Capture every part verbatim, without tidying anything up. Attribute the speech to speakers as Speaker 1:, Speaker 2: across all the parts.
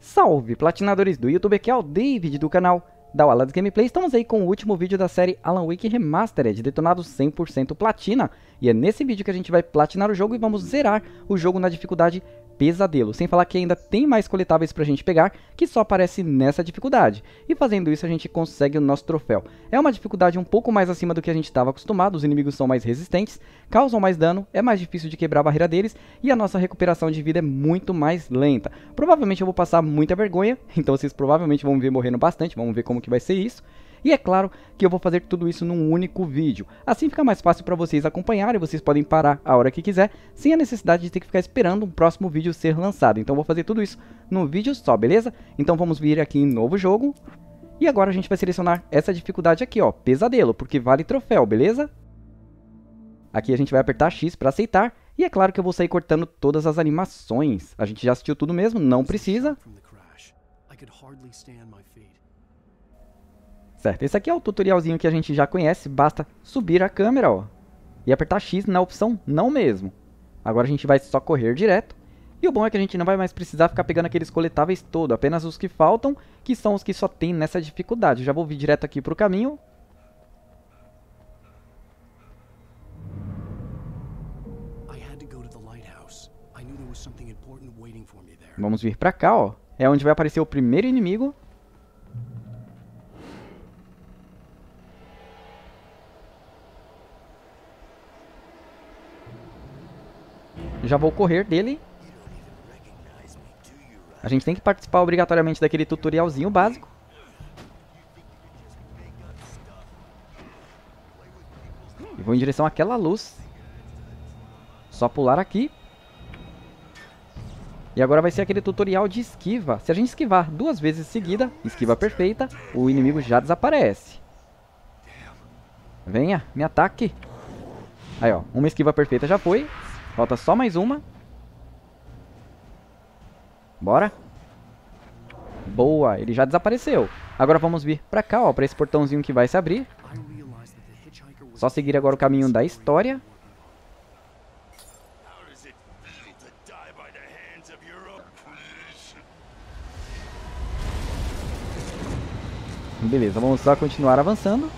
Speaker 1: Salve, platinadores do YouTube, aqui é o David do canal da Wallace Gameplay. Estamos aí com o último vídeo da série Alan Wake Remastered, detonado cem por cento platina. E é nesse vídeo que a gente vai platinar o jogo e vamos zerar o jogo na dificuldade Pesadelo. Sem falar que ainda tem mais coletáveis pra gente pegar, que só aparece nessa dificuldade. E fazendo isso a gente consegue o nosso troféu. É uma dificuldade um pouco mais acima do que a gente estava acostumado, os inimigos são mais resistentes, causam mais dano, é mais difícil de quebrar a barreira deles e a nossa recuperação de vida é muito mais lenta. Provavelmente eu vou passar muita vergonha, então vocês provavelmente vão me ver morrendo bastante, vamos ver como que vai ser isso. E é claro que eu vou fazer tudo isso num único vídeo. Assim fica mais fácil para vocês acompanharem, vocês podem parar a hora que quiser, sem a necessidade de ter que ficar esperando um próximo vídeo ser lançado. Então eu vou fazer tudo isso num vídeo só, beleza? Então vamos vir aqui em novo jogo. E agora a gente vai selecionar essa dificuldade aqui, ó, Pesadelo, porque vale troféu, beleza? Aqui a gente vai apertar X para aceitar. E é claro que eu vou sair cortando todas as animações. A gente já assistiu tudo mesmo, não precisa. Certo, esse aqui é o tutorialzinho que a gente já conhece, basta subir a câmera, ó, e apertar X na opção não mesmo. Agora a gente vai só correr direto, e o bom é que a gente não vai mais precisar ficar pegando aqueles coletáveis todos, apenas os que faltam, que são os que só tem nessa dificuldade. Já vou vir direto aqui pro caminho. Vamos vir pra cá, ó, é onde vai aparecer o primeiro inimigo. Já vou correr dele. A gente tem que participar obrigatoriamente daquele tutorialzinho básico. E vou em direção àquela luz. Só pular aqui. E agora vai ser aquele tutorial de esquiva. Se a gente esquivar duas vezes seguida, esquiva perfeita, o inimigo já desaparece. Venha, me ataque. Aí, ó, uma esquiva perfeita já foi. Falta só mais uma. Bora. Boa, ele já desapareceu. Agora vamos vir pra cá, ó, pra esse portãozinho que vai se abrir. Só seguir agora o caminho da história. Beleza, vamos só continuar avançando.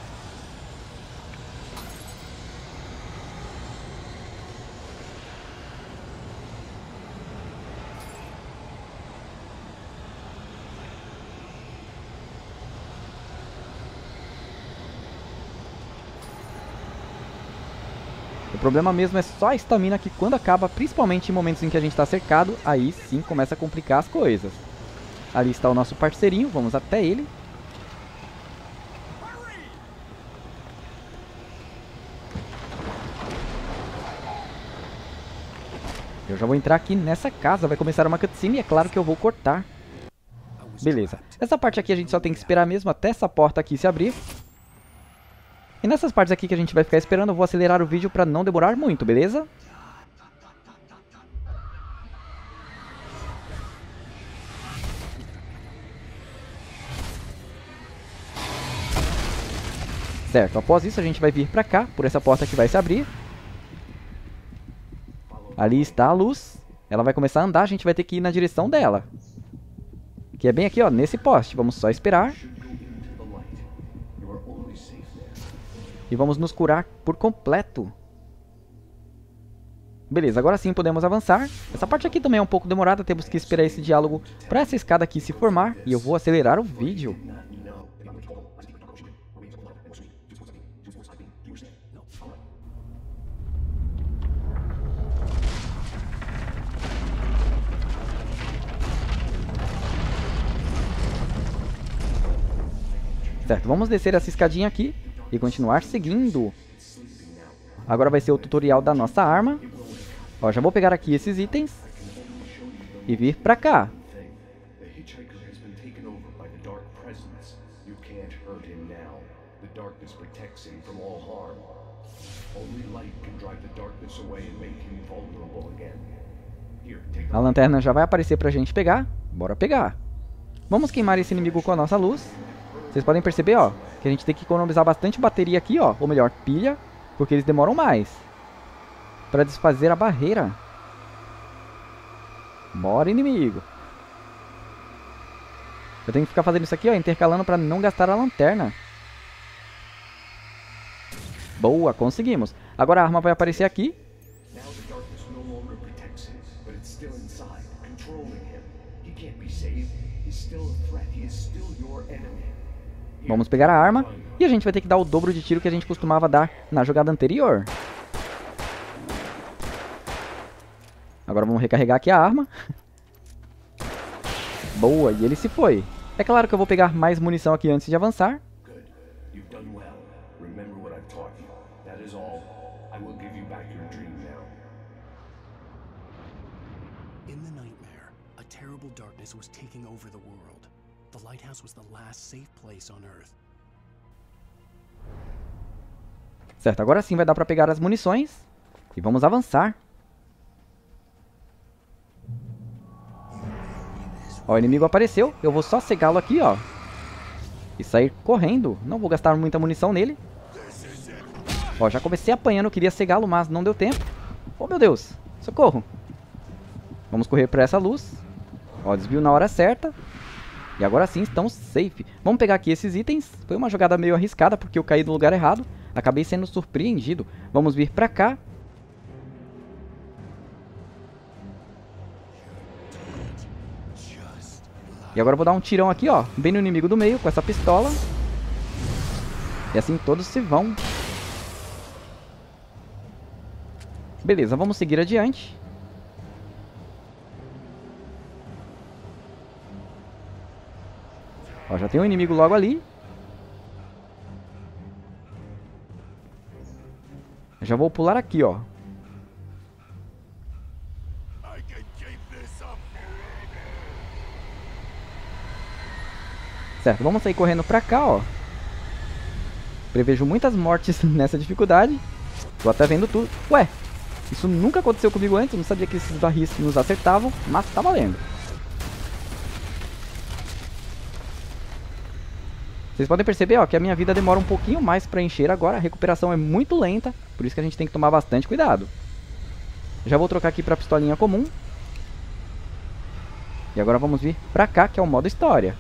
Speaker 1: O problema mesmo é só a estamina, que quando acaba, principalmente em momentos em que a gente está cercado, aí sim começa a complicar as coisas. Ali está o nosso parceirinho, vamos até ele. Eu já vou entrar aqui nessa casa, vai começar uma cutscene e é claro que eu vou cortar. Beleza, essa parte aqui a gente só tem que esperar mesmo até essa porta aqui se abrir. E nessas partes aqui que a gente vai ficar esperando, eu vou acelerar o vídeo para não demorar muito, beleza? Certo, após isso a gente vai vir para cá, por essa porta que vai se abrir. Ali está a luz, ela vai começar a andar, a gente vai ter que ir na direção dela. Que é bem aqui, ó, nesse poste, vamos só esperar. E vamos nos curar por completo. Beleza, agora sim podemos avançar. Essa parte aqui também é um pouco demorada, temos que esperar esse diálogo para essa escada aqui se formar. E eu vou acelerar o vídeo. Certo, vamos descer essa escadinha aqui e continuar seguindo. Agora vai ser o tutorial da nossa arma. Ó, já vou pegar aqui esses itens e vir pra cá. A lanterna já vai aparecer pra gente pegar. Bora pegar. Vamos queimar esse inimigo com a nossa luz. Vocês podem perceber, ó, que a gente tem que economizar bastante bateria aqui, ó, ou melhor, pilha, porque eles demoram mais para desfazer a barreira. Bora, inimigo. Eu tenho que ficar fazendo isso aqui, ó, intercalando pra não gastar a lanterna. Boa, conseguimos. Agora a arma vai aparecer aqui. Vamos pegar a arma. E a gente vai ter que dar o dobro de tiro que a gente costumava dar na jogada anterior. Agora vamos recarregar aqui a arma. Boa, e ele se foi. É claro que eu vou pegar mais munição aqui antes de avançar.
Speaker 2: In the nightmare, a terrible darkness was taking over the world. The lighthouse was the last safe place on Earth.
Speaker 1: Certo, agora sim vai dar pra pegar as munições. E vamos avançar. Ó, o inimigo apareceu. Eu vou só cegá-lo aqui, ó. E sair correndo. Não vou gastar muita munição nele. Ó, já comecei apanhando. Eu queria cegá-lo, mas não deu tempo. Oh, meu Deus. Socorro. Vamos correr pra essa luz. Ó, desvio na hora certa. E agora sim estamos safe. Vamos pegar aqui esses itens. Foi uma jogada meio arriscada porque eu caí no lugar errado. Acabei sendo surpreendido. Vamos vir pra cá. E agora eu vou dar um tirão aqui, ó. Bem no inimigo do meio com essa pistola. E assim todos se vão. Beleza, vamos seguir adiante. Ó, já tem um inimigo logo ali. Eu já vou pular aqui, ó. Certo, vamos sair correndo pra cá, ó. Prevejo muitas mortes nessa dificuldade. Tô até vendo tudo. Ué, isso nunca aconteceu comigo antes. Eu não sabia que esses barris nos acertavam, mas tá valendo. Vocês podem perceber, ó, que a minha vida demora um pouquinho mais pra encher agora. A recuperação é muito lenta, por isso que a gente tem que tomar bastante cuidado. Já vou trocar aqui pra pistolinha comum. E agora vamos vir pra cá, que é o modo história.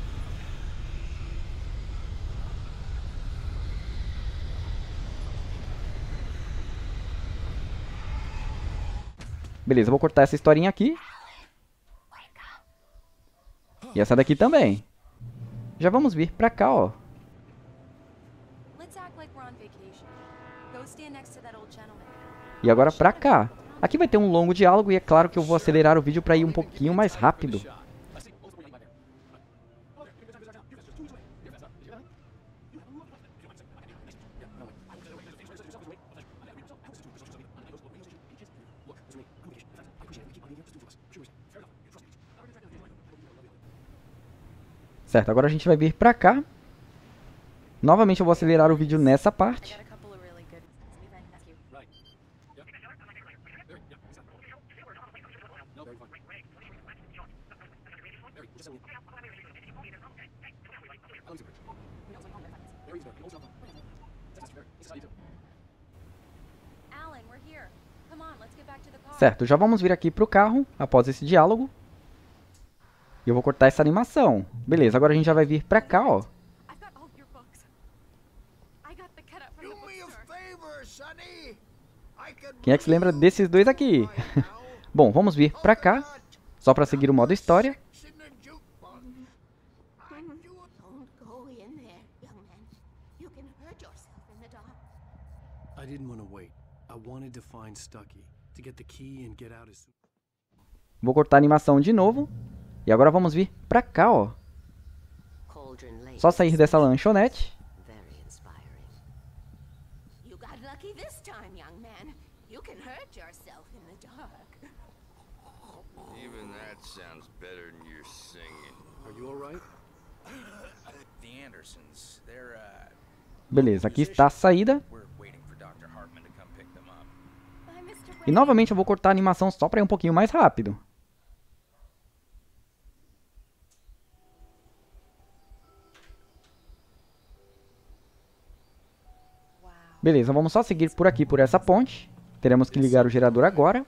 Speaker 1: Beleza, vou cortar essa historinha aqui. E essa daqui também. Já vamos vir pra cá, ó. E agora pra cá. Aqui vai ter um longo diálogo e é claro que eu vou acelerar o vídeo pra ir um pouquinho mais rápido. Certo, agora a gente vai vir pra cá. Novamente eu vou acelerar o vídeo nessa parte. Certo, já vamos vir aqui pro carro após esse diálogo. E eu vou cortar essa animação. Beleza, agora a gente já vai vir pra cá, ó. Quem é que se lembra desses dois aqui? Bom, vamos vir pra cá. Só pra seguir o modo história. Vou cortar a animação de novo. E agora vamos vir pra cá, ó. Só sair dessa lanchonete. Beleza, aqui está a saída. E novamente eu vou cortar a animação só para ir um pouquinho mais rápido. Beleza, vamos só seguir por aqui, por essa ponte. Teremos que ligar o gerador agora.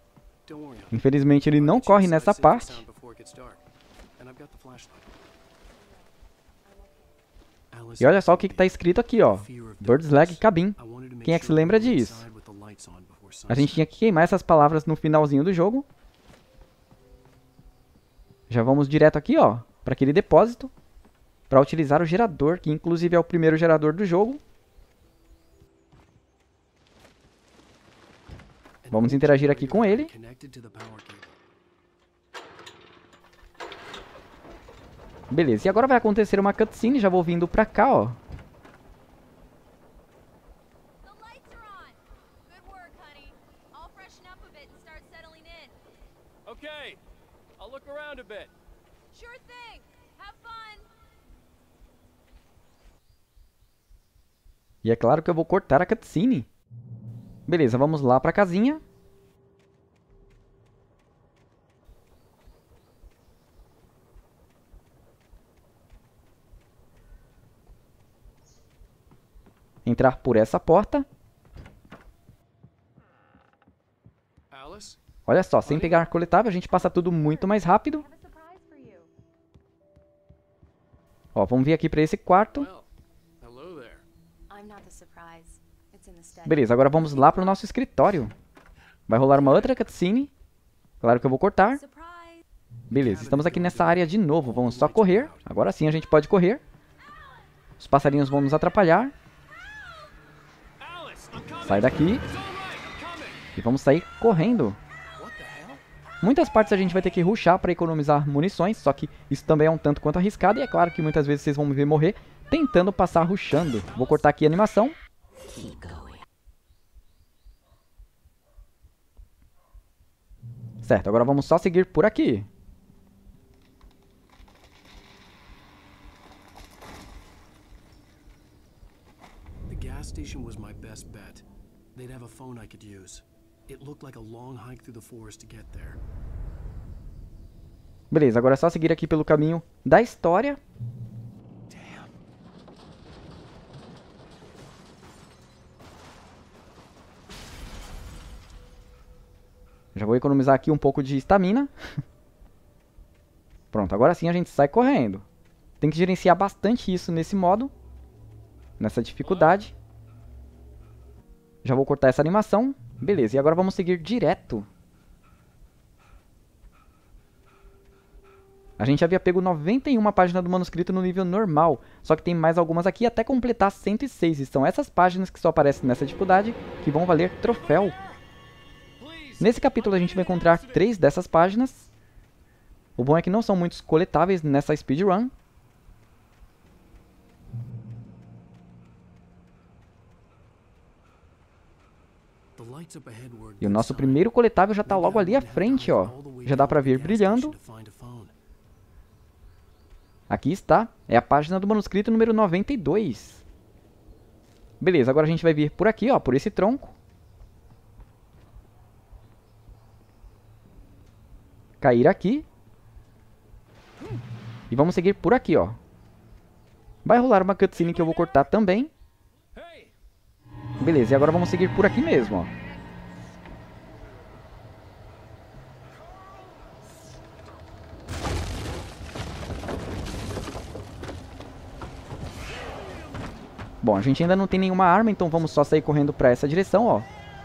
Speaker 1: Infelizmente ele não corre nessa parte.
Speaker 2: Alice,
Speaker 1: E olha só o que está escrito aqui, ó.
Speaker 2: fear of
Speaker 1: Bird's Leg Cabin.
Speaker 2: I wanted to make
Speaker 1: Quem é que se
Speaker 2: sure we
Speaker 1: lembra
Speaker 2: were
Speaker 1: disso?
Speaker 2: inside with the lights on before
Speaker 1: A gente
Speaker 2: sunset.
Speaker 1: tinha que queimar essas palavras no finalzinho do jogo. Já vamos direto aqui, ó, para aquele depósito, para utilizar o gerador, que inclusive é o primeiro gerador do jogo. Vamos interagir aqui com ele.
Speaker 2: Connected to the power cable.
Speaker 1: Beleza, e agora vai acontecer uma cutscene, já vou vindo pra cá, ó.
Speaker 3: The lights are on. Good work, honey. I'll freshen up a bit and start settling in.
Speaker 4: Okay, I'll look around a bit.
Speaker 3: Sure thing. Have fun.
Speaker 1: E é claro que eu vou cortar a cutscene. Beleza, vamos lá pra casinha. Entrar por essa porta.
Speaker 2: Alice?
Speaker 1: Olha só, sem pegar coletável, a gente passa tudo muito mais rápido.
Speaker 3: Have a surprise for you.
Speaker 1: Ó, vamos vir aqui pra esse quarto.
Speaker 2: Well, hello there.
Speaker 3: I'm not the surprise. It's in the study.
Speaker 1: Beleza, agora vamos lá pro nosso escritório. Vai rolar uma outra cutscene. Claro que eu vou cortar.
Speaker 3: Surprise.
Speaker 1: Beleza, estamos aqui nessa área de novo. Vamos só correr. Agora sim a gente pode correr. Os passarinhos vão nos atrapalhar.
Speaker 4: Alice, I'm coming.
Speaker 1: Sai daqui.
Speaker 4: It's all right, I'm coming.
Speaker 1: E vamos sair correndo.
Speaker 2: What the hell?
Speaker 1: Muitas partes a gente vai ter que rushar para economizar munições. Só que isso também é um tanto quanto arriscado. E é claro que muitas vezes vocês vão me ver morrer tentando passar rushando. Vou cortar aqui a animação. Certo, agora vamos só seguir por aqui.
Speaker 2: The gas station was my best bet. They'd have a phone I could use. It looked like a long hike through the forest to get there.
Speaker 1: Beleza, agora é só seguir aqui pelo caminho da história.
Speaker 2: Damn.
Speaker 1: Já vou economizar aqui um pouco de estamina. Pronto, agora sim a gente sai correndo. Tem que gerenciar bastante isso nesse modo. Nessa dificuldade. Já vou cortar essa animação. Beleza, e agora vamos seguir direto. A gente havia pego noventa e uma páginas do manuscrito no nível normal. Só que tem mais algumas aqui até completar cento e seis. E são essas páginas que só aparecem nessa dificuldade que vão valer troféu. Nesse capítulo a gente vai encontrar três dessas páginas. O bom é que não são muitos coletáveis nessa speedrun.
Speaker 2: The lights up ahead were a
Speaker 1: E o
Speaker 2: good
Speaker 1: nosso
Speaker 2: sign.
Speaker 1: primeiro coletável já está
Speaker 2: Maybe
Speaker 1: logo
Speaker 2: I
Speaker 1: ali à
Speaker 2: wouldn't have to
Speaker 1: frente,
Speaker 2: hike
Speaker 1: ó.
Speaker 2: all the way
Speaker 1: Já dá
Speaker 2: down
Speaker 1: pra
Speaker 2: to the
Speaker 1: ver
Speaker 2: gas
Speaker 1: brilhando.
Speaker 2: station to find a phone.
Speaker 1: Aqui está. É a página do manuscrito número noventa e dois. Beleza, agora a gente vai vir por aqui, ó, por esse tronco. Cair aqui. E vamos seguir por aqui, ó. Vai rolar uma cutscene que eu vou cortar também.
Speaker 4: Hey,
Speaker 1: Beleza, e agora vamos seguir por aqui mesmo, ó. Bom, a gente ainda não tem nenhuma arma, então vamos só sair correndo pra essa direção, ó.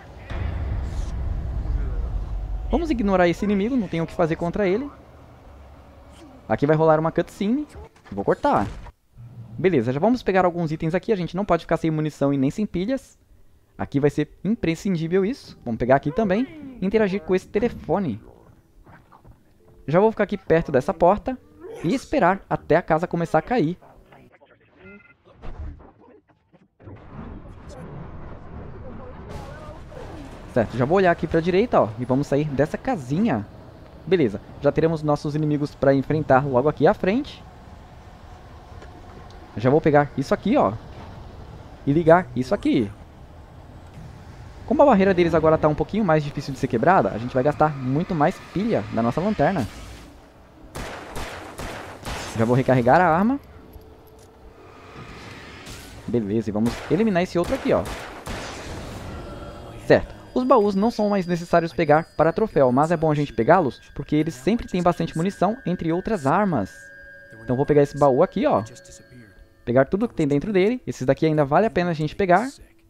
Speaker 1: Vamos ignorar esse inimigo, não tem o que fazer contra ele. Aqui vai rolar uma cutscene. Vou cortar. Beleza, já vamos pegar alguns itens aqui. A gente não pode ficar sem munição e nem sem pilhas. Aqui vai ser imprescindível isso. Vamos pegar aqui também e interagir com esse telefone. Já vou ficar aqui perto dessa porta e esperar até a casa começar a cair. Certo, já vou olhar aqui pra direita, ó, e vamos sair dessa casinha. Beleza, já teremos nossos inimigos pra enfrentar logo aqui à frente. Já vou pegar isso aqui, ó, e ligar isso aqui. Como a barreira deles agora tá um pouquinho mais difícil de ser quebrada, a gente vai gastar muito mais pilha da nossa lanterna. Já vou recarregar a arma. Beleza, e vamos eliminar esse outro aqui, ó. Certo. Os baús não são mais necessários pegar para troféu, mas é bom a gente pegá-los, porque eles sempre têm bastante munição, entre outras armas. Então vou pegar esse baú aqui, ó.
Speaker 2: Just disappeared.
Speaker 1: Pegar tudo que tem dentro dele. Esses daqui ainda vale a pena a gente pegar.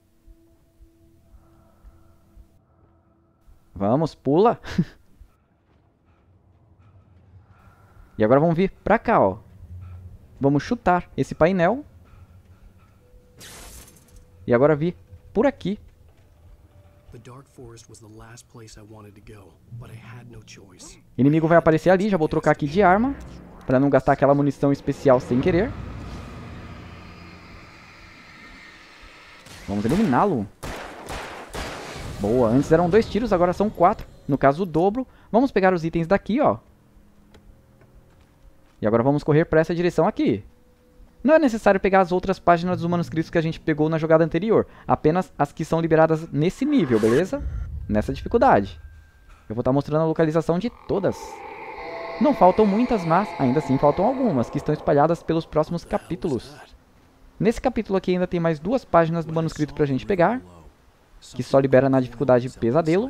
Speaker 1: Vamos, pula. E agora vamos vir pra cá, ó. Vamos chutar esse painel. E agora vir por aqui. O inimigo vai aparecer ali, já vou trocar aqui de arma, pra não gastar aquela munição especial sem querer. Vamos eliminá-lo. Boa, antes eram dois tiros, agora são quatro. No caso, o dobro. Vamos pegar os itens daqui, ó. E agora vamos correr para essa direção aqui. Não é necessário pegar as outras páginas dos manuscritos que a gente pegou na jogada anterior. Apenas as que são liberadas nesse nível, beleza? Nessa dificuldade. Eu vou estar mostrando a localização de todas. Não faltam muitas, mas ainda assim faltam algumas, que estão espalhadas pelos próximos capítulos. Nesse capítulo aqui ainda tem mais duas páginas do manuscrito pra gente pegar, que só libera na dificuldade pesadelo.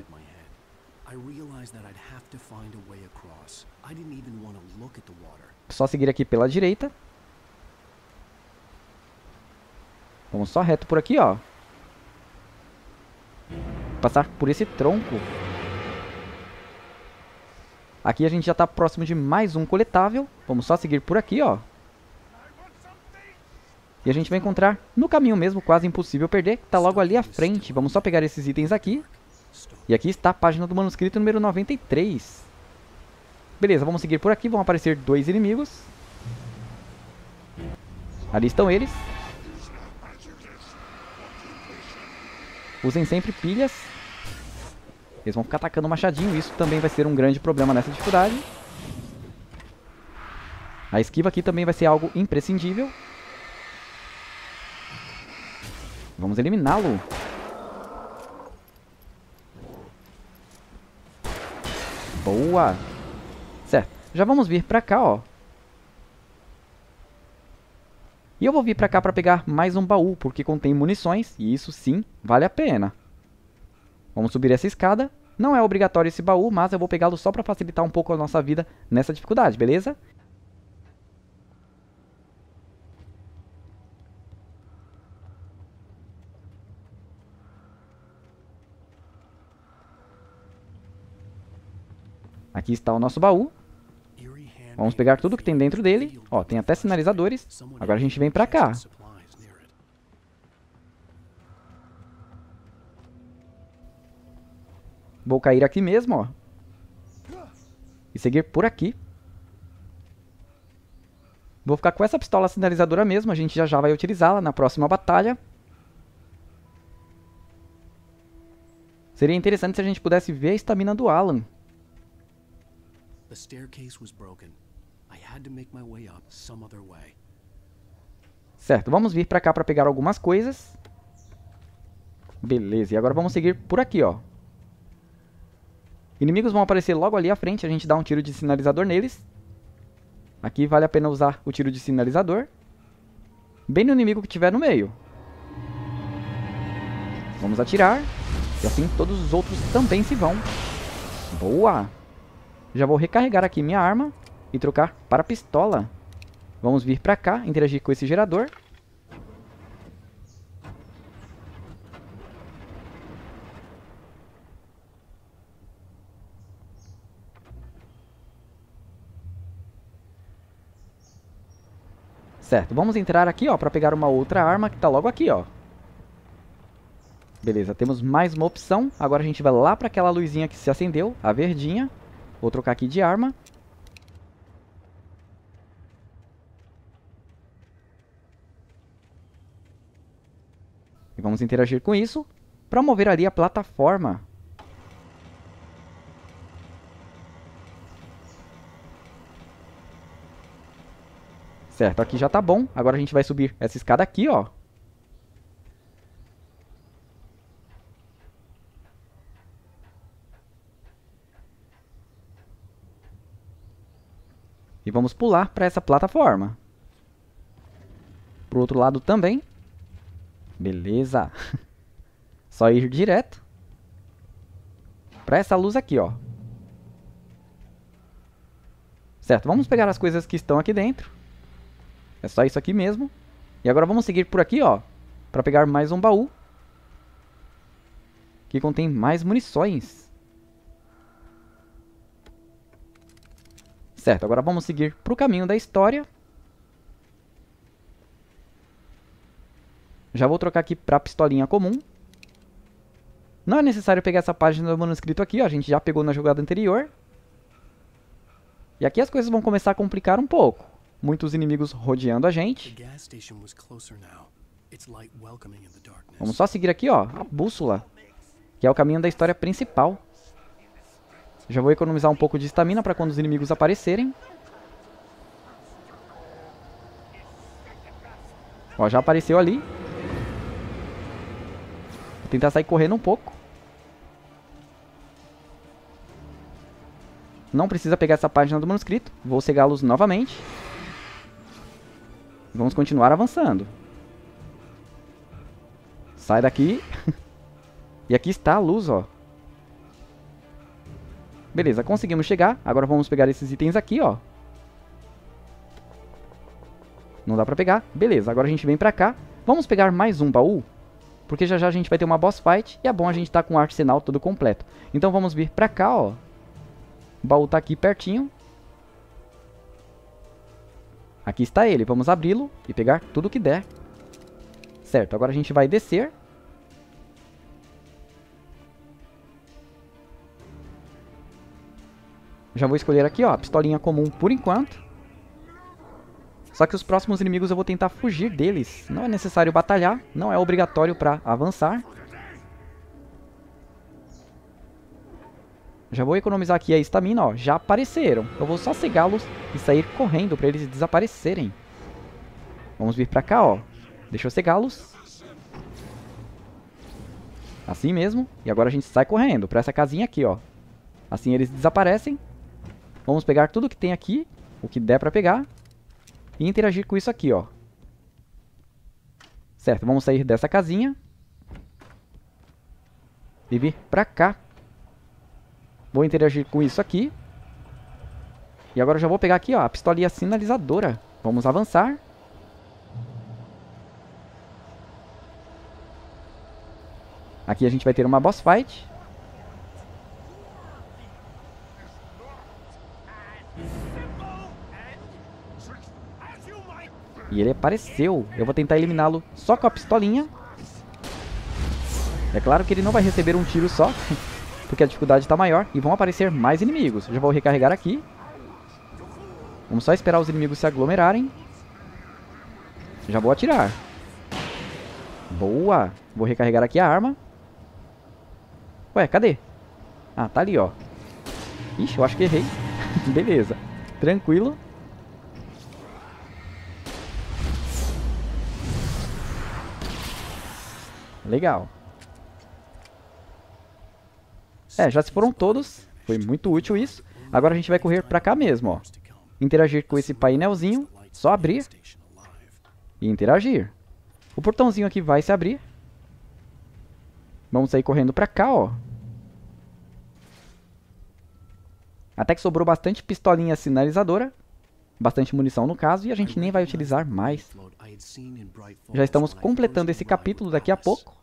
Speaker 1: Só seguir aqui pela direita. Vamos só reto por aqui, ó. Passar por esse tronco. Aqui a gente já está próximo de mais um coletável. Vamos só seguir por aqui, ó. E a gente vai encontrar no caminho mesmo, quase impossível perder, que está logo ali à frente. Vamos só pegar esses itens aqui. E aqui está a página do manuscrito número noventa e três. Beleza, vamos seguir por aqui. Vão aparecer dois inimigos. Ali estão eles. Usem sempre pilhas. Eles vão ficar atacando o machadinho. Isso também vai ser um grande problema nessa dificuldade. A esquiva aqui também vai ser algo imprescindível. Vamos eliminá-lo. Boa. Certo. Já vamos vir pra cá, ó. E eu vou vir pra cá pra pegar mais um baú, porque contém munições, e isso sim, vale a pena. Vamos subir essa escada. Não é obrigatório esse baú, mas eu vou pegá-lo só pra facilitar um pouco a nossa vida nessa dificuldade, beleza? Aqui está o nosso baú. Vamos pegar tudo que tem dentro dele. Ó, tem até sinalizadores. Agora a gente vem pra cá. Vou cair aqui mesmo, ó. E seguir por aqui. Vou ficar com essa pistola sinalizadora mesmo. A gente já já vai utilizá-la na próxima batalha. Seria interessante se a gente pudesse ver a estamina do Alan.
Speaker 2: The staircase was broken. I had to make my way up some other way.
Speaker 1: Certo, vamos vir pra cá pra pegar algumas coisas. Beleza, e agora vamos seguir por aqui, ó. Inimigos vão aparecer logo ali à frente, a gente dá um tiro de sinalizador neles. Aqui vale a pena usar o tiro de sinalizador. Bem no inimigo que tiver no meio. Vamos atirar. E assim todos os outros também se vão. Boa! Já vou recarregar aqui minha arma e trocar para a pistola. Vamos vir pra cá, interagir com esse gerador. Certo, vamos entrar aqui, ó, para pegar uma outra arma que tá logo aqui, ó. Beleza, temos mais uma opção. Agora a gente vai lá para aquela luzinha que se acendeu, a verdinha. Vou trocar aqui de arma. E vamos interagir com isso para mover ali a plataforma. Certo, aqui já tá bom. Agora a gente vai subir essa escada aqui, ó. E vamos pular para essa plataforma. Pro outro lado também. Beleza. Só ir direto para essa luz aqui, ó. Certo, vamos pegar as coisas que estão aqui dentro. É só isso aqui mesmo. E agora vamos seguir por aqui, ó, para pegar mais um baú que contém mais munições. Certo, agora vamos seguir para o caminho da história. Já vou trocar aqui para a pistolinha comum. Não é necessário pegar essa página do manuscrito aqui, ó, a gente já pegou na jogada anterior. E aqui as coisas vão começar a complicar um pouco. Muitos inimigos rodeando a gente. Vamos só seguir aqui, ó, a bússola, que é o caminho da história principal. Já vou economizar um pouco de estamina para quando os inimigos aparecerem. Ó, já apareceu ali. Vou tentar sair correndo um pouco. Não precisa pegar essa página do manuscrito. Vou cegá-los novamente. Vamos continuar avançando. Sai daqui. E aqui está a luz, ó. Beleza, conseguimos chegar. Agora vamos pegar esses itens aqui, ó. Não dá pra pegar. Beleza, agora a gente vem pra cá. Vamos pegar mais um baú, porque já já a gente vai ter uma boss fight. E é bom a gente tá com o arsenal todo completo. Então vamos vir pra cá, ó. O baú tá aqui pertinho. Aqui está ele. Vamos abri-lo e pegar tudo que der. Certo, agora a gente vai descer. Já vou escolher aqui, ó, a pistolinha comum por enquanto. Só que os próximos inimigos eu vou tentar fugir deles. Não é necessário batalhar, não é obrigatório para avançar. Já vou economizar aqui a estamina, ó. Já apareceram. Eu vou só cegá-los e sair correndo para eles desaparecerem. Vamos vir pra cá, ó. Deixa eu cegá-los. Assim mesmo. E agora a gente sai correndo para essa casinha aqui, ó. Assim eles desaparecem. Vamos pegar tudo que tem aqui, o que der pra pegar, e interagir com isso aqui, ó. Certo, vamos sair dessa casinha e vir pra cá. Vou interagir com isso aqui. E agora eu já vou pegar aqui, ó, a pistolinha sinalizadora. Vamos avançar. Aqui a gente vai ter uma boss fight. E ele apareceu. Eu vou tentar eliminá-lo só com a pistolinha. É claro que ele não vai receber um tiro só, porque a dificuldade está maior. E vão aparecer mais inimigos. Já vou recarregar aqui. Vamos só esperar os inimigos se aglomerarem. Já vou atirar. Boa. Vou recarregar aqui a arma. Ué, cadê? Ah, tá ali, ó. Ixi, eu acho que errei. Beleza. Tranquilo. Legal. É, já se foram todos. Foi muito útil isso. Agora a gente vai correr pra cá mesmo, ó. Interagir com esse painelzinho. Só abrir. E interagir. O portãozinho aqui vai se abrir. Vamos sair correndo pra cá, ó. Até que sobrou bastante pistolinha sinalizadora. Bastante munição no caso. E a gente nem vai utilizar mais. Já estamos completando esse capítulo daqui a pouco.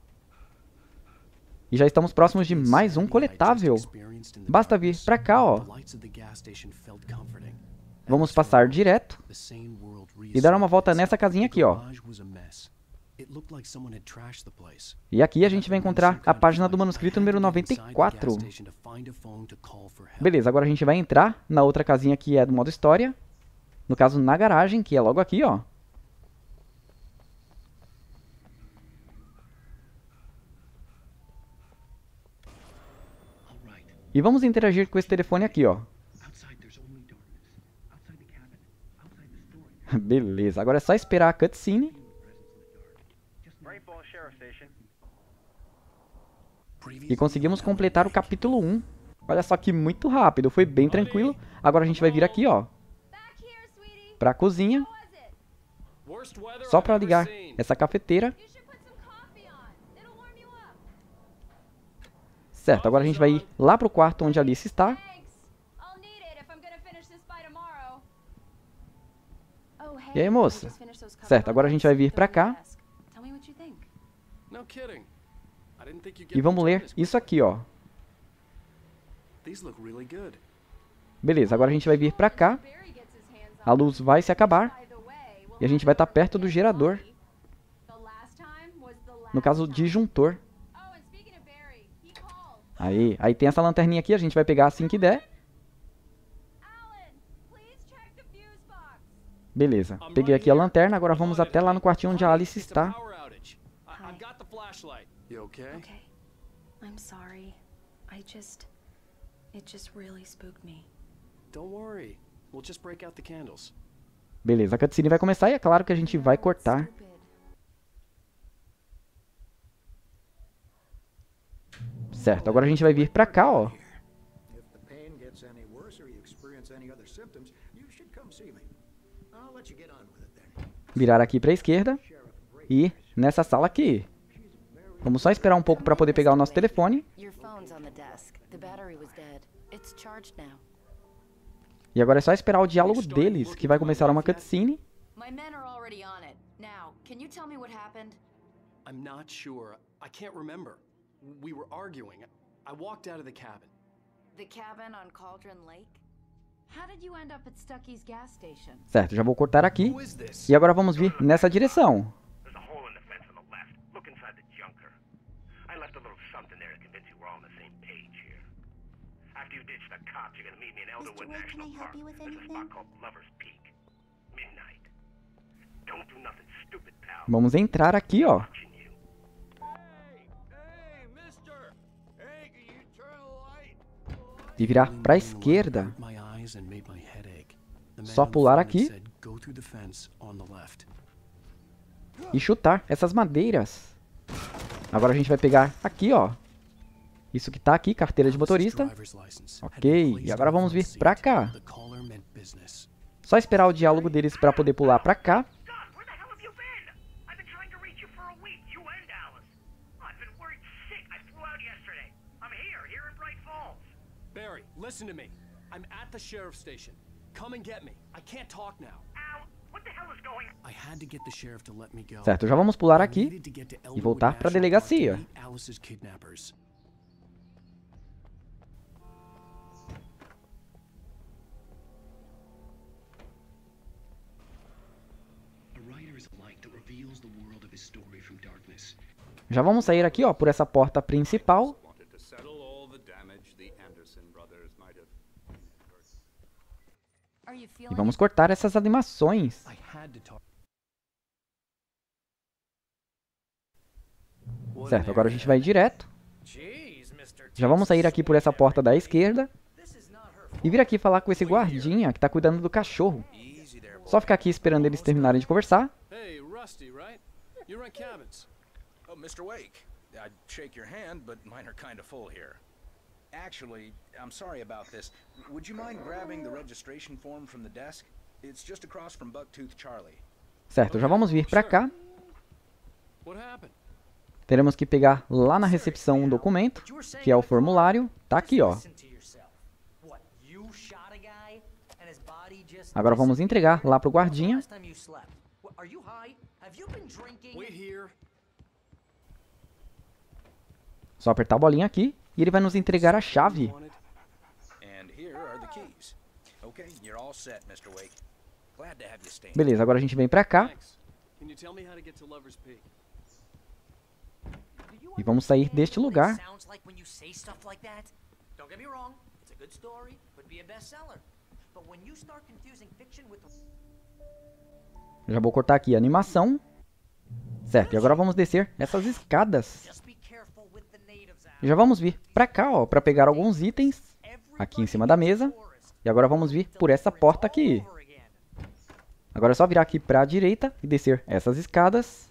Speaker 1: E já estamos próximos de mais um coletável. Basta vir pra cá, ó. Vamos passar direto. E dar uma volta nessa casinha aqui, ó. E aqui a gente vai encontrar a página do manuscrito número noventa e quatro. Beleza, agora a gente vai entrar na outra casinha que é do modo história. No caso, na garagem, que é logo aqui, ó. E vamos interagir com esse telefone aqui, ó. Beleza, agora é só esperar a cutscene. E conseguimos completar o capítulo um. Olha só que muito rápido, foi bem tranquilo. Agora a gente vai vir aqui, ó, pra cozinha. Só pra ligar essa cafeteira. Certo, agora a gente vai ir lá pro quarto onde a Alice está.
Speaker 3: Oh, hey,
Speaker 1: E aí,
Speaker 3: I
Speaker 1: moça?
Speaker 3: just finished those couple
Speaker 1: Certo, agora a gente vai vir pra cá.
Speaker 3: desk. Tell me what you think.
Speaker 2: No kidding. I didn't think you'd get
Speaker 1: E vamos
Speaker 2: them done
Speaker 1: ler
Speaker 2: this
Speaker 1: isso
Speaker 2: quick.
Speaker 1: aqui, ó.
Speaker 2: These look really good.
Speaker 1: Beleza, agora a gente vai vir pra cá.
Speaker 3: Barry gets his hands
Speaker 1: A
Speaker 3: on
Speaker 1: luz vai se acabar.
Speaker 3: By the way, we'll
Speaker 1: E a gente
Speaker 3: have
Speaker 1: vai estar
Speaker 3: to
Speaker 1: perto do
Speaker 3: get
Speaker 1: gerador.
Speaker 3: Bonnie. The last time was the last
Speaker 1: No caso,
Speaker 3: time.
Speaker 1: disjuntor.
Speaker 3: Oh, and speaking of Barry, he called.
Speaker 1: Aí, aí tem essa lanterninha aqui, a gente vai pegar assim que der.
Speaker 3: Alan, please check the fuse box.
Speaker 1: Beleza, peguei aqui a lanterna, agora vamos até lá no quartinho onde a Alice
Speaker 2: It's a
Speaker 1: está.
Speaker 2: power outage. I- I've got the flashlight. You okay?
Speaker 3: Okay. I'm sorry. I just it just really spooked me.
Speaker 2: Don't worry. We'll just break out the candles.
Speaker 1: Beleza, a cutscene vai começar e é claro que a gente vai cortar.
Speaker 3: Stupid.
Speaker 1: Certo, agora a gente vai vir pra cá, ó.
Speaker 5: If the pain gets any worse or you experience any other symptoms, you should come see me. I'll let you get on with it then.
Speaker 1: Virar aqui pra esquerda. E nessa sala aqui. Vamos só esperar um pouco pra poder pegar o nosso telefone.
Speaker 6: Your phone's on the desk. The battery was dead. It's charged now.
Speaker 1: E agora é só esperar o diálogo deles, que vai começar uma cutscene.
Speaker 6: My men are already on it. Now, can you tell me what happened?
Speaker 2: I'm not sure. I can't remember. We were arguing. I walked out of the cabin.
Speaker 6: The cabin on Cauldron Lake? How did you end up at Stucky's gas station?
Speaker 1: Certo, já vou cortar aqui.
Speaker 2: Who is this?
Speaker 1: E agora vamos vir nessa direção.
Speaker 7: There's a hole in the fence on the left. Look inside the junker. I left a little something there to convince you we're all on the same page here. After you ditch the cops, you're gonna meet me in Elderwood
Speaker 8: Mister Wade, can
Speaker 7: National
Speaker 8: I help
Speaker 7: Park.
Speaker 8: you with
Speaker 7: There's a spot
Speaker 8: anything?
Speaker 7: called Lover's Peak. Midnight. Don't do nothing stupid, pal.
Speaker 1: Vamos entrar aqui, ó.
Speaker 7: Watching you.
Speaker 4: Hey, hey, mister. Hey, can you turn the light?
Speaker 1: E virar pra esquerda.
Speaker 2: My eyes and made my head ache. The man
Speaker 1: Só
Speaker 2: on the
Speaker 1: pular
Speaker 2: phone
Speaker 1: aqui.
Speaker 2: said, "Go through the fence on the left."
Speaker 1: E chutar essas madeiras. Agora a gente vai pegar aqui, ó. Isso que tá aqui, carteira de motorista.
Speaker 2: Driver's license had
Speaker 1: Ok,
Speaker 2: been placed
Speaker 1: e agora
Speaker 2: on the
Speaker 1: vamos vir
Speaker 2: front
Speaker 1: pra
Speaker 2: seat.
Speaker 1: cá.
Speaker 2: The caller meant business.
Speaker 1: Só esperar o diálogo deles pra poder pular pra cá.
Speaker 7: Doc, where the hell have you been? I've been trying to reach you for a week, you and Alice. I've been worried sick. I flew out yesterday. I'm here, here in Bright Falls.
Speaker 2: Barry, listen to me. I'm at the sheriff's station. Come and get me. I can't talk now.
Speaker 7: Al, what the hell is going on?
Speaker 2: I had to get the sheriff to let me go.
Speaker 1: Certo, já vamos pular
Speaker 2: I
Speaker 1: aqui.
Speaker 2: needed to get to Elderwood
Speaker 1: voltar pra
Speaker 2: National
Speaker 1: delegacia.
Speaker 2: Park to meet Alice's kidnappers. A writer is a light that reveals the world of his story from darkness.
Speaker 1: Já vamos sair aqui, ó, por essa porta principal.
Speaker 9: Wanted to settle all the damage the Anderson brothers might have.
Speaker 6: Are you
Speaker 1: E
Speaker 6: feeling
Speaker 1: vamos cortar essas animações.
Speaker 2: I had to talk.
Speaker 1: Certo, agora a gente vai direto. Já vamos sair aqui por essa porta da esquerda. E vir aqui falar com esse guardinha que tá cuidando do cachorro. Só ficar aqui esperando eles terminarem de conversar.
Speaker 2: Hey, Rusty, right? You rent cabins.
Speaker 10: Oh, Mister Wake. I'd shake your hand, but mine are kind of full here. Actually, I'm sorry about this. Would you mind grabbing the registration form from the desk? It's just across from Bucktooth Charlie.
Speaker 1: Certo, já vamos vir pra cá.
Speaker 2: What happened?
Speaker 1: Teremos que pegar lá na recepção um documento, que é o formulário. Tá aqui, ó. Agora vamos entregar lá pro guardinha.
Speaker 2: Wait here.
Speaker 1: Só apertar a bolinha aqui e ele vai nos entregar a chave.
Speaker 2: Wanted?
Speaker 10: And here are the keys. Okay, you're all set, Mister Wake. Glad to have you staying.
Speaker 1: Beleza, agora a gente vem pra cá
Speaker 2: Thanks. Can you tell me how to get to Lover's Peak?
Speaker 1: e vamos sair deste lugar.
Speaker 11: Sounds like when you say stuff like that. Don't get me wrong, it's a good story, could be a bestseller. But when you start confusing fiction with
Speaker 1: Já vou cortar aqui a animação. Certo, e agora vamos descer essas escadas.
Speaker 11: just be careful with the natives out.
Speaker 1: Já vamos vir pra cá, ó, pra pegar alguns itens aqui em cima da mesa. E agora vamos vir por essa porta aqui. Agora é só virar aqui pra direita e descer essas escadas.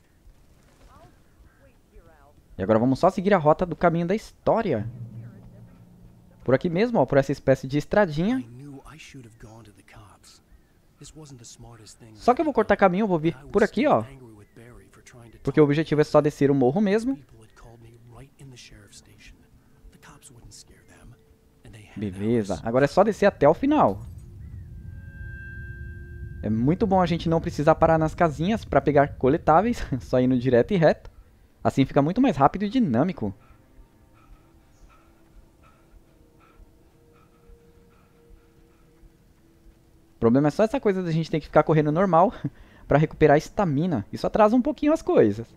Speaker 1: E agora vamos só seguir a rota do caminho da história. Por aqui mesmo, ó, por essa espécie de estradinha.
Speaker 2: I knew I should have gone to the cops. This wasn't the smartest thing.
Speaker 1: Só que eu vou cortar caminho, eu vou vir
Speaker 2: I
Speaker 1: por
Speaker 2: was
Speaker 1: aqui,
Speaker 2: still
Speaker 1: ó.
Speaker 2: angry with Barry for trying to
Speaker 1: Porque o
Speaker 2: talk.
Speaker 1: objetivo é só descer o morro mesmo.
Speaker 2: People had called me right in the sheriff's station. The cops wouldn't scare them, and they had
Speaker 1: Beleza,
Speaker 2: Alice.
Speaker 1: agora é só descer até o final. É muito bom a gente não precisar parar nas casinhas para pegar coletáveis, só indo direto e reto. Assim fica muito mais rápido e dinâmico. O problema é só essa coisa da gente ter que ficar correndo normal para recuperar estamina. Isso atrasa um pouquinho as coisas.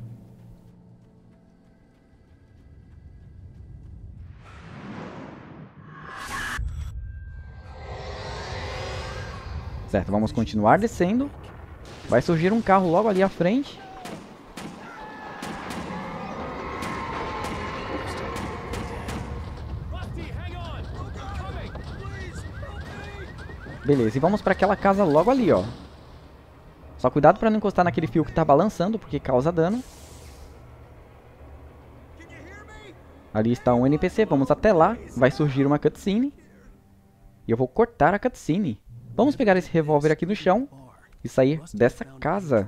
Speaker 1: Certo, vamos continuar descendo. Vai surgir um carro logo ali à frente. Beleza, e vamos para aquela casa logo ali, ó. Só cuidado para não encostar naquele fio que tá balançando, porque causa dano. Ali está um N P C, vamos até lá. Vai surgir uma cutscene. E eu vou cortar a cutscene. Vamos pegar esse revólver aqui no chão e sair dessa casa.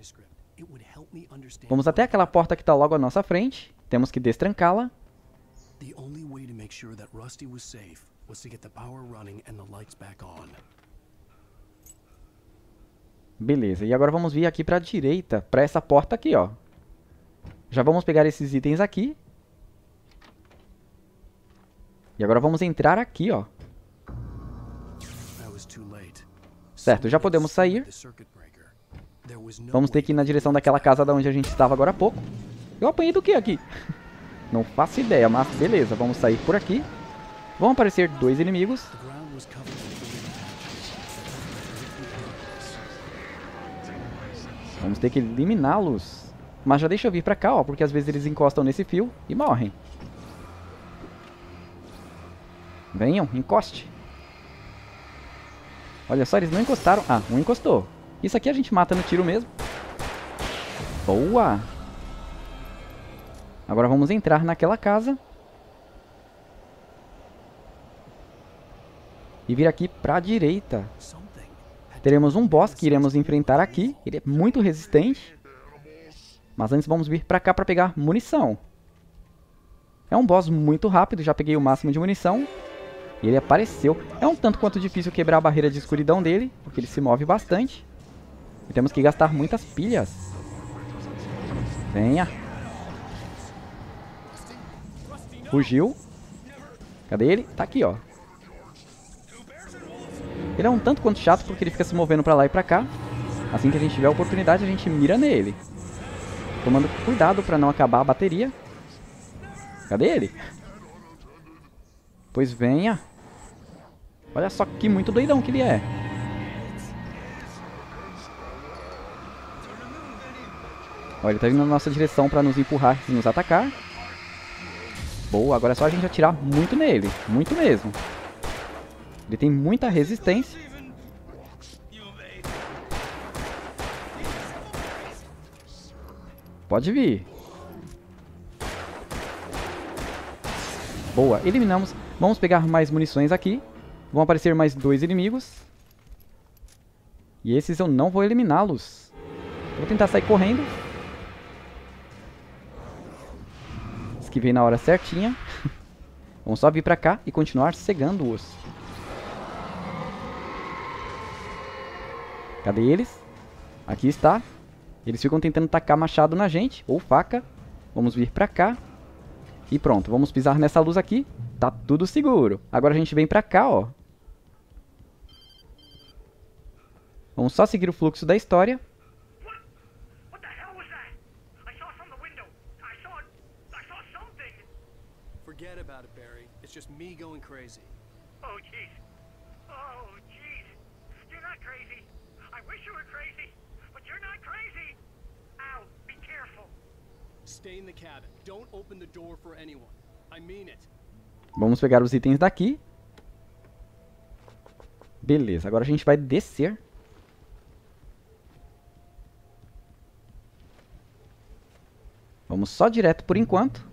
Speaker 1: Vamos até aquela porta que está logo à nossa frente. Temos que destrancá-la. Beleza, e agora vamos vir aqui para a direita, para essa porta aqui, ó. Já vamos pegar esses itens aqui. E agora vamos entrar aqui, ó. Certo, já podemos sair. Vamos ter que ir na direção daquela casa da onde a gente estava agora há pouco. Eu apanhei do que aqui? Não faço ideia, mas beleza, vamos sair por aqui. Vão aparecer dois inimigos. Vamos ter que eliminá-los. Mas já deixa eu vir pra cá, ó, porque às vezes eles encostam nesse fio e morrem. Venham, encoste. Olha só, eles não encostaram. Ah, um encostou. Isso aqui a gente mata no tiro mesmo. Boa! Agora vamos entrar naquela casa. E vir aqui pra direita. Teremos um boss que iremos enfrentar aqui. Ele é muito resistente. Mas antes vamos vir pra cá pra pegar munição. É um boss muito rápido, já peguei o máximo de munição. E ele apareceu. É um tanto quanto difícil quebrar a barreira de escuridão dele, porque ele se move bastante. E temos que gastar muitas pilhas. Venha. Fugiu. Cadê ele? Tá aqui, ó. Ele é um tanto quanto chato, porque ele fica se movendo pra lá e pra cá. Assim que a gente tiver a oportunidade, a gente mira nele. Tomando cuidado pra não acabar a bateria. Cadê ele? Pois venha. Olha só que muito doidão que ele é. Olha, ele tá vindo na nossa direção pra nos empurrar e nos atacar. Boa, agora é só a gente atirar muito nele. Muito mesmo. Ele tem muita resistência. Pode vir. Boa, eliminamos. Vamos pegar mais munições aqui. Vão aparecer mais dois inimigos. E esses eu não vou eliminá-los. Vou tentar sair correndo. Esquivei na hora certinha. Vamos só vir pra cá e continuar cegando-os. Cadê eles? Aqui está. Eles ficam tentando tacar machado na gente, ou faca. Vamos vir pra cá. E pronto, vamos pisar nessa luz aqui. Tá tudo seguro. Agora a gente vem pra cá, ó. Vamos só seguir o fluxo da história.
Speaker 2: Forget about it, Barry. It's just me going crazy.
Speaker 7: Oh, jeez. Oh, jeez. You're not crazy. I wish you were crazy, but you're not crazy. Ow, be careful.
Speaker 2: Stay in the cabin. Don't open the door for anyone. I mean it.
Speaker 1: Vamos pegar os itens daqui. Beleza, agora a gente vai descer. Vamos só direto por enquanto.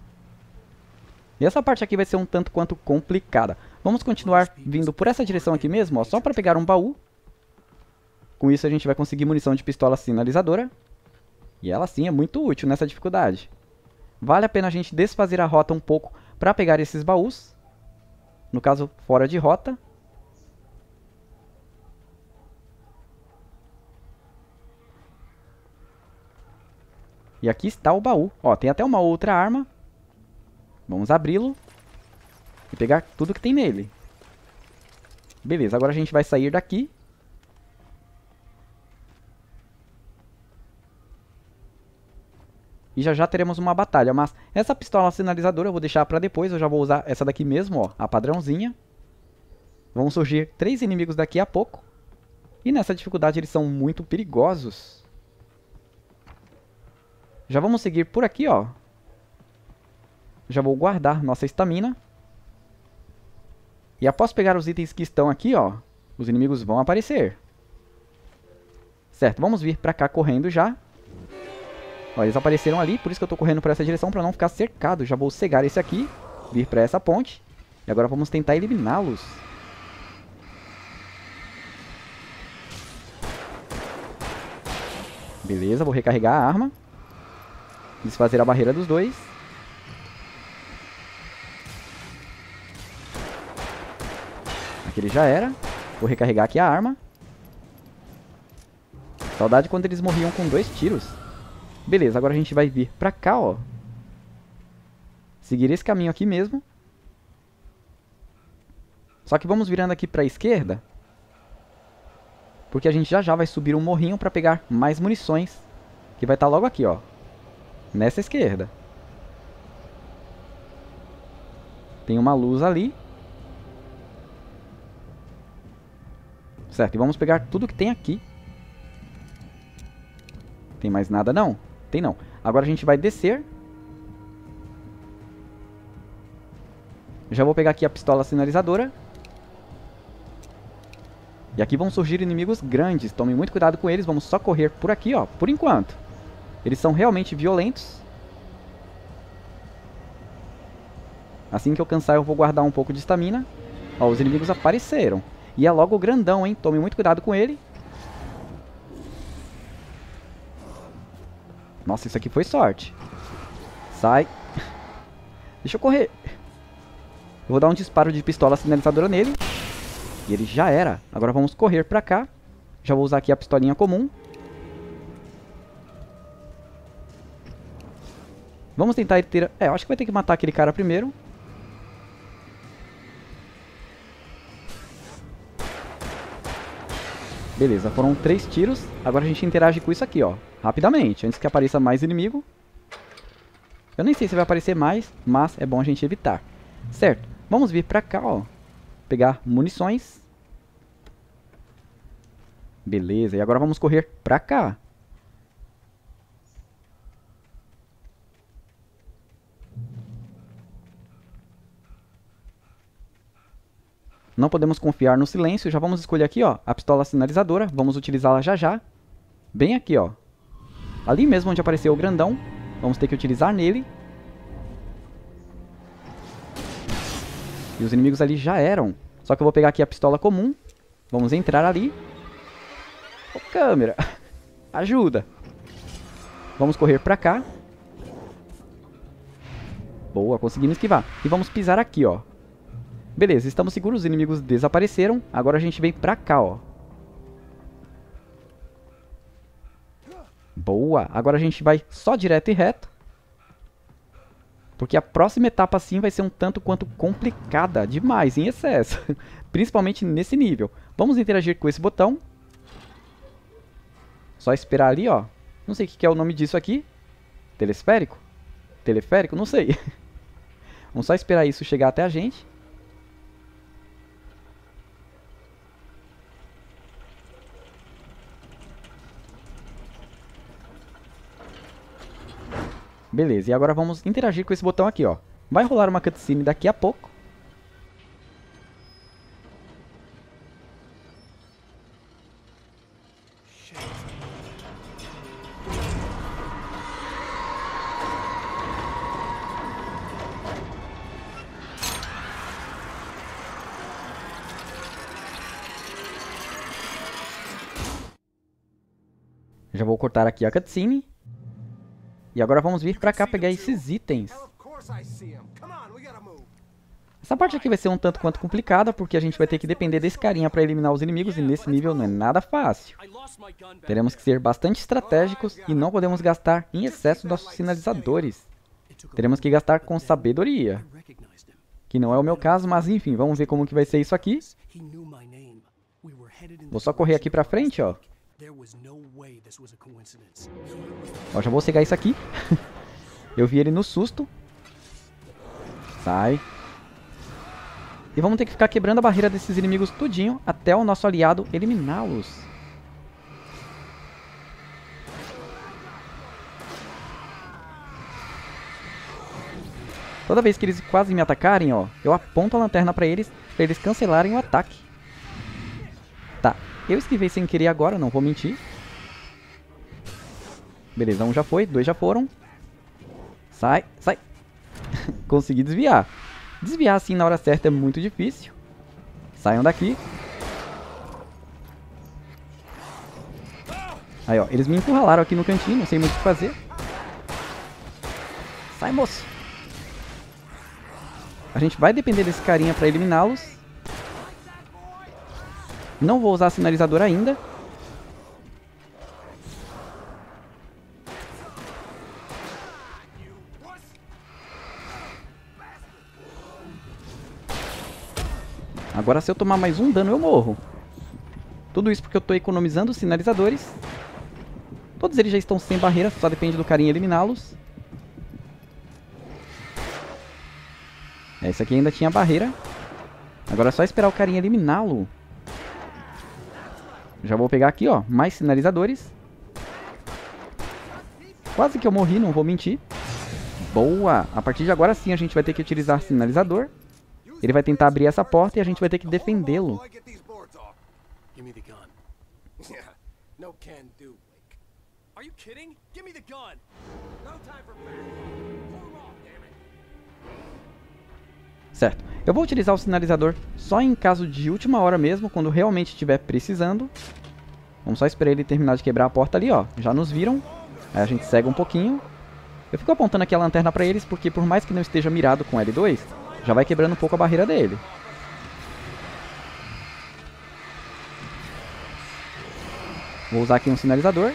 Speaker 1: E essa parte aqui vai ser um tanto quanto complicada. Vamos continuar vindo por essa direção aqui mesmo, ó, só para pegar um baú. Com isso a gente vai conseguir munição de pistola sinalizadora. E ela sim é muito útil nessa dificuldade. Vale a pena a gente desfazer a rota um pouco para pegar esses baús. No caso, fora de rota. E aqui está o baú. Ó, tem até uma outra arma. Vamos abri-lo. E pegar tudo que tem nele. Beleza, agora a gente vai sair daqui. E já já teremos uma batalha, mas essa pistola sinalizadora eu vou deixar pra depois. Eu já vou usar essa daqui mesmo, ó, a padrãozinha. Vão surgir três inimigos daqui a pouco. E nessa dificuldade eles são muito perigosos. Já vamos seguir por aqui, ó. Já vou guardar nossa estamina. E após pegar os itens que estão aqui, ó, os inimigos vão aparecer. Certo, vamos vir pra cá correndo já. Ó, eles apareceram ali, por isso que eu tô correndo pra essa direção, pra não ficar cercado. Já vou cegar esse aqui, vir pra essa ponte. E agora vamos tentar eliminá-los. Beleza, vou recarregar a arma. Desfazer a barreira dos dois. Aquele já era. Vou recarregar aqui a arma. Saudade quando eles morriam com dois tiros. Beleza, agora a gente vai vir pra cá, ó. Seguir esse caminho aqui mesmo. Só que vamos virando aqui pra esquerda. Porque a gente já já vai subir um morrinho pra pegar mais munições. Que vai estar logo aqui, ó. Nessa esquerda. Tem uma luz ali. Certo, e vamos pegar tudo que tem aqui. Tem mais nada não? Tem não. Agora a gente vai descer. Já vou pegar aqui a pistola sinalizadora. E aqui vão surgir inimigos grandes. Tomem muito cuidado com eles. Vamos só correr por aqui, ó. Por enquanto. Eles são realmente violentos. Assim que eu cansar eu vou guardar um pouco de estamina. Ó, os inimigos apareceram. E é logo o grandão, hein? Tome muito cuidado com ele. Nossa, isso aqui foi sorte. Sai. Deixa eu correr. Eu vou dar um disparo de pistola sinalizadora nele. E ele já era. Agora vamos correr pra cá. Já vou usar aqui a pistolinha comum. Vamos tentar ter... É, eu acho que vai ter que matar aquele cara primeiro. Beleza, foram três tiros. Agora a gente interage com isso aqui, ó. Rapidamente, antes que apareça mais inimigo. Eu nem sei se vai aparecer mais, mas é bom a gente evitar. Certo, vamos vir pra cá, ó. Pegar munições. Beleza, e agora vamos correr pra cá. Não podemos confiar no silêncio. Já vamos escolher aqui, ó, a pistola sinalizadora. Vamos utilizá-la já já. Bem aqui, ó. Ali mesmo onde apareceu o grandão. Vamos ter que utilizar nele. E os inimigos ali já eram. Só que eu vou pegar aqui a pistola comum. Vamos entrar ali. Ô, câmera. Ajuda. Vamos correr pra cá. Boa, conseguimos esquivar. E vamos pisar aqui, ó. Beleza, estamos seguros, os inimigos desapareceram. Agora a gente vem pra cá, ó. Boa, agora a gente vai só direto e reto. Porque a próxima etapa assim vai ser um tanto quanto complicada demais, em excesso. Principalmente nesse nível. Vamos interagir com esse botão. Só esperar ali, ó. Não sei o que é o nome disso aqui. Telesférico? Teleférico? Não sei. Vamos só esperar isso chegar até a gente. Beleza, e agora vamos interagir com esse botão aqui, ó. Vai rolar uma cutscene daqui a pouco. Já vou cortar aqui a cutscene. E agora vamos vir pra cá pegar esses itens. Essa parte aqui vai ser um tanto quanto complicada, porque a gente vai ter que depender desse carinha para eliminar os inimigos, e nesse nível não é nada fácil. Teremos que ser bastante estratégicos e não podemos gastar em excesso nossos sinalizadores. Teremos que gastar com sabedoria. Que não é o meu caso, mas enfim, vamos ver como que vai ser isso aqui. Vou só correr aqui pra frente, ó. Ó, já vou cegar isso aqui. Eu vi ele no susto. Sai. E vamos ter que ficar quebrando a barreira desses inimigos tudinho até o nosso aliado eliminá-los. Toda vez que eles quase me atacarem, ó, eu aponto a lanterna pra eles, pra eles cancelarem o ataque. Tá, eu esquivei sem querer agora, não vou mentir. Beleza, um já foi, dois já foram. Sai, sai. Consegui desviar. Desviar assim na hora certa é muito difícil. Saiam daqui. Aí, ó, eles me encurralaram aqui no cantinho, não sei muito o que fazer. Sai, moço. A gente vai depender desse carinha pra eliminá-los. Não vou usar sinalizador ainda. Agora se eu tomar mais um dano eu morro. Tudo isso porque eu estou economizando os sinalizadores. Todos eles já estão sem barreira, só depende do carinha eliminá-los. É, esse aqui ainda tinha barreira. Agora é só esperar o carinha eliminá-lo. Já vou pegar aqui, ó, mais sinalizadores. Quase que eu morri, não vou mentir. Boa! A partir de agora sim a gente vai ter que utilizar sinalizador. Ele vai tentar abrir essa porta e a gente vai ter que defendê-lo. Certo. Eu vou utilizar o sinalizador só em caso de última hora mesmo, quando realmente estiver precisando. Vamos só esperar ele terminar de quebrar a porta ali, ó. Já nos viram. Aí a gente cega um pouquinho. Eu fico apontando aqui a lanterna pra eles, porque por mais que não esteja mirado com L dois, já vai quebrando um pouco a barreira dele. Vou usar aqui um sinalizador.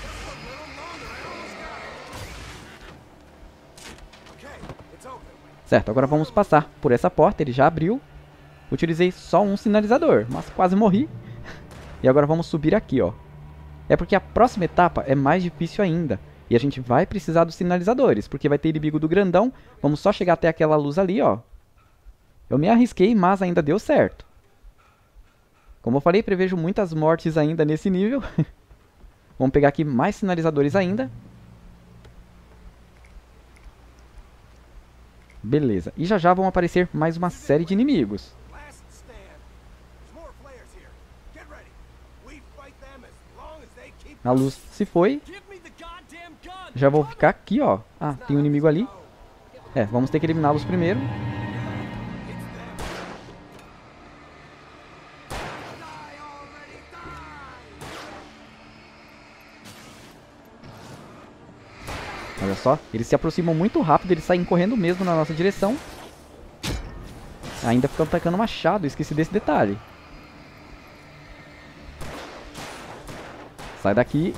Speaker 1: Certo, agora vamos passar por essa porta, ele já abriu. Utilizei só um sinalizador, mas quase morri. E agora vamos subir aqui, ó. É porque a próxima etapa é mais difícil ainda. E a gente vai precisar dos sinalizadores, porque vai ter inimigo do grandão. Vamos só chegar até aquela luz ali, ó. Eu me arrisquei, mas ainda deu certo. Como eu falei, prevejo muitas mortes ainda nesse nível. Vamos pegar aqui mais sinalizadores ainda. Beleza. E já já vão aparecer mais uma série de inimigos. A luz se foi. Já vou ficar aqui, ó. Ah, tem um inimigo ali. É, vamos ter que eliminá-los primeiro. Olha só, eles se aproximam muito rápido, eles saem correndo mesmo na nossa direção. Ainda ficam atacando machado, esqueci desse detalhe. Sai daqui.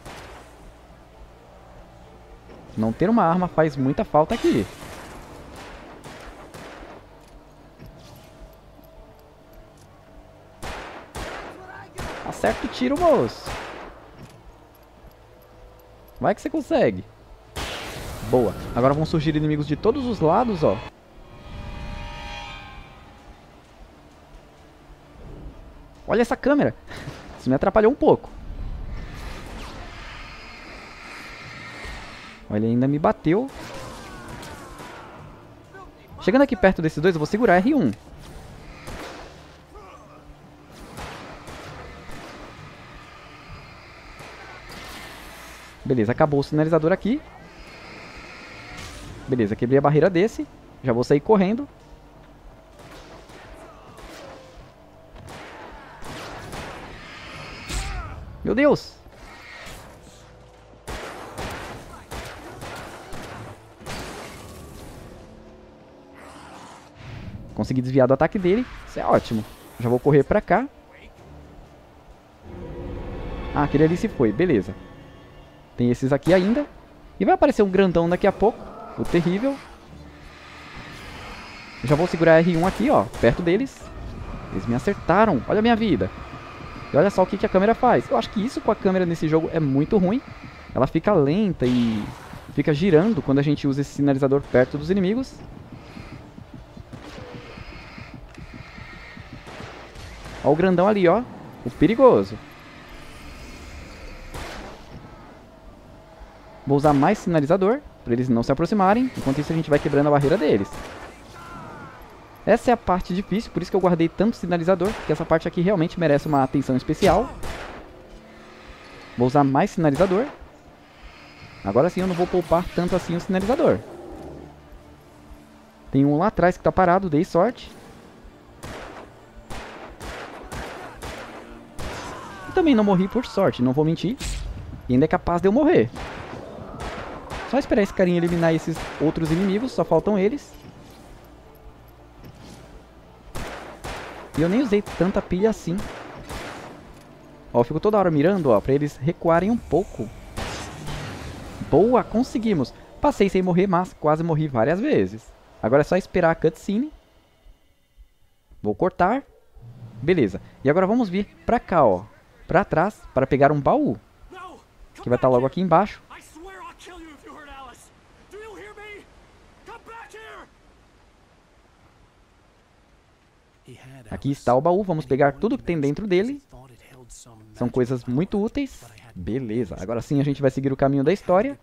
Speaker 1: Não ter uma arma faz muita falta aqui. Acerta o tiro, moço. Vai que você consegue. Boa. Agora vão surgir inimigos de todos os lados, ó. Olha essa câmera. Isso me atrapalhou um pouco. Olha, ele ainda me bateu. Chegando aqui perto desses dois, eu vou segurar R um. Beleza, acabou o sinalizador aqui. Beleza, quebrei a barreira desse. Já vou sair correndo. Meu Deus! Consegui desviar do ataque dele. Isso é ótimo. Já vou correr pra cá. Ah, aquele ali se foi. Beleza. Tem esses aqui ainda. E vai aparecer um grandão daqui a pouco. O terrível. Já vou segurar R um aqui, ó. Perto deles. Eles me acertaram. Olha a minha vida. E olha só o que, que a câmera faz. Eu acho que isso com a câmera nesse jogo é muito ruim. Ela fica lenta e fica girando quando a gente usa esse sinalizador perto dos inimigos. Ó o grandão ali, ó. O perigoso. Vou usar mais sinalizador para eles não se aproximarem. Enquanto isso a gente vai quebrando a barreira deles. Essa é a parte difícil, por isso que eu guardei tanto sinalizador, porque essa parte aqui realmente merece uma atenção especial. Vou usar mais sinalizador. Agora sim eu não vou poupar tanto assim o sinalizador. Tem um lá atrás que está parado, dei sorte. E também não morri por sorte, não vou mentir. E ainda é capaz de eu morrer. Só esperar esse carinha eliminar esses outros inimigos, só faltam eles. E eu nem usei tanta pilha assim. Ó, eu fico toda hora mirando, ó, pra eles recuarem um pouco. Boa, conseguimos. Passei sem morrer, mas quase morri várias vezes. Agora é só esperar a cutscene. Vou cortar. Beleza. E agora vamos vir pra cá, ó. Pra trás, para pegar um baú. Que vai estar logo aqui embaixo. Aqui está o baú, vamos pegar tudo que tem dentro dele. São coisas muito úteis. Beleza, agora sim a gente vai seguir o caminho da história.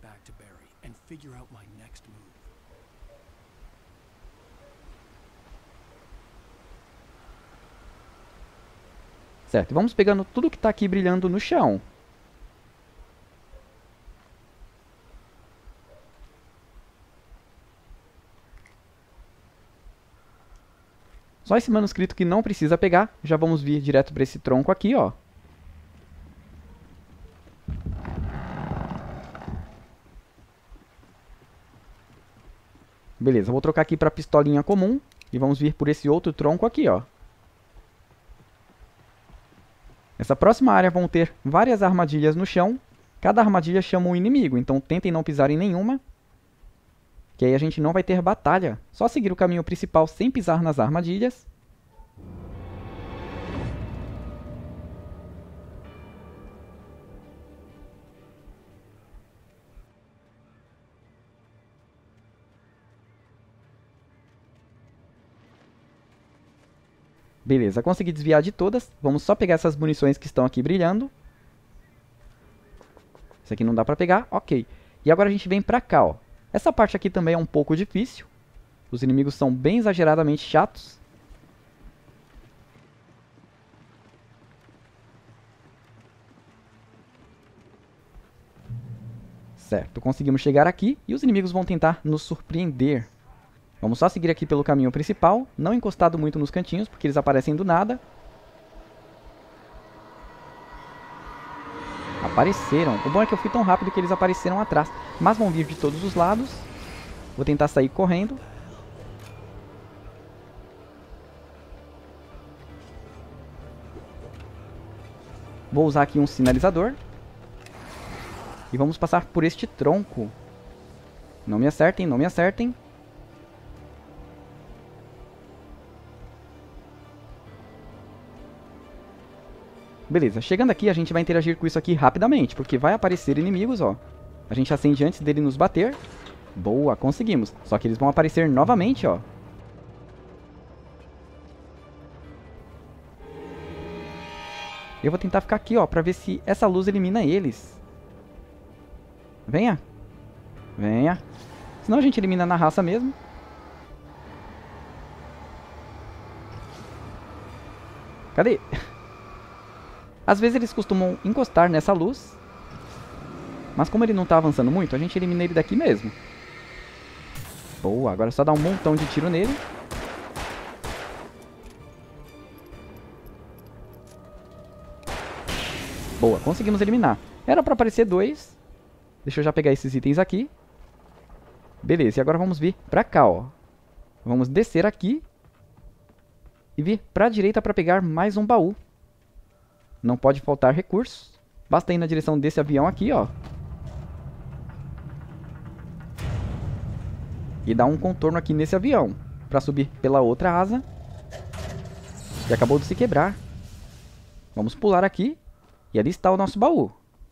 Speaker 1: Certo, e vamos pegando tudo que está aqui brilhando no chão. Só esse manuscrito que não precisa pegar. Já vamos vir direto para esse tronco aqui, ó. Beleza, vou trocar aqui para pistolinha comum. E vamos vir por esse outro tronco aqui, ó. Nessa próxima área vão ter várias armadilhas no chão. Cada armadilha chama um inimigo, então tentem não pisar em nenhuma. Que aí a gente não vai ter batalha. Só seguir o caminho principal sem pisar nas armadilhas. Beleza, consegui desviar de todas. Vamos só pegar essas munições que estão aqui brilhando. Isso aqui não dá pra pegar, ok. E agora a gente vem pra cá, ó. Essa parte aqui também é um pouco difícil. Os inimigos são bem exageradamente chatos. Certo, conseguimos chegar aqui e os inimigos vão tentar nos surpreender. Vamos só seguir aqui pelo caminho principal, não encostado muito nos cantinhos, porque eles aparecem do nada. Apareceram. O bom é que eu fui tão rápido que eles apareceram atrás. Mas vão vir de todos os lados. Vou tentar sair correndo. Vou usar aqui um sinalizador. E vamos passar por este tronco. Não me acertem, não me acertem. Beleza, chegando aqui a gente vai interagir com isso aqui rapidamente, porque vai aparecer inimigos, ó. A gente acende antes dele nos bater. Boa, conseguimos. Só que eles vão aparecer novamente, ó. Eu vou tentar ficar aqui, ó, pra ver se essa luz elimina eles. Venha. Venha. Senão a gente elimina na raça mesmo. Cadê? Às vezes eles costumam encostar nessa luz. Mas como ele não tá avançando muito, a gente elimina ele daqui mesmo. Boa, agora é só dar um montão de tiro nele. Boa, conseguimos eliminar. Era pra aparecer dois. Deixa eu já pegar esses itens aqui. Beleza, e agora vamos vir pra cá, ó. Vamos descer aqui. e vir para a direita para pegar mais um baú. Não pode faltar recursos. Basta ir na direção desse avião aqui, ó. E dar um contorno aqui nesse avião para subir pela outra asa. Que acabou de se quebrar. Vamos pular aqui. E ali está o nosso baú.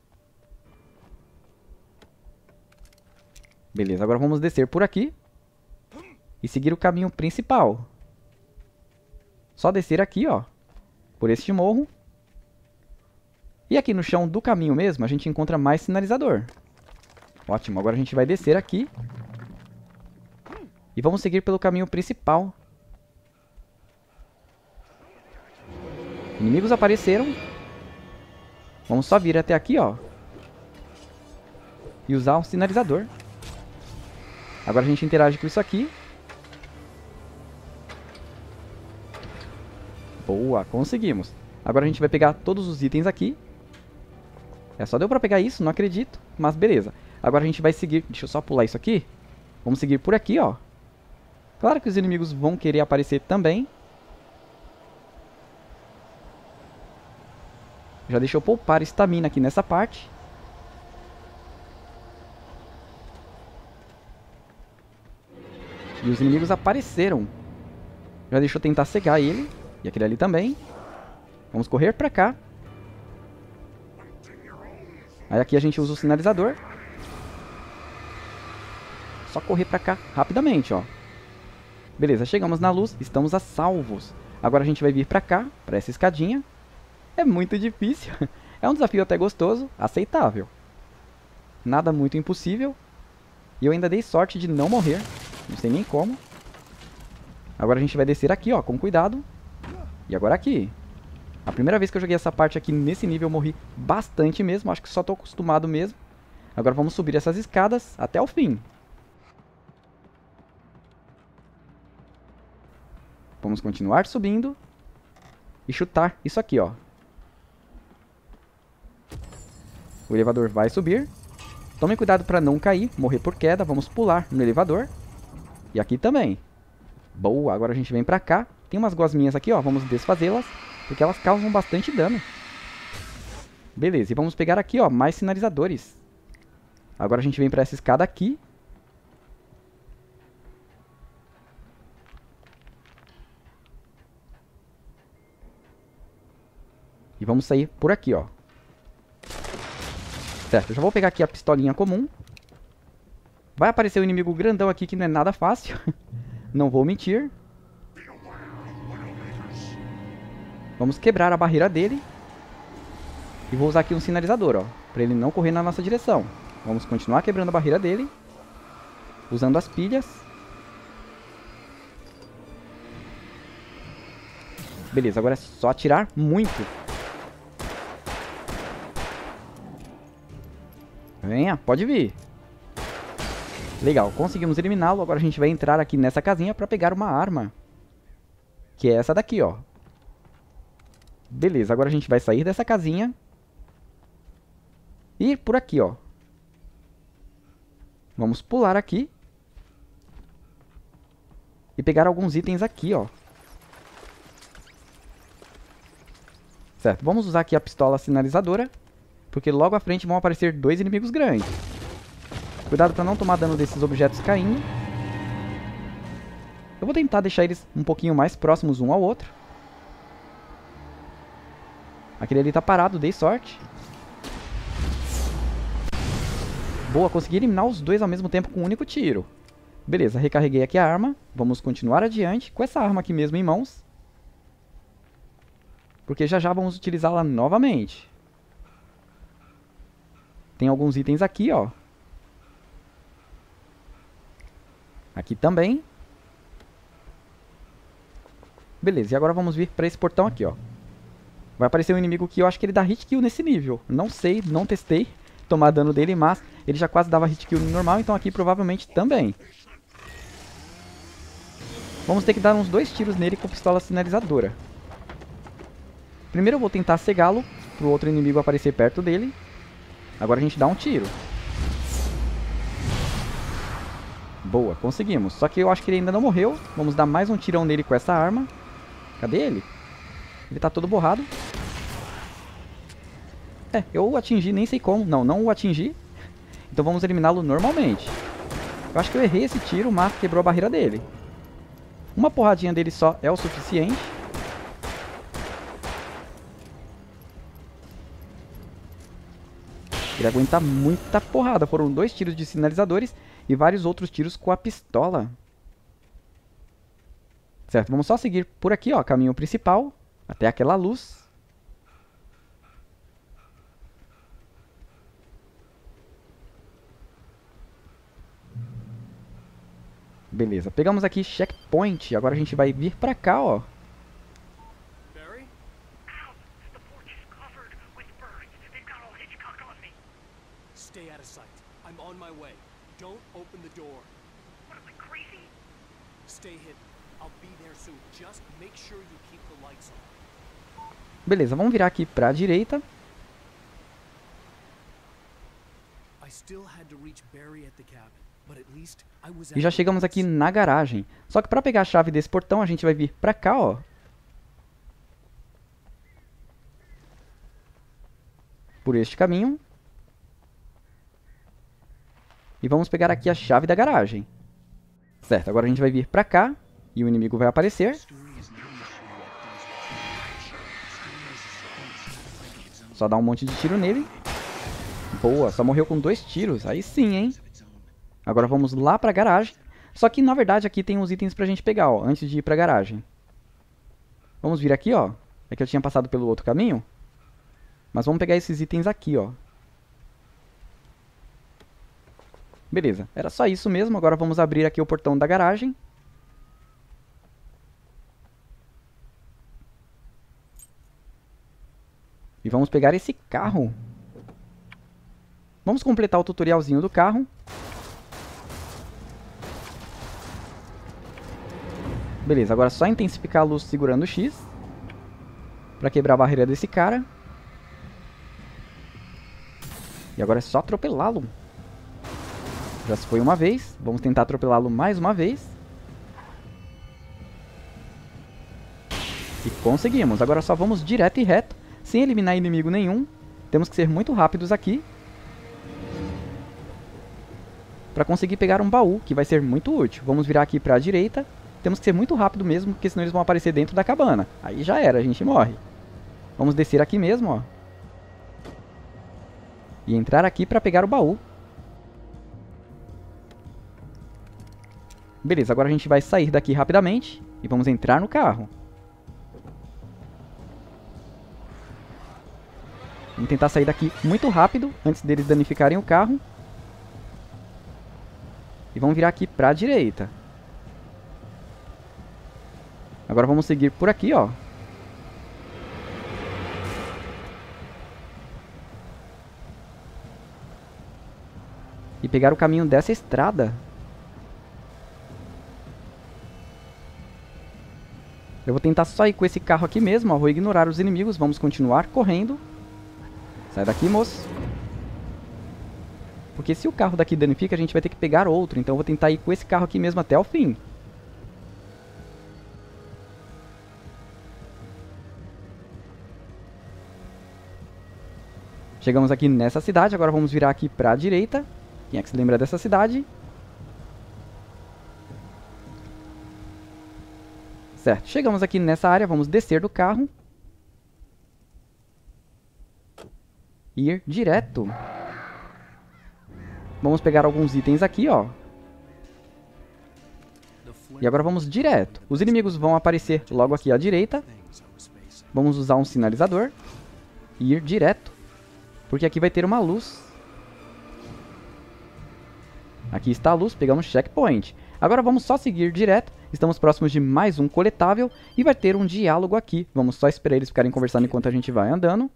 Speaker 1: Beleza, agora vamos descer por aqui. E seguir o caminho principal. Só descer aqui, ó. Por este morro. E aqui no chão do caminho mesmo, a gente encontra mais sinalizador. Ótimo, agora a gente vai descer aqui. E vamos seguir pelo caminho principal. Inimigos apareceram. Vamos só vir até aqui, ó. E usar um sinalizador. Agora a gente interage com isso aqui. Boa, conseguimos. Agora a gente vai pegar todos os itens aqui. É, só deu pra pegar isso, não acredito. Mas beleza. Agora a gente vai seguir... Deixa eu só pular isso aqui. Vamos seguir por aqui, ó. Claro que os inimigos vão querer aparecer também. Já deixa eu poupar estamina aqui nessa parte. E os inimigos apareceram. Já deixa eu tentar cegar ele. E aquele ali também. Vamos correr pra cá. Aí aqui a gente usa o sinalizador. Só correr pra cá rapidamente, ó. Beleza, chegamos na luz. Estamos a salvos. Agora a gente vai vir pra cá, pra essa escadinha. É muito difícil. É um desafio até gostoso, aceitável. Nada muito impossível. E eu ainda dei sorte de não morrer. Não sei nem como. Agora a gente vai descer aqui, ó, com cuidado. E agora aqui. A primeira vez que eu joguei essa parte aqui nesse nível eu morri bastante mesmo. Acho que só tô acostumado mesmo. Agora vamos subir essas escadas até o fim. Vamos continuar subindo. E chutar isso aqui, ó. O elevador vai subir. Tome cuidado para não cair, morrer por queda. Vamos pular no elevador. E aqui também. Boa, agora a gente vem pra cá. Tem umas gosminhas aqui, ó. Vamos desfazê-las, porque elas causam bastante dano. Beleza, e vamos pegar aqui, ó, mais sinalizadores. Agora a gente vem pra essa escada aqui. E vamos sair por aqui, ó. Certo, eu já vou pegar aqui a pistolinha comum. Vai aparecer um inimigo grandão aqui que não é nada fácil. Não vou mentir. Vamos quebrar a barreira dele. E vou usar aqui um sinalizador, ó. Pra ele não correr na nossa direção. Vamos continuar quebrando a barreira dele. Usando as pilhas. Beleza, agora é só atirar muito. Venha, pode vir. Legal, conseguimos eliminá-lo. Agora a gente vai entrar aqui nessa casinha para pegar uma arma. Que é essa daqui, ó. Beleza, agora a gente vai sair dessa casinha. E ir por aqui, ó. Vamos pular aqui. E pegar alguns itens aqui, ó. Certo, vamos usar aqui a pistola sinalizadora. Porque logo à frente vão aparecer dois inimigos grandes. Cuidado para não tomar dano desses objetos caindo. Eu vou tentar deixar eles um pouquinho mais próximos um ao outro. Aquele ali tá parado, dei sorte. Boa, consegui eliminar os dois ao mesmo tempo com um único tiro. Beleza, recarreguei aqui a arma. Vamos continuar adiante com essa arma aqui mesmo em mãos. Porque já já vamos utilizá-la novamente. Tem alguns itens aqui, ó. Aqui também. Beleza, e agora vamos vir para esse portão aqui, ó. Vai aparecer um inimigo que eu acho que ele dá hit kill nesse nível. Não sei, não testei tomar dano dele, mas ele já quase dava hit kill no normal, então aqui provavelmente também. Vamos ter que dar uns dois tiros nele com pistola sinalizadora. Primeiro eu vou tentar cegá-lo, para o outro inimigo aparecer perto dele. Agora a gente dá um tiro. Boa, conseguimos. Só que eu acho que ele ainda não morreu. Vamos dar mais um tirão nele com essa arma. Cadê ele? Ele tá todo borrado. É, eu o atingi, nem sei como. Não, não o atingi. Então vamos eliminá-lo normalmente. Eu acho que eu errei esse tiro, o Marco quebrou a barreira dele. Uma porradinha dele só é o suficiente. Ele aguenta muita porrada. Foram dois tiros de sinalizadores e vários outros tiros com a pistola. Certo, vamos só seguir por aqui, ó, caminho principal, até aquela luz. Beleza, pegamos aqui checkpoint. Agora a gente vai vir pra cá, ó.
Speaker 2: Barry?
Speaker 7: Ow! The porch is covered with birds. They've got all Hitchcock on me.
Speaker 2: Stay out of sight. I'm on my way. Don't open the door.
Speaker 7: What am I, crazy?
Speaker 2: Stay hidden. I'll be there soon. Just make sure you keep the lights on.
Speaker 1: Beleza, vamos virar aqui pra direita.
Speaker 2: I still had to reach Barry at the cabin, but at least I was
Speaker 1: E já chegamos aqui na garagem. Só que pra pegar a chave desse portão, a gente vai vir pra cá, ó. Por este caminho. E vamos pegar aqui a chave da garagem. Certo, agora a gente vai vir pra cá. E o inimigo vai aparecer. Só dar um monte de tiro nele. Boa, só morreu com dois tiros. Aí sim, hein? Agora vamos lá pra garagem. Só que, na verdade, aqui tem uns itens pra gente pegar, ó. Antes de ir pra garagem. Vamos vir aqui, ó. É que eu tinha passado pelo outro caminho. Mas vamos pegar esses itens aqui, ó. Beleza, era só isso mesmo. Agora vamos abrir aqui o portão da garagem. E vamos pegar esse carro. Vamos completar o tutorialzinho do carro. Beleza, agora é só intensificar a luz segurando o X. Pra quebrar a barreira desse cara. E agora é só atropelá-lo. Já se foi uma vez. Vamos tentar atropelá-lo mais uma vez. E conseguimos. Agora só vamos direto e reto. Sem eliminar inimigo nenhum. Temos que ser muito rápidos aqui. Para conseguir pegar um baú, que vai ser muito útil. Vamos virar aqui para a direita. Temos que ser muito rápido mesmo, porque senão eles vão aparecer dentro da cabana. Aí já era, a gente morre. Vamos descer aqui mesmo, ó. E entrar aqui para pegar o baú. Beleza, agora a gente vai sair daqui rapidamente. E vamos entrar no carro. Vamos tentar sair daqui muito rápido, antes deles danificarem o carro. E vamos virar aqui para a direita. Agora vamos seguir por aqui, ó. E pegar o caminho dessa estrada. Eu vou tentar só ir com esse carro aqui mesmo, ó. Vou ignorar os inimigos, vamos continuar correndo. Sai daqui, moço. Porque se o carro daqui danifica, a gente vai ter que pegar outro. Então eu vou tentar ir com esse carro aqui mesmo até o fim. Chegamos aqui nessa cidade. Agora vamos virar aqui para a direita. Quem é que se lembra dessa cidade? Certo, chegamos aqui nessa área. Vamos descer do carro. Ir direto. Vamos pegar alguns itens aqui, ó. E agora vamos direto. Os inimigos vão aparecer logo aqui à direita. Vamos usar um sinalizador. E ir direto. Porque aqui vai ter uma luz. Aqui está a luz, pegamos checkpoint. Agora vamos só seguir direto. Estamos próximos de mais um coletável. E vai ter um diálogo aqui. Vamos só esperar eles ficarem conversando enquanto a gente vai andando.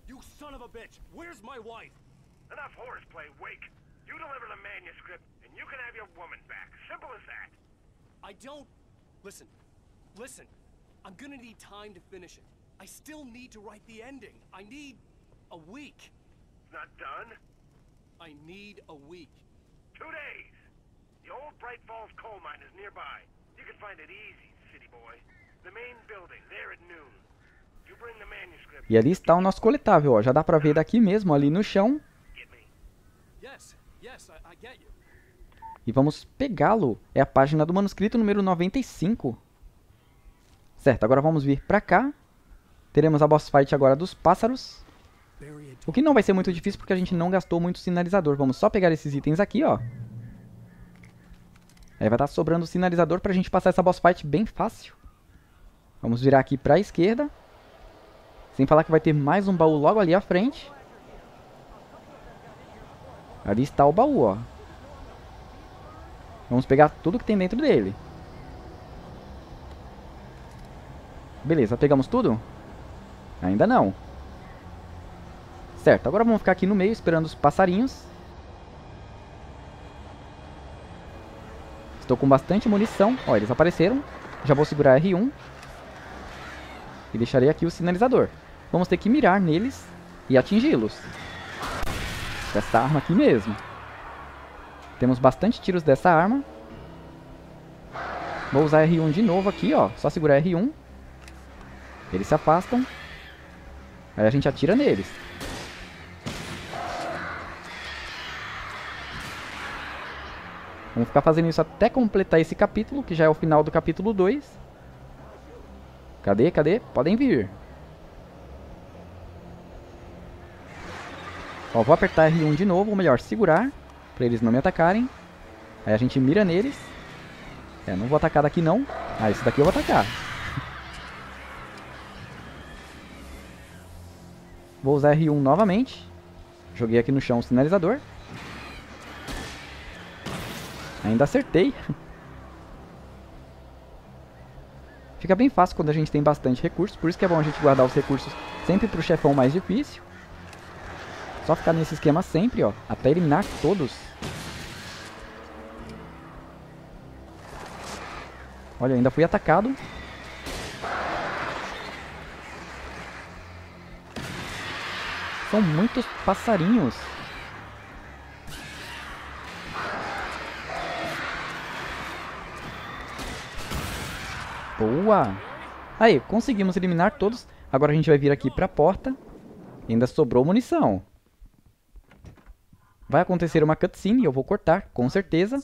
Speaker 7: Enough horseplay, Wake. You deliver the manuscript, and you can have your woman back. Simple as that.
Speaker 2: I don't... Listen. Listen. I'm gonna need time to finish it. I still need to write the ending. I need... a week.
Speaker 7: It's not done?
Speaker 2: I need a week.
Speaker 7: Two days. The old Bright Falls coal mine is nearby. You can find it easy, city boy. The main building, there at noon. You bring the manuscript.
Speaker 1: E ali está o nosso coletável, ó. Já dá pra ver daqui mesmo, ali no chão.
Speaker 7: Get me?
Speaker 2: Yes, yes, I, I get you.
Speaker 1: E vamos pegá-lo. É a página do manuscrito número noventa e cinco. Certo, agora vamos vir pra cá. Teremos a boss fight agora dos pássaros. O que não vai ser muito difícil porque a gente não gastou muito sinalizador. Vamos só pegar esses itens aqui, ó. Aí vai estar sobrando o sinalizador pra gente passar essa boss fight bem fácil. Vamos virar aqui pra esquerda. Sem falar que vai ter mais um baú logo ali à frente. Ali está o baú, ó. Vamos pegar tudo que tem dentro dele. Beleza, pegamos tudo? Ainda não. Certo, agora vamos ficar aqui no meio esperando os passarinhos. Estou com bastante munição. Ó, eles apareceram. Já vou segurar R um. E deixarei aqui o sinalizador. Vamos ter que mirar neles e atingi-los. Dessa arma aqui mesmo. Temos bastante tiros dessa arma. Vou usar R um de novo aqui, ó. Só segurar R um. Eles se afastam. Aí a gente atira neles. Vamos ficar fazendo isso até completar esse capítulo, que já é o final do capítulo dois. Cadê? Cadê? Podem vir. Ó, vou apertar R um de novo, ou melhor, segurar, pra eles não me atacarem. Aí a gente mira neles. É, não vou atacar daqui não. Ah, esse daqui eu vou atacar. Vou usar R um novamente. Joguei aqui no chão o sinalizador. Ainda acertei. Fica bem fácil quando a gente tem bastante recursos. Por isso que é bom a gente guardar os recursos sempre pro chefão mais difícil. Só ficar nesse esquema sempre, ó. Até eliminar todos. Olha, ainda fui atacado. São muitos passarinhos. Boa! Aí, conseguimos eliminar todos. Agora a gente vai vir aqui pra porta. E ainda sobrou munição. Vai acontecer uma cutscene e eu vou cortar, com certeza.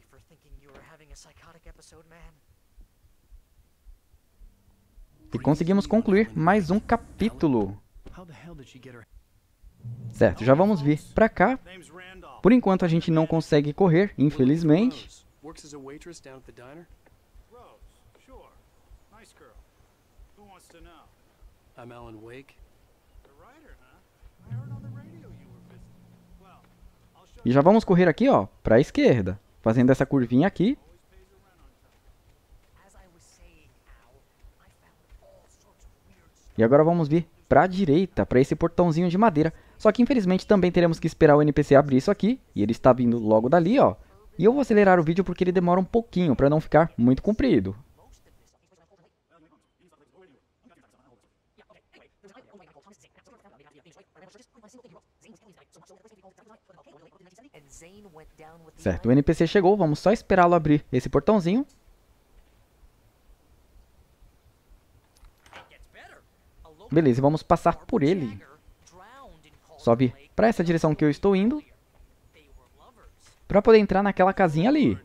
Speaker 1: E conseguimos concluir mais um capítulo. Certo, já vamos vir pra cá. Por enquanto a gente não consegue correr, infelizmente.
Speaker 2: I'm Alan Wake.
Speaker 1: E já vamos correr aqui, ó, pra esquerda. Fazendo essa curvinha aqui. E agora vamos vir pra direita, pra esse portãozinho de madeira. Só que infelizmente também teremos que esperar o N P C abrir isso aqui. E ele está vindo logo dali, ó. E eu vou acelerar o vídeo porque ele demora um pouquinho, pra não ficar muito comprido. Certo, o N P C chegou, vamos só esperá-lo abrir esse portãozinho. Beleza, vamos passar por ele. Só vir pra essa direção que eu estou indo. Pra poder entrar naquela casinha ali.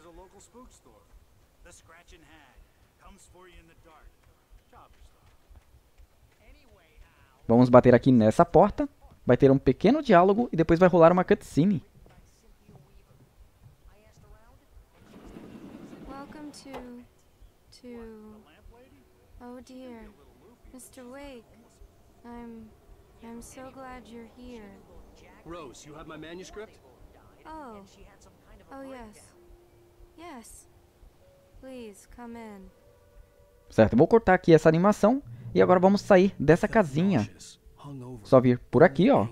Speaker 1: Vamos bater aqui nessa porta. Vai ter um pequeno diálogo e depois vai rolar uma cutscene.
Speaker 8: Welcome to... to... Oh dear. Mister Wake. I'm... I'm so glad you're here.
Speaker 2: Rose, you have my manuscript?
Speaker 8: Oh. Oh yes. Yes. Please, come in.
Speaker 1: Certo, eu vou cortar aqui essa animação. E agora vamos sair dessa casinha. Só vir por aqui, ó.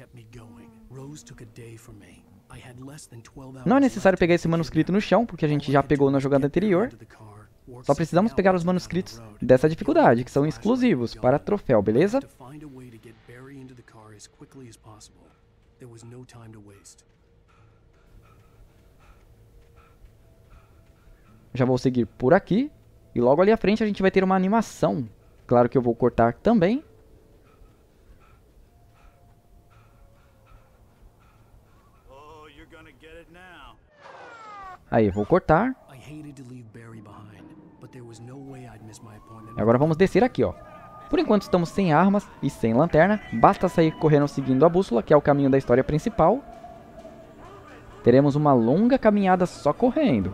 Speaker 1: Não é necessário pegar esse manuscrito no chão, porque a gente já pegou na jogada anterior. Só precisamos pegar os manuscritos dessa dificuldade, que são exclusivos para troféu, beleza? Já vou seguir por aqui. E logo ali à frente a gente vai ter uma animação. Claro que eu vou cortar também. Aí, vou cortar. Agora vamos descer aqui, ó. Por enquanto estamos sem armas e sem lanterna. Basta sair correndo seguindo a bússola, que é o caminho da história principal. Teremos uma longa caminhada só correndo.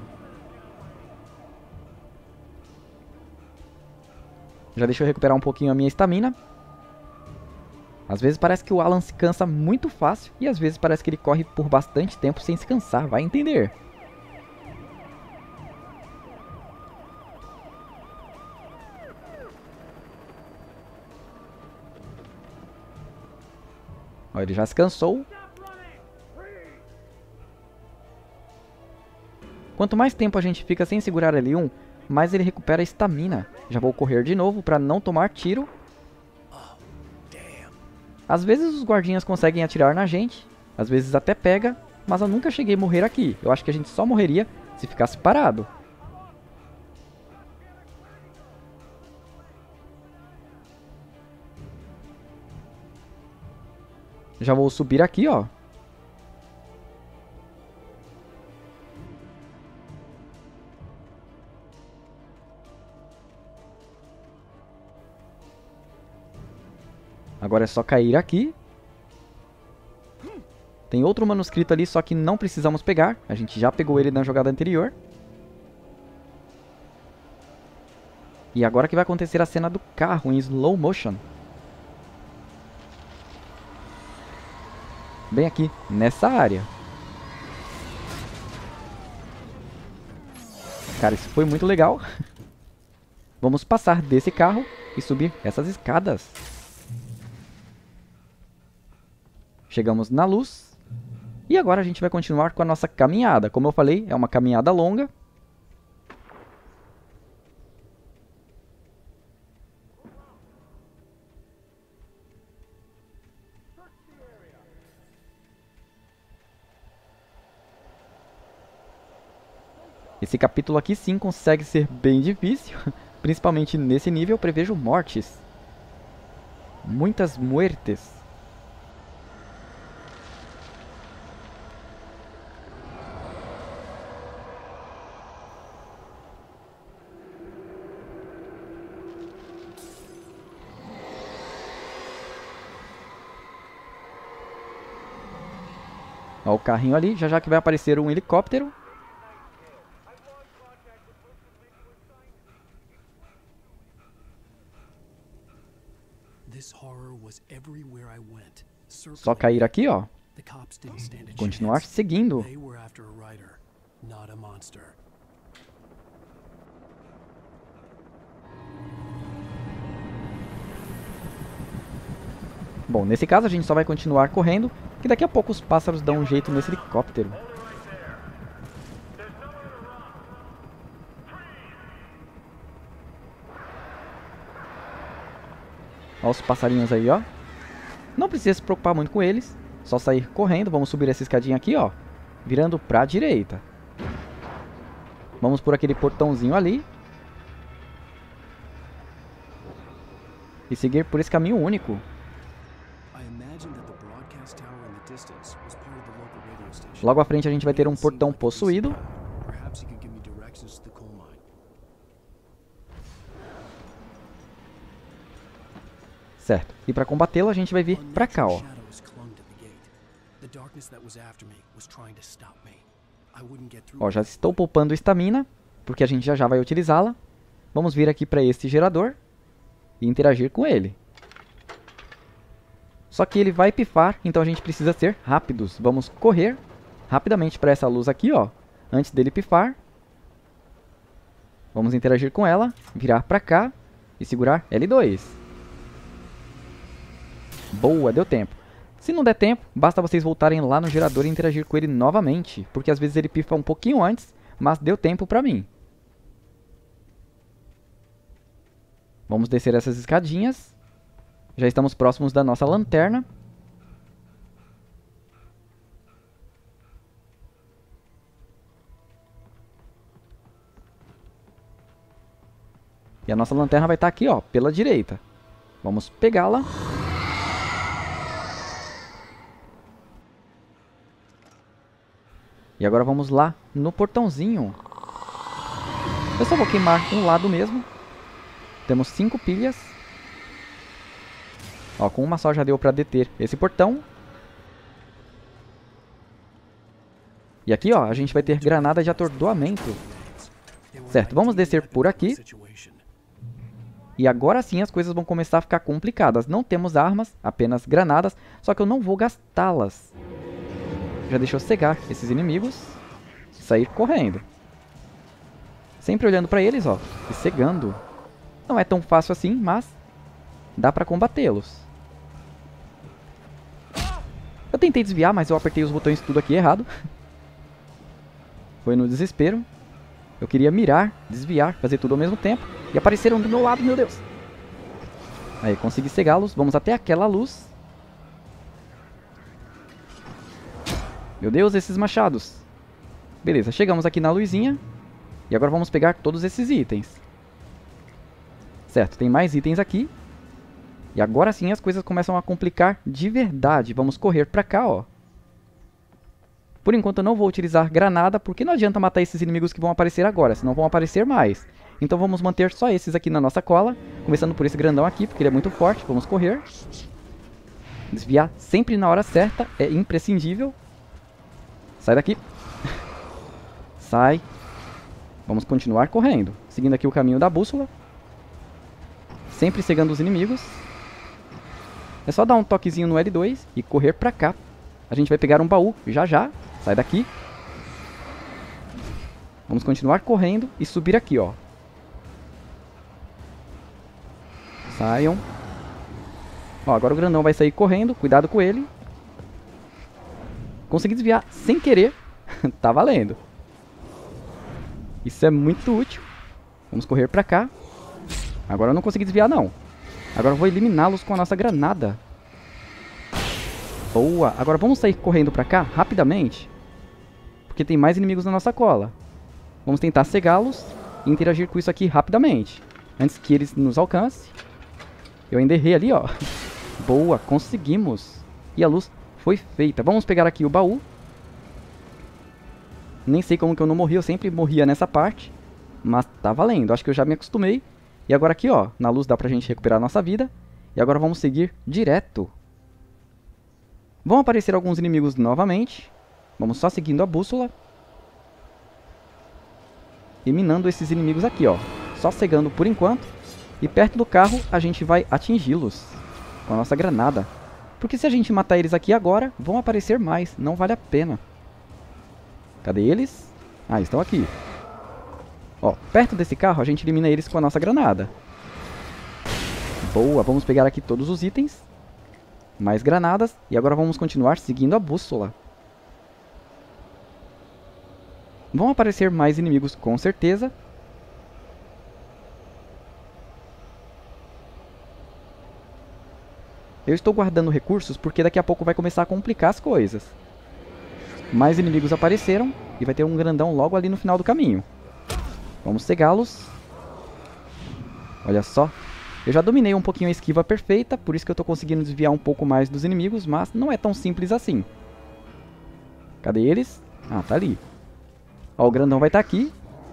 Speaker 1: Já deixa eu recuperar um pouquinho a minha estamina. Às vezes parece que o Alan se cansa muito fácil. E às vezes parece que ele corre por bastante tempo sem se cansar. Vai entender. Ó, ele já se cansou. Quanto mais tempo a gente fica sem segurar L um, mais ele recupera a estamina. Já vou correr de novo para não tomar tiro. Às vezes os guardinhas conseguem atirar na gente, às vezes até pega, mas eu nunca cheguei a morrer aqui. Eu acho que a gente só morreria se ficasse parado. Já vou subir aqui, ó. Agora é só cair aqui. Tem outro manuscrito ali, só que não precisamos pegar. A gente já pegou ele na jogada anterior. E agora que vai acontecer a cena do carro em slow motion. Bem aqui, nessa área. Cara, isso foi muito legal. Vamos passar desse carro e subir essas escadas. Chegamos na luz. E agora a gente vai continuar com a nossa caminhada. Como eu falei, é uma caminhada longa. Esse capítulo aqui sim consegue ser bem difícil. Principalmente nesse nível, eu prevejo mortes. Muitas muertes. Ó, o carrinho ali, já já que vai aparecer um helicóptero. Só cair aqui, ó. Continuar seguindo. Bom, nesse caso a gente só vai continuar correndo, que daqui a pouco os pássaros dão um jeito nesse helicóptero. Olha os passarinhos aí, ó. Não precisa se preocupar muito com eles. Só sair correndo. Vamos subir essa escadinha aqui, ó. Virando pra direita. Vamos por aquele portãozinho ali. E seguir por esse caminho único. Logo à frente a gente vai ter um portão possuído. Certo. E para combatê-lo a gente vai vir pra cá, ó. Ó, já estou poupando estamina, porque a gente já já vai utilizá-la. Vamos vir aqui para este gerador e interagir com ele. Só que ele vai pifar, então a gente precisa ser rápidos. Vamos correr rapidamente para essa luz aqui, ó, antes dele pifar. Vamos interagir com ela, virar para cá e segurar L dois. Boa, deu tempo. Se não der tempo, basta vocês voltarem lá no gerador e interagir com ele novamente, porque às vezes ele pifa um pouquinho antes, mas deu tempo pra mim. Vamos descer essas escadinhas. Já estamos próximos da nossa lanterna. E a nossa lanterna vai estar aqui, ó, pela direita. Vamos pegá-la. E agora vamos lá no portãozinho. Eu só vou queimar um lado mesmo. Temos cinco pilhas. Ó, com uma só já deu para deter esse portão. E aqui, ó, a gente vai ter granada de atordoamento. Certo, vamos descer por aqui. E agora sim as coisas vão começar a ficar complicadas. Não temos armas, apenas granadas. Só que eu não vou gastá-las. Já deixa eu cegar esses inimigos. E sair correndo. Sempre olhando pra eles, ó. E cegando. Não é tão fácil assim, mas dá pra combatê-los. Eu tentei desviar, mas eu apertei os botões tudo aqui errado. Foi no desespero. Eu queria mirar, desviar, fazer tudo ao mesmo tempo. E apareceram do meu lado, meu Deus. Aí, consegui cegá-los. Vamos até aquela luz. Meu Deus, esses machados. Beleza, chegamos aqui na luzinha. E agora vamos pegar todos esses itens. Certo, tem mais itens aqui. E agora sim as coisas começam a complicar de verdade. Vamos correr pra cá, ó. Por enquanto eu não vou utilizar granada, porque não adianta matar esses inimigos que vão aparecer agora, senão vão aparecer mais. Então vamos manter só esses aqui na nossa cola, começando por esse grandão aqui, porque ele é muito forte. Vamos correr. Desviar sempre na hora certa, é imprescindível. Sai daqui. Sai. Vamos continuar correndo, seguindo aqui o caminho da bússola. Sempre cegando os inimigos. É só dar um toquezinho no L dois e correr pra cá. A gente vai pegar um baú já já. Sai daqui. Vamos continuar correndo e subir aqui, ó. Saiam. Ó, agora o grandão vai sair correndo. Cuidado com ele. Consegui desviar sem querer. Tá valendo. Isso é muito útil. Vamos correr pra cá. Agora eu não consegui desviar, não. Agora eu vou eliminá-los com a nossa granada. Boa. Agora vamos sair correndo pra cá, rapidamente. Porque tem mais inimigos na nossa cola. Vamos tentar cegá-los e interagir com isso aqui rapidamente. Antes que eles nos alcancem. Eu ainda errei ali, ó. Boa, conseguimos. E a luz foi feita. Vamos pegar aqui o baú. Nem sei como que eu não morri, eu sempre morria nessa parte. Mas tá valendo, acho que eu já me acostumei. E agora aqui, ó, na luz dá pra gente recuperar a nossa vida. E agora vamos seguir direto. Vão aparecer alguns inimigos novamente. Vamos só seguindo a bússola. E minando esses inimigos aqui, ó. Só cegando por enquanto. E perto do carro a gente vai atingi-los com a nossa granada. Porque se a gente matar eles aqui agora, vão aparecer mais, não vale a pena. Cadê eles? Ah, estão aqui. Ó, perto desse carro a gente elimina eles com a nossa granada. Boa, vamos pegar aqui todos os itens. Mais granadas. E agora vamos continuar seguindo a bússola. Vão aparecer mais inimigos com certeza. Eu estou guardando recursos porque daqui a pouco vai começar a complicar as coisas. Mais inimigos apareceram e vai ter um grandão logo ali no final do caminho. Vamos cegá-los. Olha só. Eu já dominei um pouquinho a esquiva perfeita, por isso que eu estou conseguindo desviar um pouco mais dos inimigos, mas não é tão simples assim. Cadê eles? Ah, tá ali. Ó, o grandão vai estar aqui.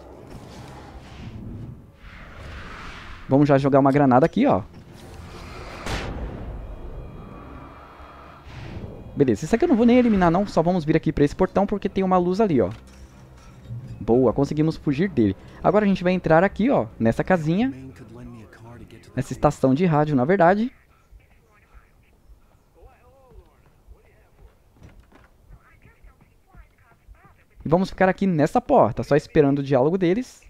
Speaker 1: Vamos já jogar uma granada aqui, ó. Beleza, isso aqui eu não vou nem eliminar não, só vamos vir aqui pra esse portão porque tem uma luz ali, ó. Boa, conseguimos fugir dele. Agora a gente vai entrar aqui, ó, nessa casinha. Nessa estação de rádio, na verdade. E vamos ficar aqui nessa porta, só esperando o diálogo deles.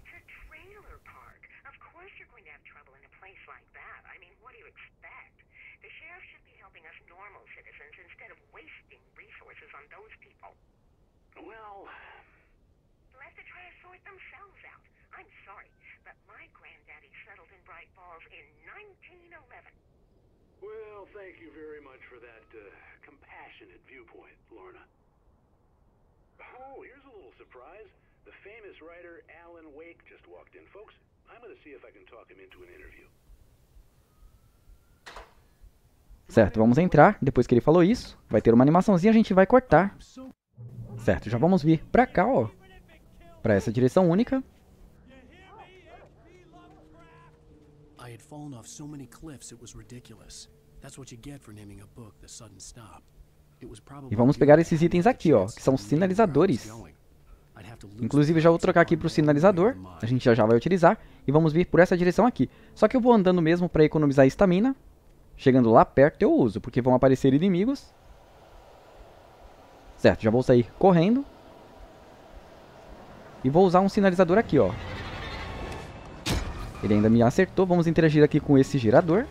Speaker 12: Well, thank you very much for that uh, compassionate viewpoint, Lorna. Oh, here's a little surprise. The famous writer Alan Wake just walked in, folks. I'm gonna see if I can talk him into an interview.
Speaker 1: Certo, vamos entrar. Depois que ele falou isso, vai ter uma animaçãozinha, a gente vai cortar. Certo, já vamos vir pra cá, ó. Pra essa direção única.
Speaker 2: I had fallen off so many cliffs it was ridiculous. That's what you get for naming a book The Sudden Stop. It was probably
Speaker 1: E vamos pegar esses itens aqui, ó, que são sinalizadores. Inclusive, já vou trocar aqui pro sinalizador. A gente já já vai utilizar. E vamos vir por essa direção aqui. Só que eu vou andando mesmo pra economizar estamina. Chegando lá perto eu uso, porque vão aparecer inimigos. Certo, já vou sair correndo. E vou usar um sinalizador aqui, ó. Ele ainda me acertou. Vamos interagir aqui com esse girador.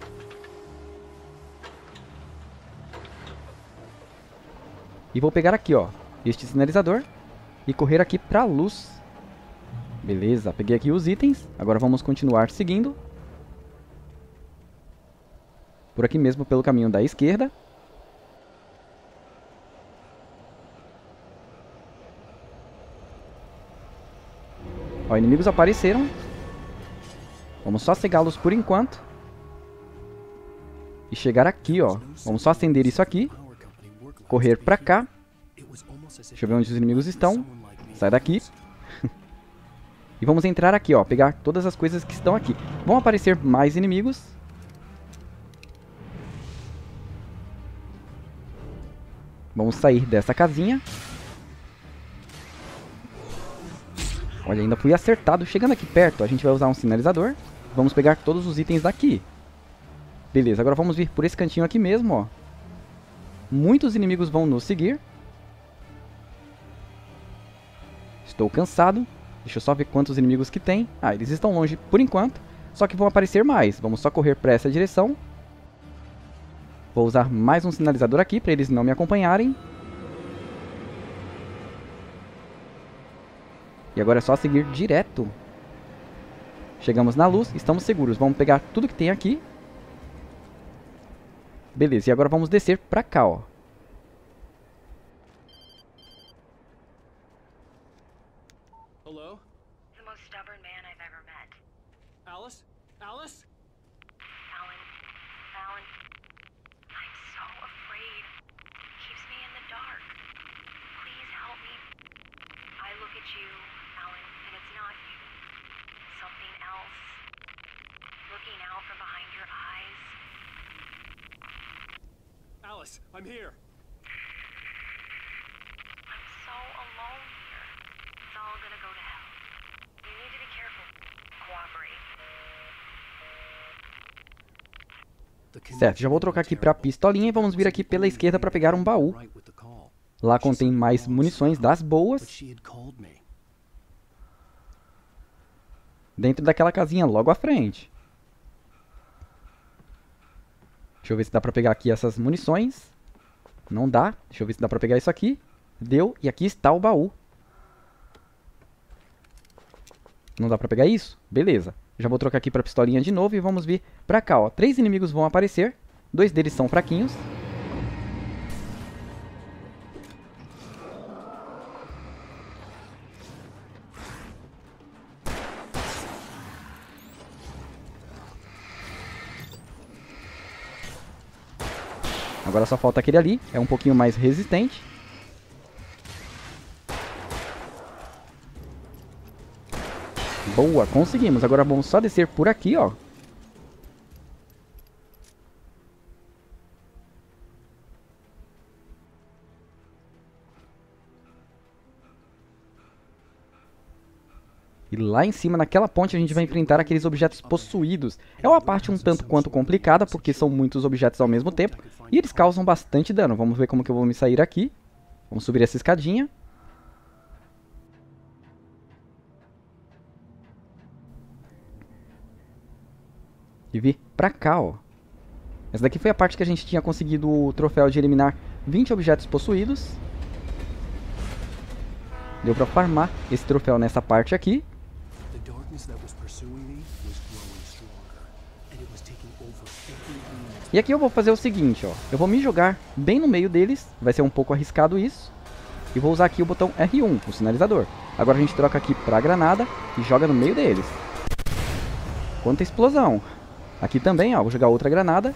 Speaker 1: E vou pegar aqui, ó, este sinalizador. E correr aqui pra luz. Beleza, peguei aqui os itens. Agora vamos continuar seguindo. Por aqui mesmo, pelo caminho da esquerda. Ó, inimigos apareceram. Vamos só cegá-los por enquanto. E chegar aqui, ó. Vamos só acender isso aqui. Correr pra cá. Deixa eu ver onde os inimigos estão. Sai daqui. E vamos entrar aqui, ó. Pegar todas as coisas que estão aqui. Vão aparecer mais inimigos. Vamos sair dessa casinha. Olha, ainda fui acertado. Chegando aqui perto, a gente vai usar um sinalizador. Vamos pegar todos os itens daqui. Beleza, agora vamos vir por esse cantinho aqui mesmo, ó. Muitos inimigos vão nos seguir. Estou cansado. Deixa eu só ver quantos inimigos que tem. Ah, eles estão longe por enquanto. Só que vão aparecer mais. Vamos só correr para essa direção. Vou usar mais um sinalizador aqui para eles não me acompanharem. E agora é só seguir direto. Chegamos na luz, estamos seguros. Vamos pegar tudo que tem aqui. Beleza, e agora vamos descer pra cá, ó.
Speaker 2: Hello? The most stubborn man I've ever met. Alice? Alice?
Speaker 13: Alan, Alan, I'm so afraid. Keeps me in the dark. Please help me. I look at you, Alan, and it's not you. Something else. Looking out from behind your eyes.
Speaker 2: Alice, I'm here.
Speaker 13: I'm so alone here. It's all gonna go to hell. You need to be careful. Cooperate.
Speaker 1: Certo, já vou trocar aqui pra pistolinha e vamos vir aqui pela esquerda para pegar um baú. Lá contém mais munições das boas. Dentro daquela casinha logo à frente. Deixa eu ver se dá pra pegar aqui essas munições. Não dá. Deixa eu ver se dá pra pegar isso aqui. Deu. E aqui está o baú. Não dá pra pegar isso? Beleza. Já vou trocar aqui pra pistolinha de novo e vamos vir pra cá, ó. Três inimigos vão aparecer. Dois deles são fraquinhos. Agora só falta aquele ali. É um pouquinho mais resistente. Boa, conseguimos. Agora vamos só descer por aqui, ó. E lá em cima, naquela ponte, a gente vai enfrentar aqueles objetos possuídos. É uma parte um tanto quanto complicada, porque são muitos objetos ao mesmo tempo. E eles causam bastante dano. Vamos ver como que eu vou me sair aqui. Vamos subir essa escadinha. E vir pra cá, ó. Essa daqui foi a parte que a gente tinha conseguido o troféu de eliminar vinte objetos possuídos. Deu pra farmar esse troféu nessa parte aqui. E aqui eu vou fazer o seguinte, ó. Eu vou me jogar bem no meio deles. Vai ser um pouco arriscado isso. E vou usar aqui o botão R um, o sinalizador. Agora a gente troca aqui pra granada e joga no meio deles. quanta explosão. Aqui também, ó, vou jogar outra granada.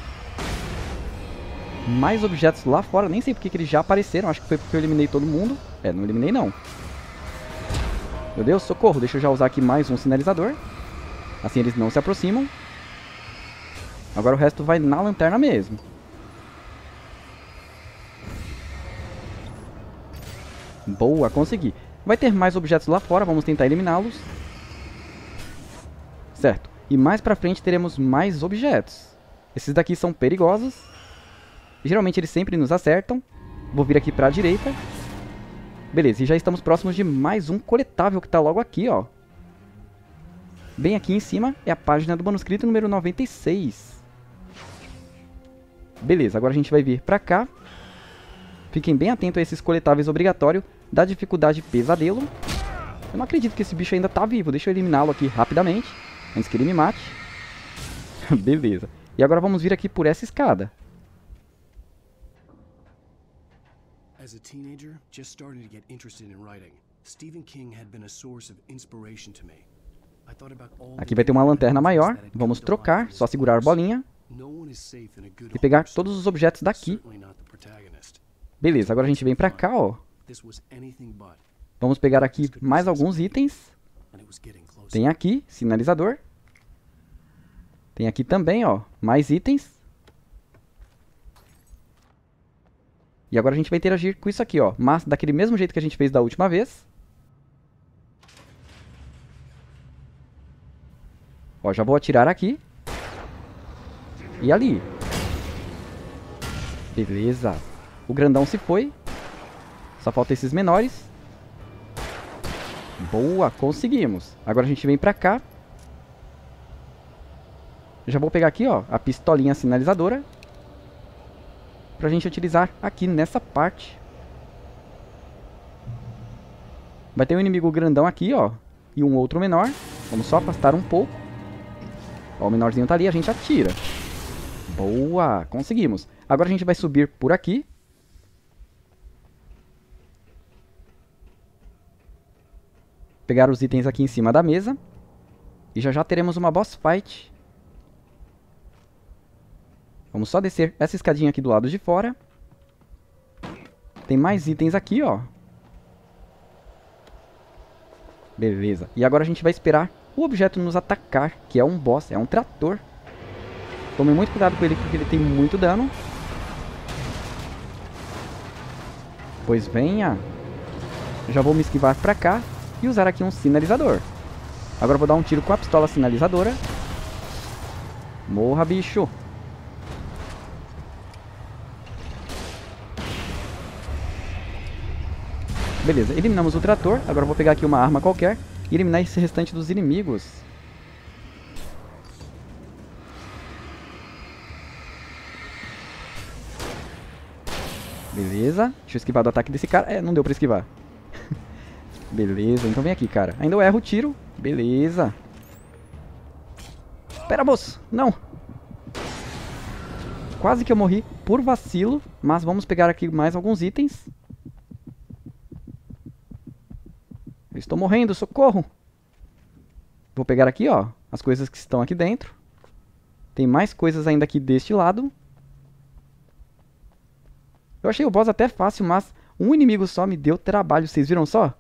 Speaker 1: Mais objetos lá fora, nem sei porque que eles já apareceram, acho que foi porque eu eliminei todo mundo. É, não eliminei não. Meu Deus, socorro, deixa eu já usar aqui mais um sinalizador. Assim eles não se aproximam. Agora o resto vai na lanterna mesmo. Boa, consegui. Vai ter mais objetos lá fora, vamos tentar eliminá-los. Certo. E mais pra frente teremos mais objetos. Esses daqui são perigosos. Geralmente eles sempre nos acertam. Vou vir aqui pra direita. Beleza, e já estamos próximos de mais um coletável que tá logo aqui, ó. Bem aqui em cima é a página do manuscrito número noventa e seis. Beleza, agora a gente vai vir pra cá. Fiquem bem atentos a esses coletáveis obrigatórios da dificuldade pesadelo. Eu não acredito que esse bicho ainda tá vivo. Deixa eu eliminá-lo aqui rapidamente, antes que ele me mate. Beleza. E agora vamos vir aqui por essa escada.
Speaker 2: As a teenager, just starting to get interested in writing, Stephen King had been a source of inspiration to me. I thought about all
Speaker 1: Aqui vai ter uma lanterna maior. Vamos trocar, só segurar a bolinha e pegar todos os objetos daqui. Beleza, agora a gente vem pra cá, ó. Vamos pegar aqui mais alguns itens. Tem aqui, sinalizador. Tem aqui também, ó, mais itens. E agora a gente vai interagir com isso aqui, ó. Mas daquele mesmo jeito que a gente fez da última vez. Ó, já vou atirar aqui. E ali. Beleza. O grandão se foi. Só falta esses menores. Boa, conseguimos. Agora a gente vem pra cá. Já vou pegar aqui, ó, a pistolinha sinalizadora. Pra gente utilizar aqui nessa parte. Vai ter um inimigo grandão aqui, ó. E um outro menor. Vamos só afastar um pouco. Ó, o menorzinho tá ali, a gente atira. Boa, conseguimos. Agora a gente vai subir por aqui. Pegar os itens aqui em cima da mesa. E já já teremos uma boss fight. Vamos só descer essa escadinha aqui do lado de fora. Tem mais itens aqui, ó. Beleza. E agora a gente vai esperar o objeto nos atacar, que é um boss, é um trator. Tome muito cuidado com ele, porque ele tem muito dano. Pois venha. Já vou me esquivar pra cá e usar aqui um sinalizador. Agora eu vou dar um tiro com a pistola sinalizadora. Morra, bicho. Beleza, eliminamos o trator. Agora eu vou pegar aqui uma arma qualquer e eliminar esse restante dos inimigos. Beleza, deixa eu esquivar do ataque desse cara. É, não deu pra esquivar. Beleza, então vem aqui, cara. Ainda eu erro o tiro. Beleza. Pera, moço, não. Quase que eu morri por vacilo. Mas vamos pegar aqui mais alguns itens. Eu estou morrendo, socorro. Vou pegar aqui, ó, as coisas que estão aqui dentro. Tem mais coisas ainda aqui deste lado. Eu achei o boss até fácil, mas um inimigo só me deu trabalho. Vocês viram só?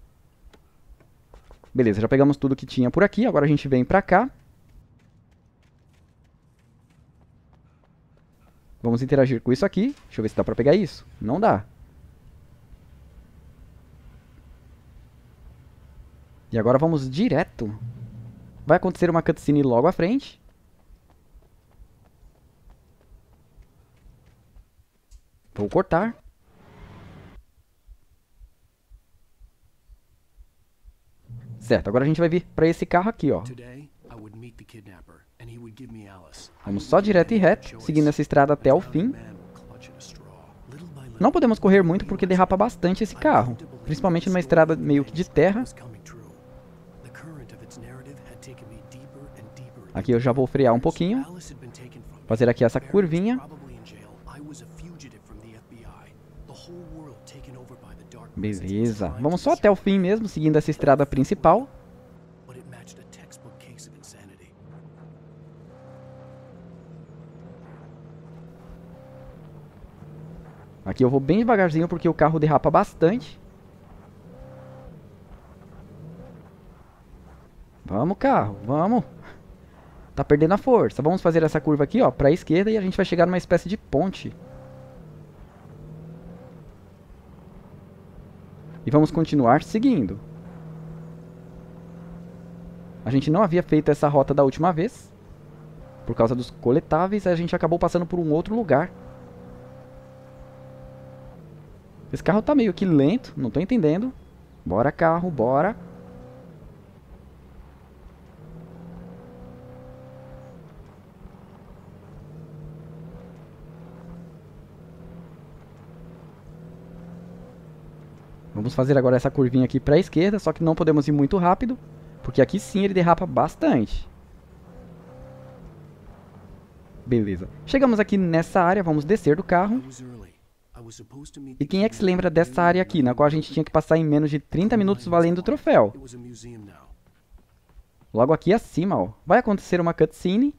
Speaker 1: Beleza, já pegamos tudo que tinha por aqui. Agora a gente vem pra cá. Vamos interagir com isso aqui. Deixa eu ver se dá pra pegar isso. Não dá. E agora vamos direto. Vai acontecer uma cutscene logo à frente. Vou cortar. Certo, agora a gente vai vir para esse carro aqui, ó. Vamos só direto e reto, seguindo essa estrada até o fim. Não podemos correr muito porque derrapa bastante esse carro, principalmente numa estrada meio que de terra. Aqui eu já vou frear um pouquinho. Fazer aqui essa curvinha. Beleza. Vamos só até o fim mesmo, seguindo essa estrada principal. Aqui eu vou bem devagarzinho porque o carro derrapa bastante. Vamos, carro, vamos. Tá perdendo a força. Vamos fazer essa curva aqui, ó, pra esquerda e a gente vai chegar numa espécie de ponte. E vamos continuar seguindo. A gente não havia feito essa rota da última vez. Por causa dos coletáveis, a gente acabou passando por um outro lugar. Esse carro tá meio que lento, não tô entendendo. Bora, carro, bora. Vamos fazer agora essa curvinha aqui para a esquerda, só que não podemos ir muito rápido, porque aqui sim ele derrapa bastante. Beleza. Chegamos aqui nessa área, vamos descer do carro. E quem é que se lembra dessa área aqui, na qual a gente tinha que passar em menos de trinta minutos valendo o troféu? Logo aqui acima, ó, vai acontecer uma cutscene.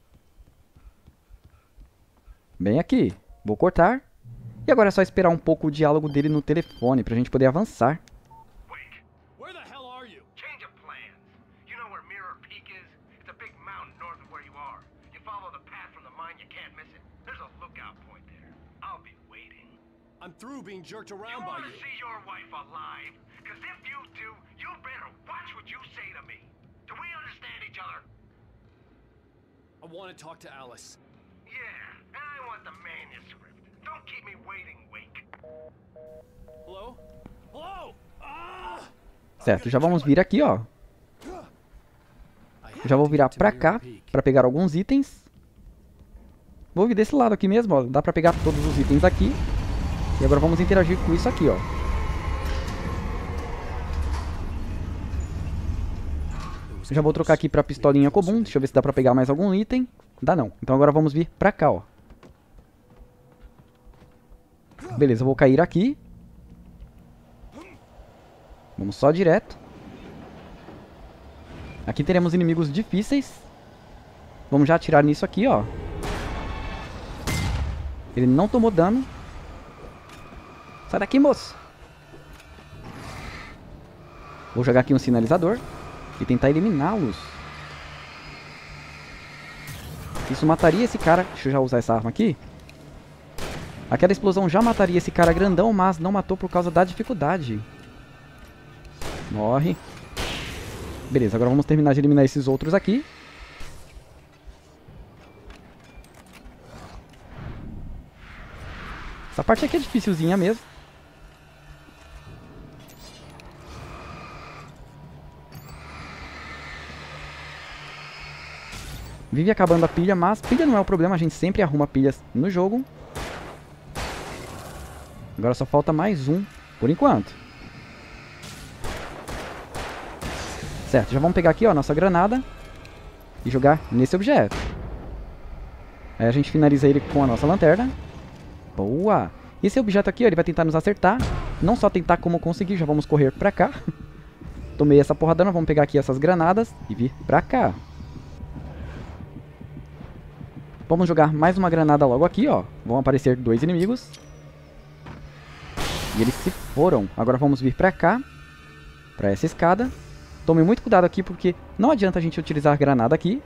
Speaker 1: Bem aqui. Vou cortar. E agora é só esperar um pouco o diálogo dele no telefone pra gente poder avançar.
Speaker 2: Where the hell are you?
Speaker 7: Change of plans. You know where Mirror Peak is? It's a big mountain north of where you are. You follow the path from the mine, you can't miss it. There's a lookout point there. I'll be waiting.
Speaker 2: I'm through being jerked around
Speaker 7: you
Speaker 2: by
Speaker 7: wanna
Speaker 2: you.
Speaker 7: see your wife alive? Cause if you do, you better watch what you say to me. Do we understand each other?
Speaker 2: I want to talk to Alice.
Speaker 7: Yeah, and I want the manuscript. Don't keep me waiting, Wake.
Speaker 2: Hello? Hello? Ah!
Speaker 1: Certo, já vamos vir aqui, ó. Já vou virar pra cá, pra pegar alguns itens. Vou vir desse lado aqui mesmo, ó. Dá pra pegar todos os itens aqui. E agora vamos interagir com isso aqui, ó. Já vou trocar aqui pra pistolinha comum. Deixa eu ver se dá pra pegar mais algum item. Dá não. Então agora vamos vir pra cá, ó. Beleza, eu vou cair aqui. Vamos só direto. Aqui teremos inimigos difíceis. Vamos já atirar nisso aqui, ó. Ele não tomou dano. Sai daqui, moço. Vou jogar aqui um sinalizador e tentar eliminá-los. Isso mataria esse cara. Deixa eu já usar essa arma aqui. Aquela explosão já mataria esse cara grandão, mas não matou por causa da dificuldade. Morre. Beleza, agora vamos terminar de eliminar esses outros aqui. Essa parte aqui é dificilzinha mesmo. Vive acabando a pilha, mas pilha não é o problema, a gente sempre arruma pilhas no jogo. Agora só falta mais um, por enquanto. Certo, já vamos pegar aqui, ó, nossa granada e jogar nesse objeto. Aí a gente finaliza ele com a nossa lanterna. Boa! Esse objeto aqui, ó, ele vai tentar nos acertar. Não só tentar como conseguir, já vamos correr pra cá. Tomei essa porradona, vamos pegar aqui essas granadas e vir pra cá. Vamos jogar mais uma granada logo aqui, ó. Vão aparecer dois inimigos. E eles se foram. Agora vamos vir pra cá. Pra essa escada. Tome muito cuidado aqui porque não adianta a gente utilizar granada aqui.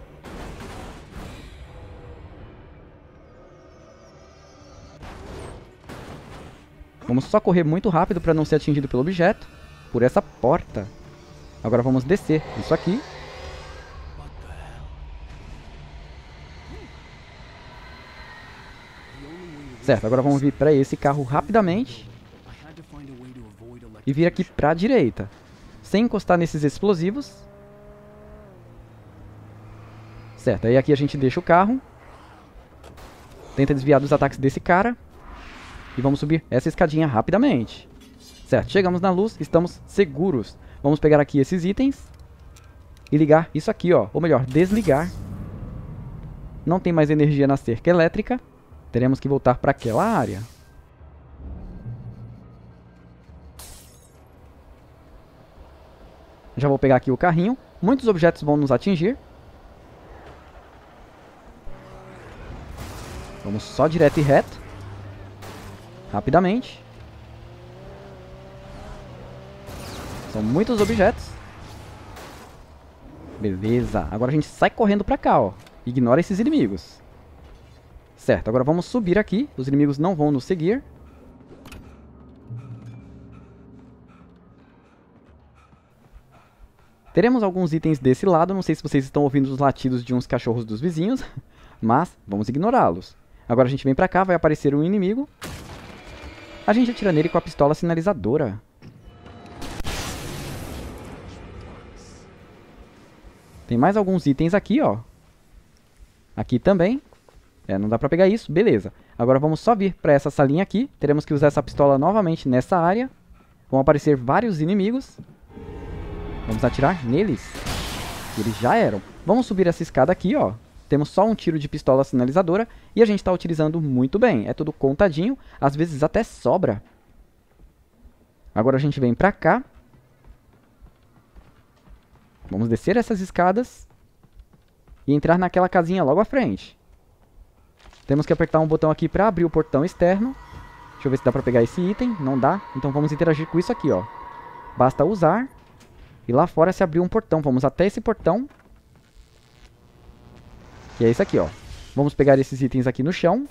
Speaker 1: Vamos só correr muito rápido para não ser atingido pelo objeto. Por essa porta. Agora vamos descer isso aqui. Certo, agora vamos vir para esse carro rapidamente. E vir aqui para a direita. Sem encostar nesses explosivos. Certo, aí aqui a gente deixa o carro. Tenta desviar dos ataques desse cara. E vamos subir essa escadinha rapidamente. Certo, chegamos na luz, estamos seguros. Vamos pegar aqui esses itens. E ligar isso aqui, ó. Ou melhor, desligar. Não tem mais energia na cerca elétrica. Teremos que voltar para aquela área. Já vou pegar aqui o carrinho. Muitos objetos vão nos atingir. Vamos só direto e reto. rapidamente. São muitos objetos. Beleza, agora a gente sai correndo pra cá, ó. Ignora esses inimigos. Certo, agora vamos subir aqui. Os inimigos não vão nos seguir. Teremos alguns itens desse lado. Não sei se vocês estão ouvindo os latidos de uns cachorros dos vizinhos, mas vamos ignorá-los. Agora a gente vem pra cá, vai aparecer um inimigo. A gente atira nele com a pistola sinalizadora. Tem mais alguns itens aqui, ó. Aqui também. É, não dá pra pegar isso. Beleza. Agora vamos só vir pra essa salinha aqui. Teremos que usar essa pistola novamente nessa área. Vão aparecer vários inimigos. Vamos atirar neles. Eles já eram. Vamos subir essa escada aqui, ó. Temos só um tiro de pistola sinalizadora. E a gente tá utilizando muito bem. É tudo contadinho. Às vezes até sobra. Agora a gente vem pra cá. Vamos descer essas escadas. E entrar naquela casinha logo à frente. Temos que apertar um botão aqui pra abrir o portão externo. Deixa eu ver se dá pra pegar esse item. Não dá. Então vamos interagir com isso aqui, ó. Basta usar. E lá fora se abriu um portão. Vamos até esse portão. Que é esse aqui, ó. Vamos pegar esses itens aqui no chão.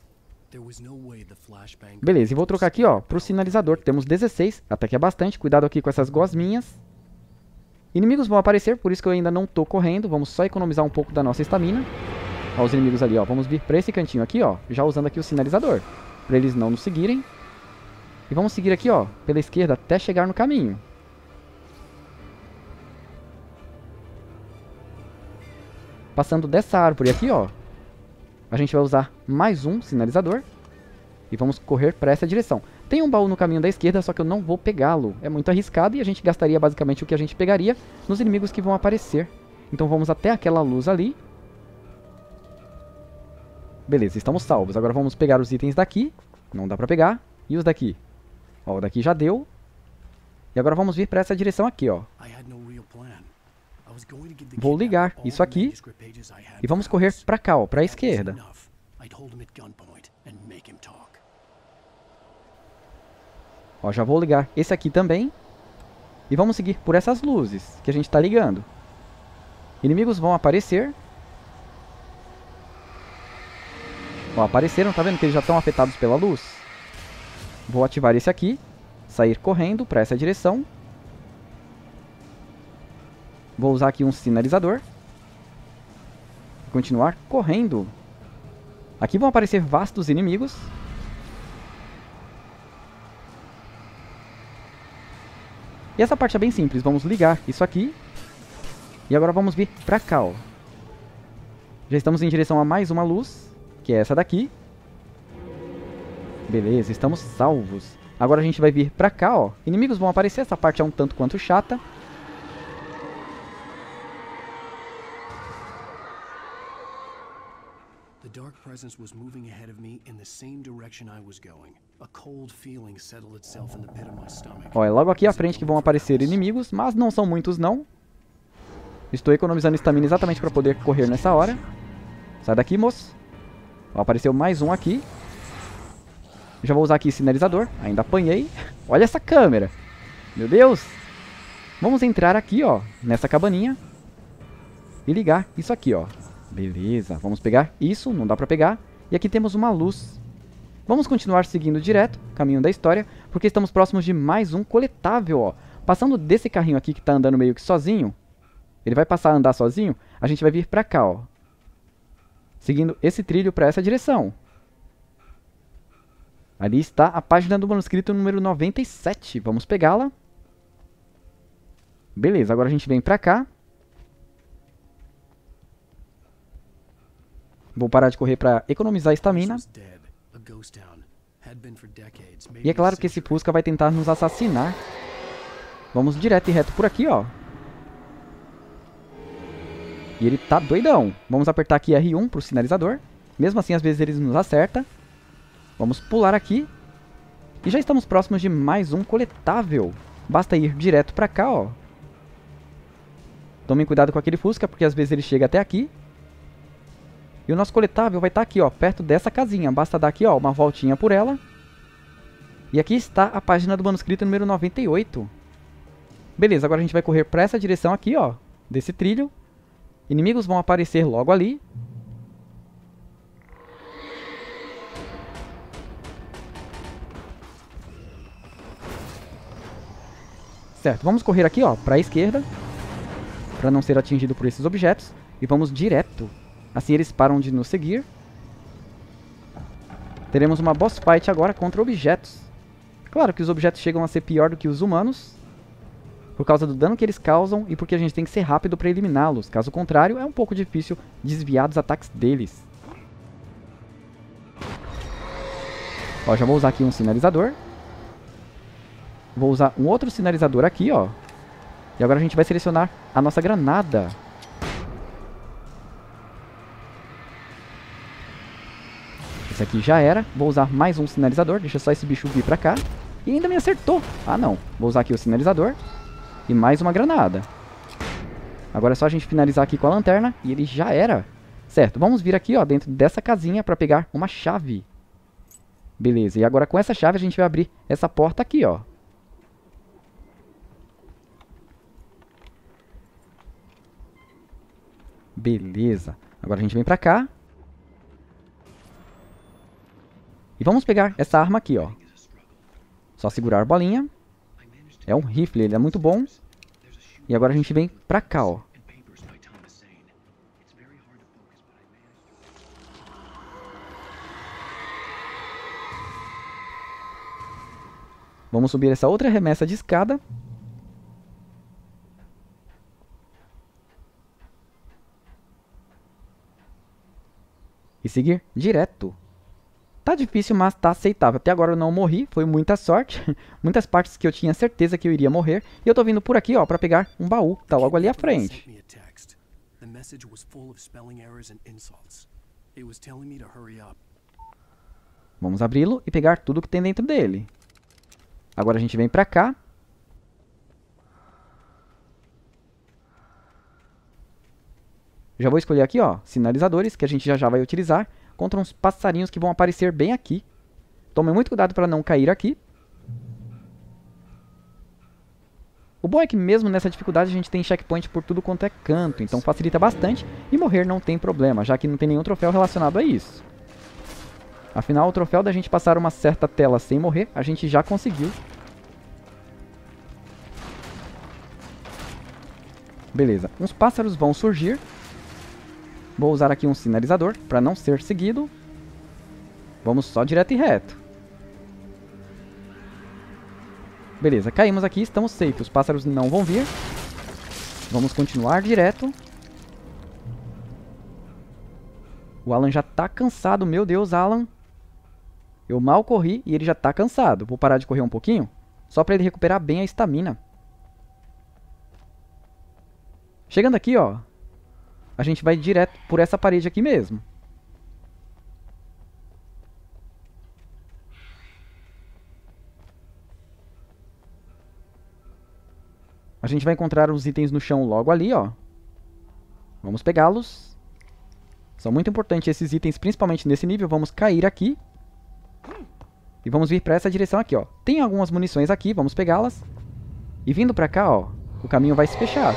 Speaker 1: Beleza, e vou trocar aqui, ó, pro sinalizador. Temos dezesseis, até que é bastante. Cuidado aqui com essas gosminhas. Inimigos vão aparecer, por isso que eu ainda não tô correndo. Vamos só economizar um pouco da nossa estamina. Ó, os inimigos ali, ó. Vamos vir pra esse cantinho aqui, ó. Já usando aqui o sinalizador. Pra eles não nos seguirem. E vamos seguir aqui, ó, pela esquerda até chegar no caminho. Passando dessa árvore aqui, ó. A gente vai usar mais um sinalizador. E vamos correr pra essa direção. Tem um baú no caminho da esquerda, só que eu não vou pegá-lo. É muito arriscado e a gente gastaria basicamente o que a gente pegaria nos inimigos que vão aparecer. Então vamos até aquela luz ali. Beleza, estamos salvos. Agora vamos pegar os itens daqui. Não dá pra pegar. E os daqui? Ó, o daqui já deu. E agora vamos vir pra essa direção aqui, ó. Vou ligar isso aqui. E vamos correr pra cá, ó, pra esquerda. Ó, já vou ligar esse aqui também. E vamos seguir por essas luzes que a gente tá ligando. Inimigos vão aparecer. Ó, apareceram, tá vendo que eles já estão afetados pela luz? Vou ativar esse aqui. Sair correndo pra essa direção. Vou usar aqui um sinalizador. Continuar correndo. Aqui vão aparecer vastos inimigos. E essa parte é bem simples. Vamos ligar isso aqui. E agora vamos vir pra cá, ó. Já estamos em direção a mais uma luz, que é essa daqui. Beleza, estamos salvos. Agora a gente vai vir pra cá, ó. Inimigos vão aparecer. Essa parte é um tanto quanto chata.
Speaker 2: The dark presence was moving ahead of me in the same direction I was going. A cold feeling settled itself in the pit of my stomach.
Speaker 1: Ó, é logo aqui à frente que vão aparecer inimigos, mas não são muitos não. Estou economizando estamina exatamente para poder correr nessa hora. Sai daqui, moço. Ó, apareceu mais um aqui. Já vou usar aqui sinalizador. Ainda apanhei. Olha essa câmera. Meu Deus. Vamos entrar aqui, ó, nessa cabaninha. E ligar isso aqui, ó. Beleza, vamos pegar isso, não dá pra pegar. E aqui temos uma luz. Vamos continuar seguindo direto, caminho da história, porque estamos próximos de mais um coletável, ó. Passando desse carrinho aqui que tá andando meio que sozinho. Ele vai passar a andar sozinho, a gente vai vir pra cá, ó. Seguindo esse trilho pra essa direção. Ali está a página do manuscrito número noventa e sete. Vamos pegá-la. Beleza, agora a gente vem pra cá. Vou parar de correr para economizar estamina. E é claro que esse Fusca vai tentar nos assassinar. Vamos direto e reto por aqui, ó. E ele tá doidão. Vamos apertar aqui R um pro sinalizador. Mesmo assim, às vezes ele nos acerta. Vamos pular aqui. E já estamos próximos de mais um coletável. Basta ir direto pra cá, ó. Tomem cuidado com aquele Fusca, porque às vezes ele chega até aqui. E o nosso coletável vai estar aqui, ó, perto dessa casinha. Basta dar aqui, ó, uma voltinha por ela. E aqui está a página do manuscrito número noventa e oito. Beleza, agora a gente vai correr para essa direção aqui, ó, desse trilho. Inimigos vão aparecer logo ali. Certo, vamos correr aqui, ó, para a esquerda, para não ser atingido por esses objetos. E vamos direto. Assim eles param de nos seguir. Teremos uma boss fight agora contra objetos. Claro que os objetos chegam a ser pior do que os humanos, por causa do dano que eles causam e porque a gente tem que ser rápido para eliminá-los. Caso contrário, é um pouco difícil desviar dos ataques deles. Ó, já vou usar aqui um sinalizador. Vou usar um outro sinalizador aqui, ó. E agora a gente vai selecionar a nossa granada. Esse aqui já era. Vou usar mais um sinalizador. Deixa só esse bicho vir pra cá. E ainda me acertou. Ah, não. Vou usar aqui o sinalizador. E mais uma granada. Agora é só a gente finalizar aqui com a lanterna. E ele já era. Certo, vamos vir aqui, ó, dentro dessa casinha pra pegar uma chave. Beleza, e agora com essa chave a gente vai abrir essa porta aqui, ó. Beleza. Agora a gente vem pra cá. E vamos pegar essa arma aqui, ó. Só segurar a bolinha. É um rifle, ele é muito bom. E agora a gente vem pra cá, ó. Vamos subir essa outra remessa de escada. E seguir direto. Tá difícil, mas tá aceitável. Até agora eu não morri, foi muita sorte. Muitas partes que eu tinha certeza que eu iria morrer. E eu tô vindo por aqui, ó, pra pegar um baú. Tá logo ali à frente. Vamos abri-lo e pegar tudo que tem dentro dele. Agora a gente vem pra cá. Já vou escolher aqui, ó, sinalizadores, que a gente já já vai utilizar contra uns passarinhos que vão aparecer bem aqui. Tome muito cuidado para não cair aqui. O bom é que mesmo nessa dificuldade a gente tem checkpoint por tudo quanto é canto, então facilita bastante e morrer não tem problema, já que não tem nenhum troféu relacionado a isso. Afinal, o troféu da gente passar uma certa tela sem morrer, a gente já conseguiu. Beleza, uns pássaros vão surgir. Vou usar aqui um sinalizador para não ser seguido. Vamos só direto e reto. Beleza, caímos aqui, estamos safe. Os pássaros não vão vir. Vamos continuar direto. O Alan já tá cansado, meu Deus, Alan. Eu mal corri e ele já tá cansado. Vou parar de correr um pouquinho, só para ele recuperar bem a estamina. Chegando aqui, ó, a gente vai direto por essa parede aqui mesmo. A gente vai encontrar os itens no chão logo ali, ó. Vamos pegá-los. São muito importantes esses itens, principalmente nesse nível. Vamos cair aqui. E vamos vir para essa direção aqui, ó. Tem algumas munições aqui, vamos pegá-las. E vindo para cá, ó, o caminho vai se fechar.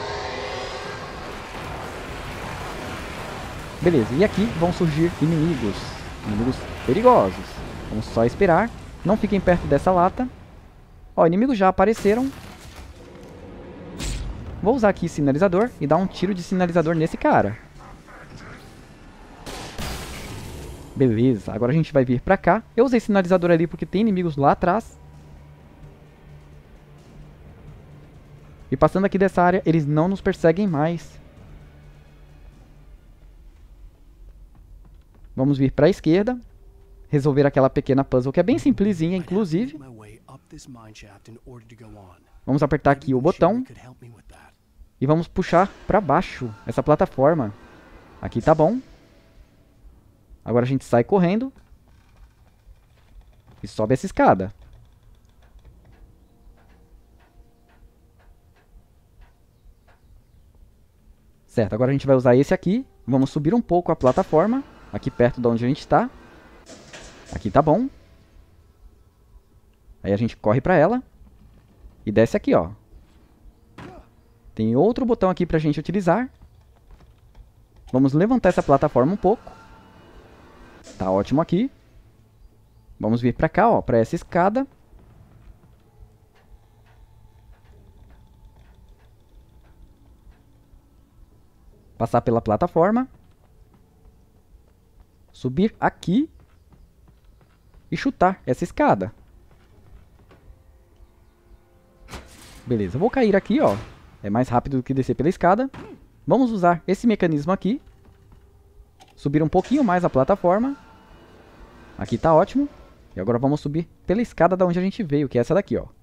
Speaker 1: Beleza, e aqui vão surgir inimigos. Inimigos perigosos. Vamos só esperar. Não fiquem perto dessa lata. Ó, inimigos já apareceram. Vou usar aqui sinalizador e dar um tiro de sinalizador nesse cara. Beleza, agora a gente vai vir pra cá. Eu usei sinalizador ali porque tem inimigos lá atrás. E passando aqui dessa área, eles não nos perseguem mais. Vamos vir para a esquerda, resolver aquela pequena puzzle que é bem simplesinha, inclusive. Vamos apertar aqui o botão e vamos puxar para baixo essa plataforma. Aqui tá bom. Agora a gente sai correndo e sobe essa escada. Certo, agora a gente vai usar esse aqui. Vamos subir um pouco a plataforma. Aqui perto de onde a gente está. Aqui tá bom. Aí a gente corre pra ela. E desce aqui, ó. Tem outro botão aqui pra gente utilizar. Vamos levantar essa plataforma um pouco. Tá ótimo aqui. Vamos vir pra cá, ó, pra essa escada. Passar pela plataforma. Subir aqui. E chutar essa escada. Beleza, eu vou cair aqui, ó. É mais rápido do que descer pela escada. Vamos usar esse mecanismo aqui. Subir um pouquinho mais a plataforma. Aqui tá ótimo. E agora vamos subir pela escada da onde a gente veio, que é essa daqui, ó.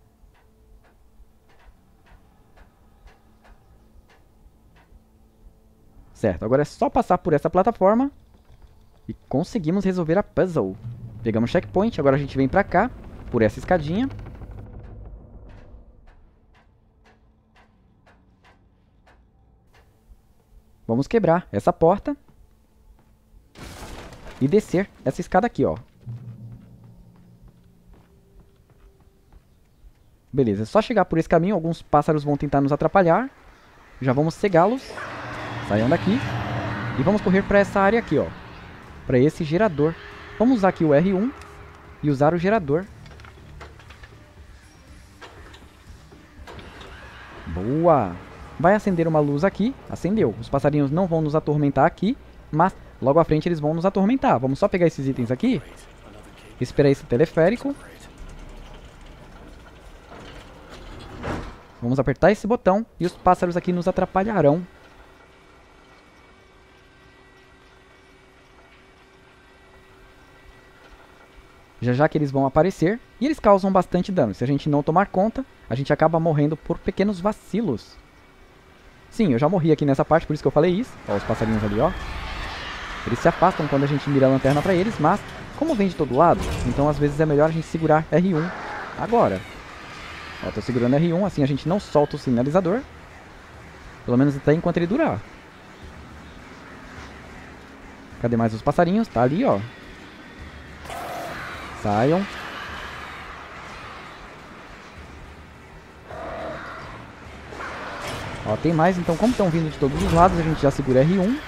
Speaker 1: Certo, agora é só passar por essa plataforma. E conseguimos resolver a puzzle. Pegamos checkpoint, agora a gente vem pra cá, por essa escadinha. Vamos quebrar essa porta. E descer essa escada aqui, ó. Beleza, é só chegar por esse caminho. Alguns pássaros vão tentar nos atrapalhar. Já vamos cegá-los. Saiam daqui. E vamos correr para essa área aqui, ó. Para esse gerador. Vamos usar aqui o R um. E usar o gerador. Boa! Vai acender uma luz aqui. Acendeu. Os passarinhos não vão nos atormentar aqui. Mas logo à frente eles vão nos atormentar. Vamos só pegar esses itens aqui. Esperar esse teleférico. Vamos apertar esse botão. E os pássaros aqui nos atrapalharão. Já já que eles vão aparecer. E eles causam bastante dano. Se a gente não tomar conta, a gente acaba morrendo por pequenos vacilos. Sim, eu já morri aqui nessa parte, por isso que eu falei isso. Ó, os passarinhos ali, ó. Eles se afastam quando a gente mira a lanterna pra eles, mas como vem de todo lado, então às vezes é melhor a gente segurar R um agora. Ó, tô segurando R um, assim a gente não solta o sinalizador. Pelo menos até enquanto ele durar. Cadê mais os passarinhos? Tá ali, ó. Saiam. Ó, tem mais, então como estão vindo de todos os lados, a gente já segura R um.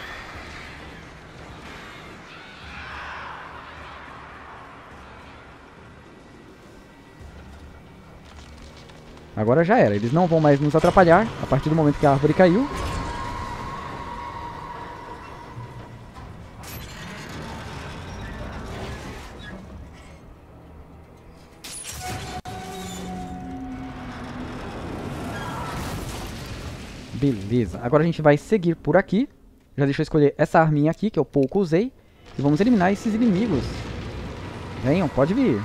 Speaker 1: Agora já era, eles não vão mais nos atrapalhar a partir do momento que a árvore caiu. Beleza, agora a gente vai seguir por aqui. Já deixa eu escolher essa arminha aqui, que eu pouco usei. E vamos eliminar esses inimigos. Venham, pode vir.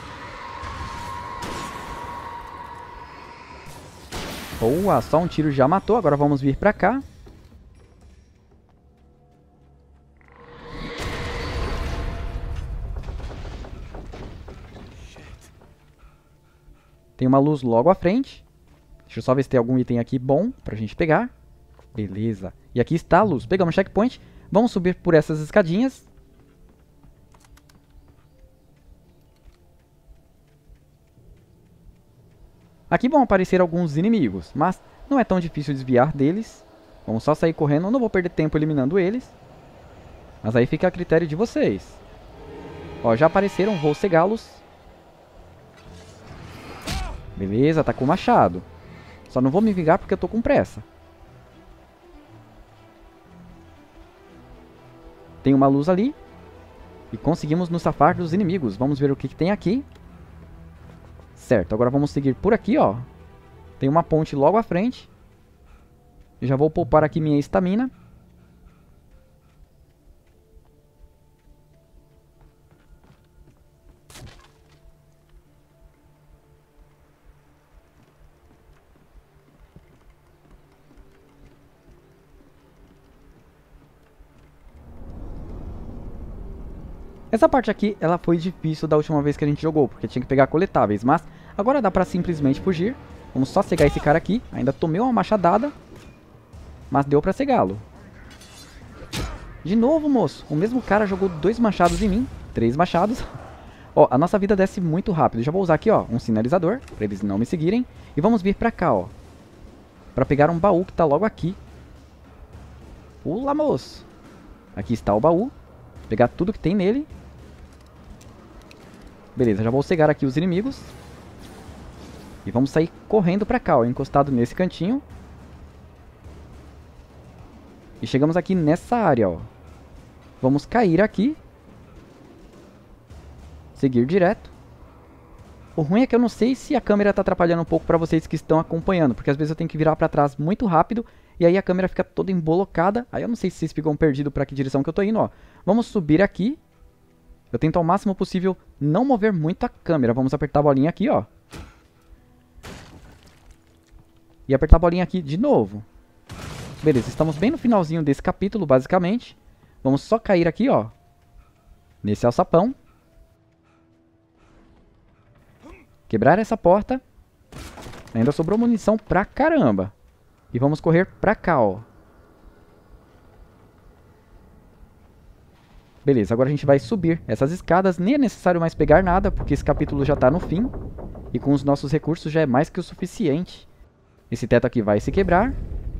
Speaker 1: Boa, só um tiro já matou. Agora vamos vir pra cá. Tem uma luz logo à frente. Deixa eu só ver se tem algum item aqui bom pra gente pegar. Beleza. E aqui está a luz. Pegamos o checkpoint. Vamos subir por essas escadinhas. Aqui vão aparecer alguns inimigos, mas não é tão difícil desviar deles. Vamos só sair correndo. Eu não vou perder tempo eliminando eles. Mas aí fica a critério de vocês. Ó, já apareceram. Vou cegá-los. Beleza, tá com o machado. Só não vou me vingar porque eu tô com pressa. Tem uma luz ali. E conseguimos nos safar dos inimigos. Vamos ver o que, que tem aqui. Certo, agora vamos seguir por aqui, ó. Tem uma ponte logo à frente. Já vou poupar aqui minha estamina. Essa parte aqui, ela foi difícil da última vez que a gente jogou, porque tinha que pegar coletáveis, mas agora dá pra simplesmente fugir. Vamos só cegar esse cara aqui. Ainda tomei uma machadada, mas deu pra cegá-lo. De novo, moço. O mesmo cara jogou dois machados em mim. Três machados. Ó, a nossa vida desce muito rápido. Já vou usar aqui, ó, um sinalizador, pra eles não me seguirem. E vamos vir pra cá, ó, pra pegar um baú que tá logo aqui. Pula, moço. Aqui está o baú. Pegar tudo que tem nele. Beleza, já vou cegar aqui os inimigos. E vamos sair correndo pra cá, ó, encostado nesse cantinho. E chegamos aqui nessa área, ó. Vamos cair aqui. Seguir direto. O ruim é que eu não sei se a câmera tá atrapalhando um pouco pra vocês que estão acompanhando. Porque às vezes eu tenho que virar pra trás muito rápido. E aí a câmera fica toda embolocada. Aí eu não sei se vocês ficam perdidos pra que direção que eu tô indo, ó. Vamos subir aqui. Eu tento ao máximo possível não mover muito a câmera. Vamos apertar a bolinha aqui, ó. E apertar a bolinha aqui de novo. Beleza, estamos bem no finalzinho desse capítulo, basicamente. Vamos só cair aqui, ó. Nesse alçapão. Quebrar essa porta. Ainda sobrou munição pra caramba. E vamos correr pra cá, ó. Beleza, agora a gente vai subir essas escadas. Nem é necessário mais pegar nada, porque esse capítulo já tá no fim. E com os nossos recursos já é mais que o suficiente. Esse teto aqui vai se quebrar.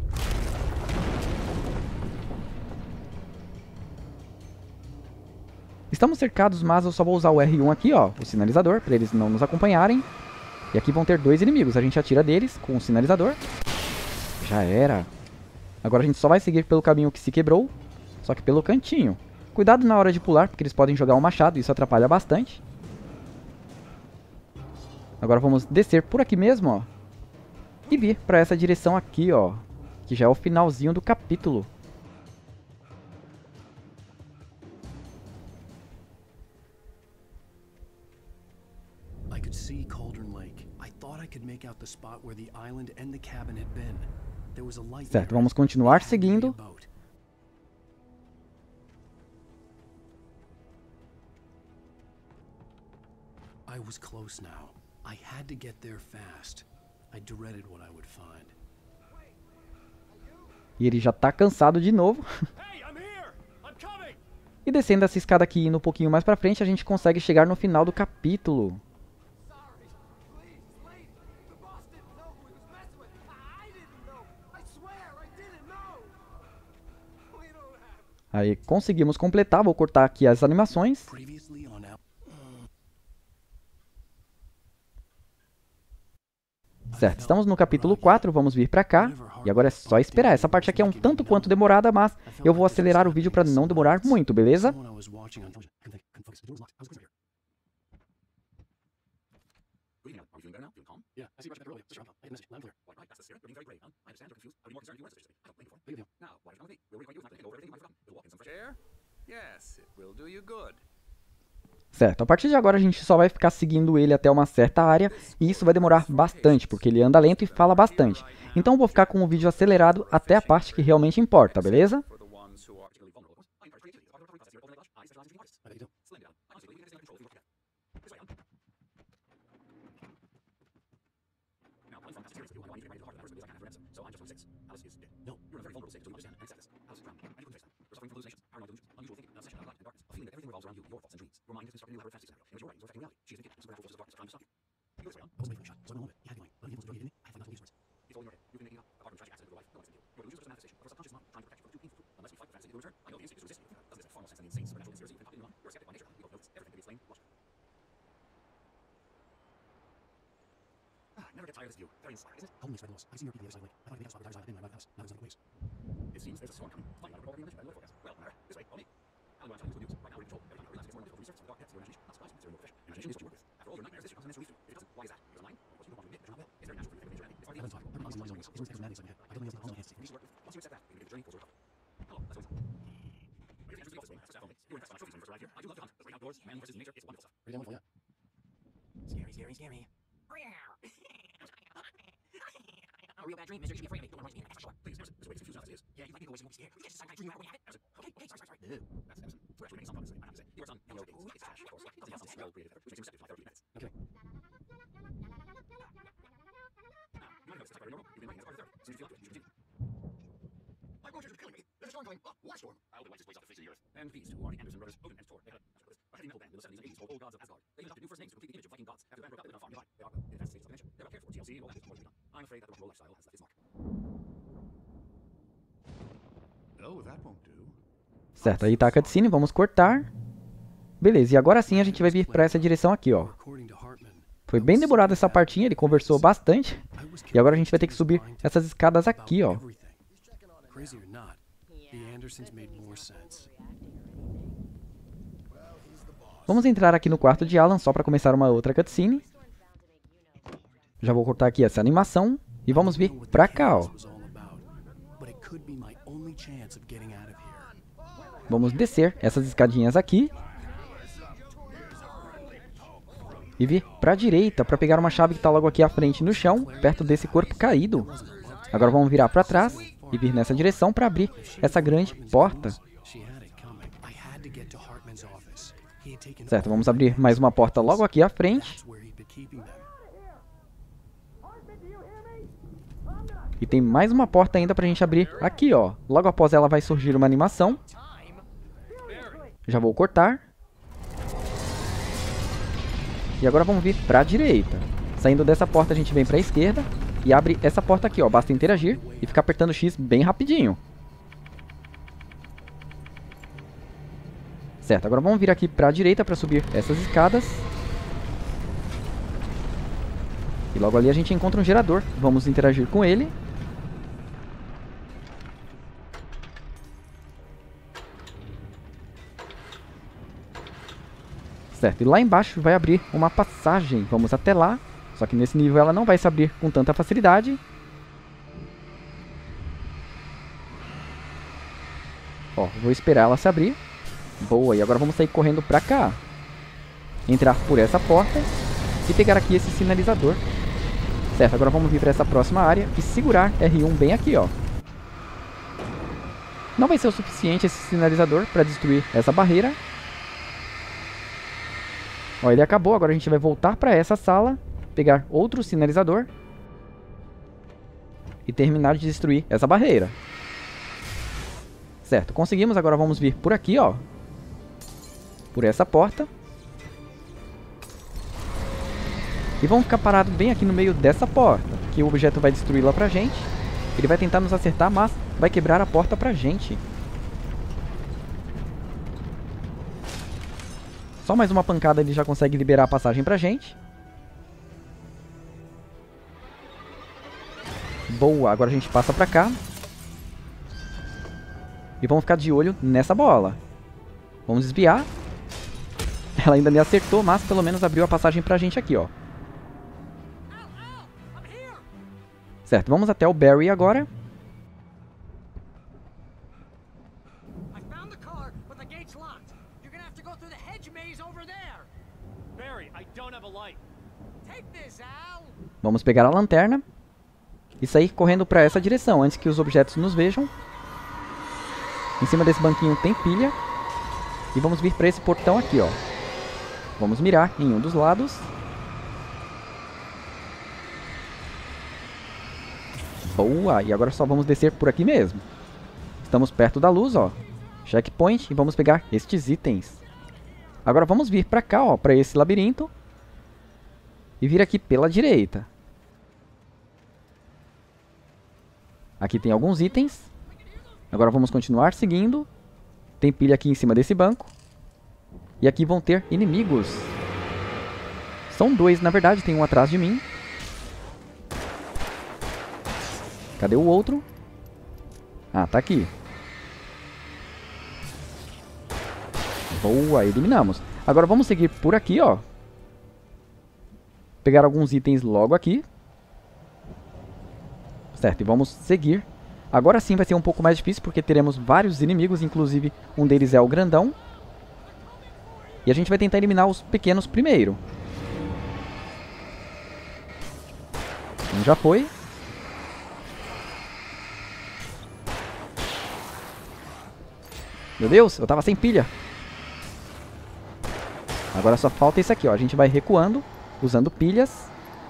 Speaker 1: Estamos cercados, mas eu só vou usar o R um aqui, ó, o sinalizador, para eles não nos acompanharem. E aqui vão ter dois inimigos. A gente atira deles com o sinalizador. Já era. Agora a gente só vai seguir pelo caminho que se quebrou, só que pelo cantinho. Cuidado na hora de pular, porque eles podem jogar um machado e isso atrapalha bastante. Agora vamos descer por aqui mesmo, ó. E vir para essa direção aqui, ó, que já é o finalzinho do capítulo.
Speaker 2: I could see Cauldron Lake. I thought I could make out the spot where the island and the cabin had been. There was a light.
Speaker 1: Certo, vamos continuar seguindo.
Speaker 2: I was close now. I had to get there fast. I dreaded what I would find.
Speaker 1: E ele já tá cansado de novo. E descendo essa escada aqui, indo um pouquinho mais pra frente, a gente consegue chegar no final do capítulo. Aí conseguimos completar, vou cortar aqui as animações. Certo, estamos no capítulo quatro, vamos vir pra cá. E agora é só esperar. Essa parte aqui é um tanto quanto demorada, mas eu vou acelerar o vídeo pra não demorar muito, beleza? Certo, a partir de agora a gente só vai ficar seguindo ele até uma certa área, e isso vai demorar bastante, porque ele anda lento e fala bastante. Então eu vou ficar com o vídeo acelerado até a parte que realmente importa, beleza?
Speaker 2: Never get tired of this view. Very inspiring, isn't it? Help me spread the loss. I see your P D A side way. I thought I made that spot with the other side. I didn't know my house. Now there's other ways. It seems there's a storm coming. Flying out of property mentioned by the weather forecast. Well, Mara, this way, follow me. I don't want to tell you good news. Right now we're in control. Every time I realize it's more difficult research on the dark depths of your imagination. Not surprised, considering no profession. Imagination is what you work with. After all your nightmares, this shit comes in naturally through. If it doesn't, why is that? Because of mine? Of course you don't want to admit that you're not well. It's very natural for you to think that you're it's part of the evidence. Everyone honestly knows his own ways. His words echoes madness in my head. I don't know anything else to see. Once you accept that, you can get the journey closer to recovery. Hello, that's always helpful. But if the answer's the office way, staff only. You were impressed by my trophies when you first arrived here. I do love to hunt. The great outdoors, man versus nature, it's wonderful stuff. Pretty wonderful, yeah. Scary, scary, scary. A real bad dream, mister. You should be afraid of me. Don't want to me. Please, Emerson. This way is confused enough as it is. Yeah, you like me to go away so you won't be scared. We get to decide my dream right when we have it. Emerson. Okay, okay, sorry, sorry, sorry. No. That's Emerson. We're actually making some progress. I have to say. He works on Hello Games. It's trash, of course. Nothing else is well created effort, which makes him receptive to my therapeutic methods. Okay. Now, you might have noticed it's like very normal. You've been waiting as part of therapy. As soon as you feel up to it, you should continue. My Rogers are killing me. There's a storm coming. Oh, what storm? I'll be wipes this place off the face of the earth. And these two are the Anderson brothers, Odin and Thor. They had a heavy metal band in the seventies and eighties called Old Gods of Asgard. They I'm afraid that the roll lifestyle has left its mark.
Speaker 12: Oh, that won't do.
Speaker 1: Certo, aí tá a cutscene, vamos cortar. Beleza, e agora sim a gente vai vir pra essa direção aqui, ó. Foi bem demorada essa partinha, ele conversou bastante. E agora a gente vai ter que subir essas escadas aqui, ó.
Speaker 2: Crazy or not, the Andersons made more sense.
Speaker 1: Vamos entrar aqui no quarto de Alan só pra começar uma outra cutscene. Já vou cortar aqui essa animação. E vamos vir pra cá, ó. Vamos descer essas escadinhas aqui. E vir pra direita pra pegar uma chave que tá logo aqui à frente no chão, perto desse corpo caído. Agora vamos virar pra trás e vir nessa direção pra abrir essa grande porta. Certo, vamos abrir mais uma porta logo aqui à frente. E tem mais uma porta ainda pra gente abrir aqui, ó. Logo após ela vai surgir uma animação. Já vou cortar. E agora vamos vir pra direita. Saindo dessa porta a gente vem pra esquerda e abre essa porta aqui, ó. Basta interagir e ficar apertando X bem rapidinho. Certo, agora vamos vir aqui pra direita pra subir essas escadas. E logo ali a gente encontra um gerador. Vamos interagir com ele. Certo, e lá embaixo vai abrir uma passagem. Vamos até lá. Só que nesse nível ela não vai se abrir com tanta facilidade. Ó, vou esperar ela se abrir. Boa, e agora vamos sair correndo pra cá. Entrar por essa porta e pegar aqui esse sinalizador. Certo, agora vamos vir pra essa próxima área e segurar R um bem aqui, ó. Não vai ser o suficiente esse sinalizador para destruir essa barreira. Ó, ele acabou, agora a gente vai voltar para essa sala, pegar outro sinalizador e terminar de destruir essa barreira. Certo, conseguimos, agora vamos vir por aqui, ó. Por essa porta. E vamos ficar parados bem aqui no meio dessa porta, que o objeto vai destruí-la pra gente. Ele vai tentar nos acertar, mas vai quebrar a porta pra gente. Só mais uma pancada ele já consegue liberar a passagem pra gente. Boa, agora a gente passa pra cá. E vamos ficar de olho nessa bola. Vamos desviar. Ela ainda me acertou, mas pelo menos abriu a passagem pra gente aqui, ó. Certo, vamos até o Barry agora. Vamos pegar a lanterna e sair correndo para essa direção antes que os objetos nos vejam. Em cima desse banquinho tem pilha. E vamos vir para esse portão aqui, ó. Vamos mirar em um dos lados. Boa! E agora só vamos descer por aqui mesmo. Estamos perto da luz, ó. Checkpoint e vamos pegar estes itens. Agora vamos vir para cá, ó, para esse labirinto. E vir aqui pela direita. Aqui tem alguns itens. Agora vamos continuar seguindo. Tem pilha aqui em cima desse banco. E aqui vão ter inimigos. São dois, na verdade, tem um atrás de mim. Cadê o outro? Ah, tá aqui. Boa, eliminamos. Agora vamos seguir por aqui, ó. Pegar alguns itens logo aqui. Certo, e vamos seguir. Agora sim vai ser um pouco mais difícil, porque teremos vários inimigos, inclusive um deles é o grandão. E a gente vai tentar eliminar os pequenos primeiro. Um já foi. Meu Deus, eu tava sem pilha. Agora só falta esse aqui, ó. A gente vai recuando, usando pilhas.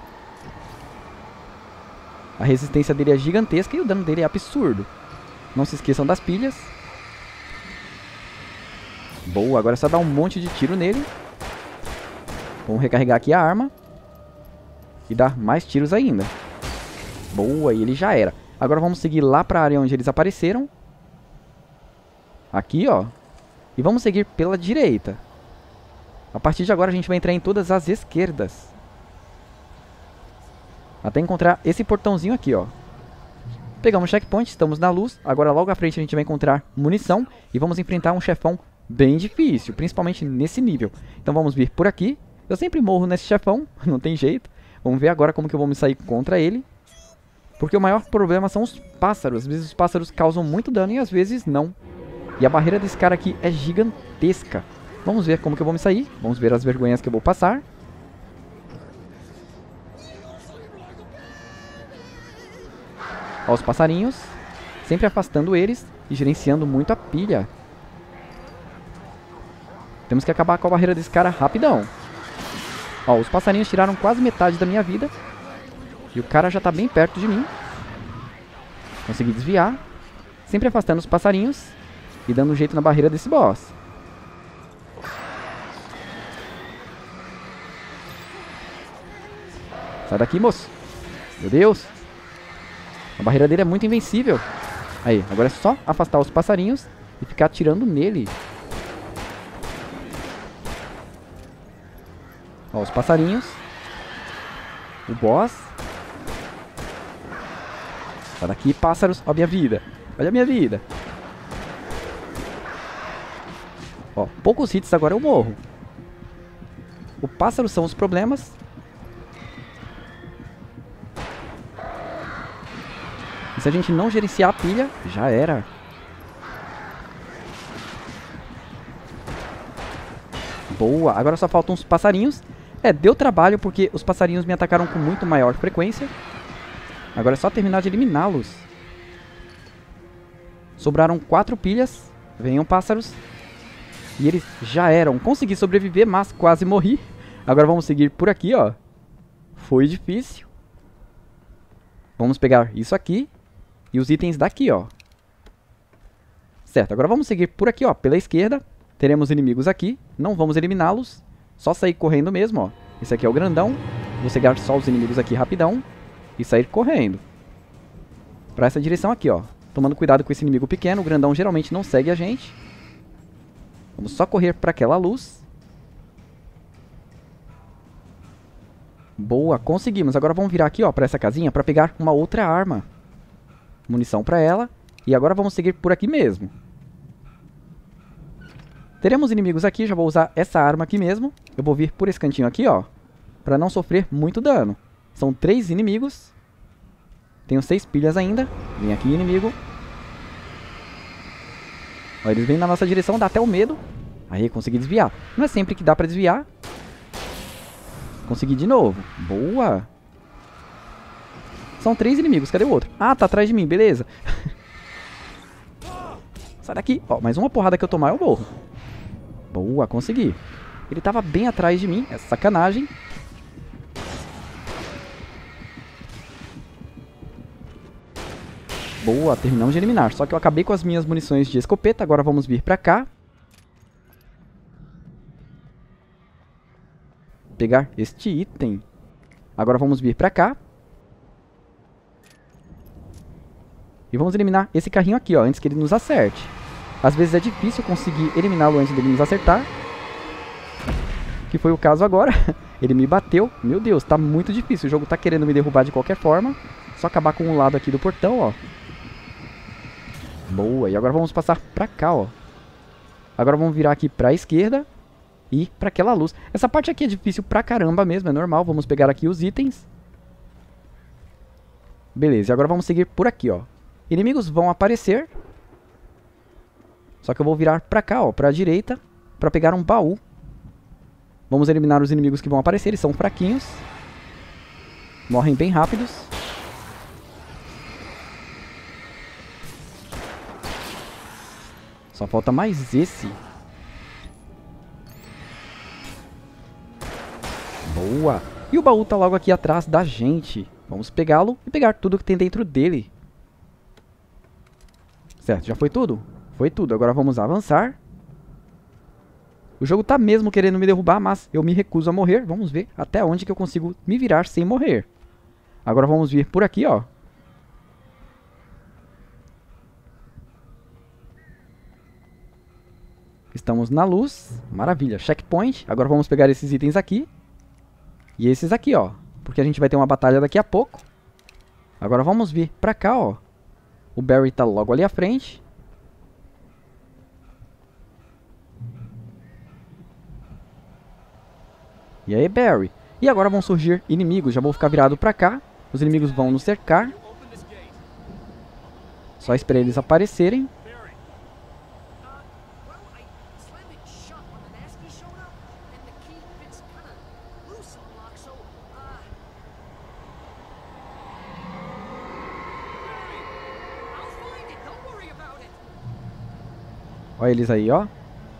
Speaker 1: A resistência dele é gigantesca e o dano dele é absurdo. Não se esqueçam das pilhas. Boa, agora é só dar um monte de tiro nele. Vamos recarregar aqui a arma. E dar mais tiros ainda. Boa, e ele já era. Agora vamos seguir lá pra área onde eles apareceram. Aqui, ó. E vamos seguir pela direita. A partir de agora a gente vai entrar em todas as esquerdas. Até encontrar esse portãozinho aqui, ó. Pegamos o checkpoint, estamos na luz. Agora logo à frente a gente vai encontrar munição. E vamos enfrentar um chefão bem difícil, principalmente nesse nível. Então vamos vir por aqui. Eu sempre morro nesse chefão, não tem jeito. Vamos ver agora como que eu vou me sair contra ele. Porque o maior problema são os pássaros. Às vezes os pássaros causam muito dano e às vezes não. E a barreira desse cara aqui é gigantesca. Vamos ver como que eu vou me sair. Vamos ver as vergonhas que eu vou passar. Ó os passarinhos. Sempre afastando eles e gerenciando muito a pilha. Temos que acabar com a barreira desse cara rapidão. Ó, os passarinhos tiraram quase metade da minha vida. E o cara já tá bem perto de mim. Consegui desviar. Sempre afastando os passarinhos. E dando um jeito na barreira desse boss. Sai daqui, moço. Meu Deus. A barreira dele é muito invencível. Aí, agora é só afastar os passarinhos e ficar atirando nele. Ó, os passarinhos. O boss. Sai daqui, pássaros. Ó a minha vida. Olha a minha vida. Ó, poucos hits agora eu morro. O pássaro são os problemas. E se a gente não gerenciar a pilha, já era. Boa, agora só faltam uns passarinhos. É, deu trabalho porque os passarinhos me atacaram com muito maior frequência. Agora é só terminar de eliminá-los. Sobraram quatro pilhas. Venham, pássaros. E eles já eram. Consegui sobreviver, mas quase morri. Agora vamos seguir por aqui, ó. Foi difícil. Vamos pegar isso aqui. E os itens daqui, ó. Certo, agora vamos seguir por aqui, ó. Pela esquerda. Teremos inimigos aqui. Não vamos eliminá-los. Só sair correndo mesmo, ó. Esse aqui é o grandão. Vou cegar só os inimigos aqui rapidão. E sair correndo. Pra essa direção aqui, ó. Tomando cuidado com esse inimigo pequeno. O grandão geralmente não segue a gente. Vamos só correr pra aquela luz. Boa, conseguimos. Agora vamos virar aqui, ó, pra essa casinha pra pegar uma outra arma. Munição pra ela. E agora vamos seguir por aqui mesmo. Teremos inimigos aqui, já vou usar essa arma aqui mesmo. Eu vou vir por esse cantinho aqui, ó. Pra não sofrer muito dano. São três inimigos. Tenho seis pilhas ainda. Vem aqui, inimigo. Ó, eles vêm na nossa direção, dá até o medo. Aí, consegui desviar. Não é sempre que dá pra desviar. Consegui de novo. Boa. São três inimigos, cadê o outro? Ah, tá atrás de mim, beleza. Sai daqui. Ó, mais uma porrada que eu tomar, eu morro. Boa, consegui. Ele tava bem atrás de mim, é sacanagem. Boa, terminamos de eliminar. Só que eu acabei com as minhas munições de escopeta. Agora vamos vir pra cá. Pegar este item. Agora vamos vir pra cá. E vamos eliminar esse carrinho aqui, ó, antes que ele nos acerte. Às vezes é difícil conseguir eliminá-lo antes dele nos acertar. Que foi o caso agora. Ele me bateu. Meu Deus, tá muito difícil. O jogo tá querendo me derrubar de qualquer forma. Só acabar com um lado aqui do portão, ó. Boa, e agora vamos passar pra cá, ó. Agora vamos virar aqui pra esquerda. E pra aquela luz. Essa parte aqui é difícil pra caramba mesmo, é normal. Vamos pegar aqui os itens. Beleza, e agora vamos seguir por aqui, ó. Inimigos vão aparecer. Só que eu vou virar pra cá, ó, pra direita. Pra pegar um baú. Vamos eliminar os inimigos que vão aparecer, eles são fraquinhos. Morrem bem rápidos. Só falta mais esse. Boa! E o baú tá logo aqui atrás da gente. Vamos pegá-lo e pegar tudo que tem dentro dele. Certo, já foi tudo? Foi tudo, agora vamos avançar. O jogo tá mesmo querendo me derrubar, mas eu me recuso a morrer. Vamos ver até onde que eu consigo me virar sem morrer. Agora vamos vir por aqui, ó. Estamos na luz. Maravilha. Checkpoint. Agora vamos pegar esses itens aqui. E esses aqui, ó. Porque a gente vai ter uma batalha daqui a pouco. Agora vamos vir pra cá, ó. O Barry tá logo ali à frente. E aí, Barry? E agora vão surgir inimigos. Já vou ficar virado pra cá. Os inimigos vão nos cercar. Só esperar eles aparecerem. Olha eles aí, ó.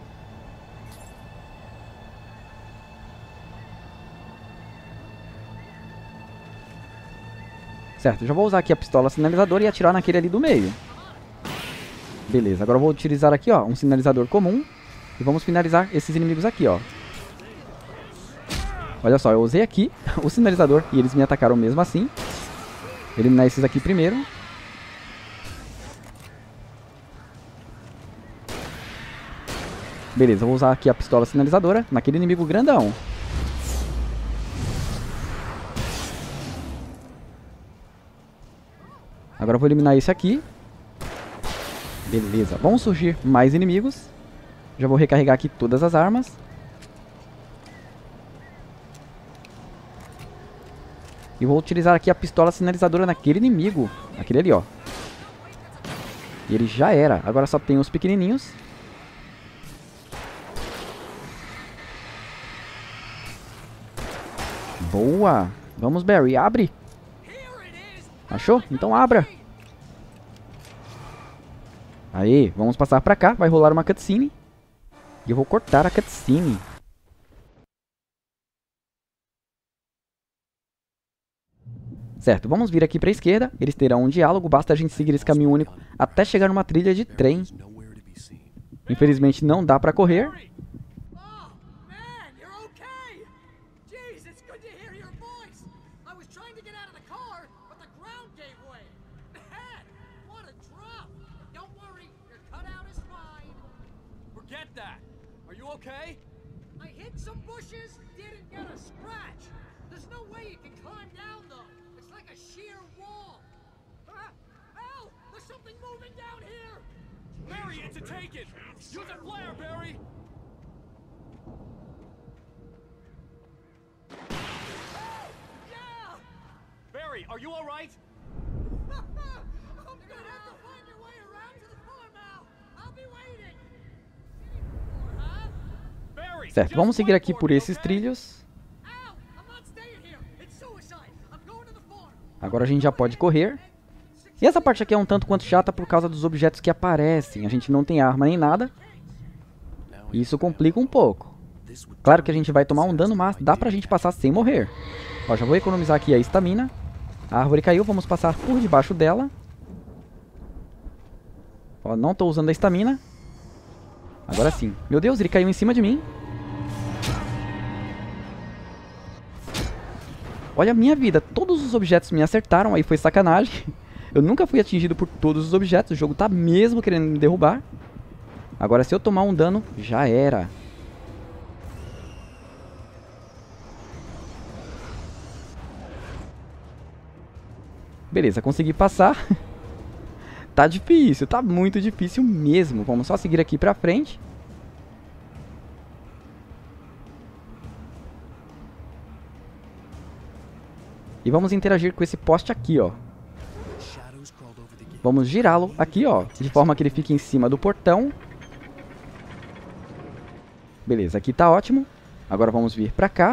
Speaker 1: Certo, já vou usar aqui a pistola sinalizadora e atirar naquele ali do meio. Beleza, agora eu vou utilizar aqui, ó, um sinalizador comum. E vamos finalizar esses inimigos aqui, ó. Olha só, eu usei aqui o sinalizador e eles me atacaram mesmo assim. Eliminar esses aqui primeiro. Beleza, vou usar aqui a pistola sinalizadora naquele inimigo grandão. Agora eu vou eliminar esse aqui. Beleza, vão surgir mais inimigos. Já vou recarregar aqui todas as armas. E vou utilizar aqui a pistola sinalizadora naquele inimigo. Aquele ali, ó. E ele já era. Agora só tem os pequenininhos. Boa! Vamos, Barry, abre! Achou? Então abra! Aí, vamos passar pra cá. Vai rolar uma cutscene. E eu vou cortar a cutscene. Certo, vamos vir aqui pra esquerda. Eles terão um diálogo. Basta a gente seguir esse caminho único até chegar numa trilha de trem. Infelizmente não dá pra correr.
Speaker 4: Okay? I hit some bushes, didn't get a scratch. There's no way you can climb down though. It's like a sheer wall. Ah, Al, there's something moving down here. Barry, it's a taken. Use a flare, Barry. Yeah. Barry, are you all right? I'm gonna have to find your way around to the farm, Al. I'll be waiting.
Speaker 1: Certo, vamos seguir aqui por esses trilhos. Agora a gente já pode correr. E essa parte aqui é um tanto quanto chata por causa dos objetos que aparecem. A gente não tem arma nem nada. E isso complica um pouco. Claro que a gente vai tomar um dano, mas dá pra gente passar sem morrer. Ó, já vou economizar aqui a estamina. A árvore caiu, vamos passar por debaixo dela. Ó, não tô usando a estamina. Agora sim. Meu Deus, ele caiu em cima de mim. Olha a minha vida. Todos os objetos me acertaram. Aí foi sacanagem. Eu nunca fui atingido por todos os objetos. O jogo tá mesmo querendo me derrubar. Agora se eu tomar um dano, já era. Beleza, consegui passar. Tá difícil, tá muito difícil mesmo. Vamos só seguir aqui pra frente. E vamos interagir com esse poste aqui, ó. Vamos girá-lo aqui, ó. De forma que ele fique em cima do portão. Beleza, aqui tá ótimo. Agora vamos vir pra cá.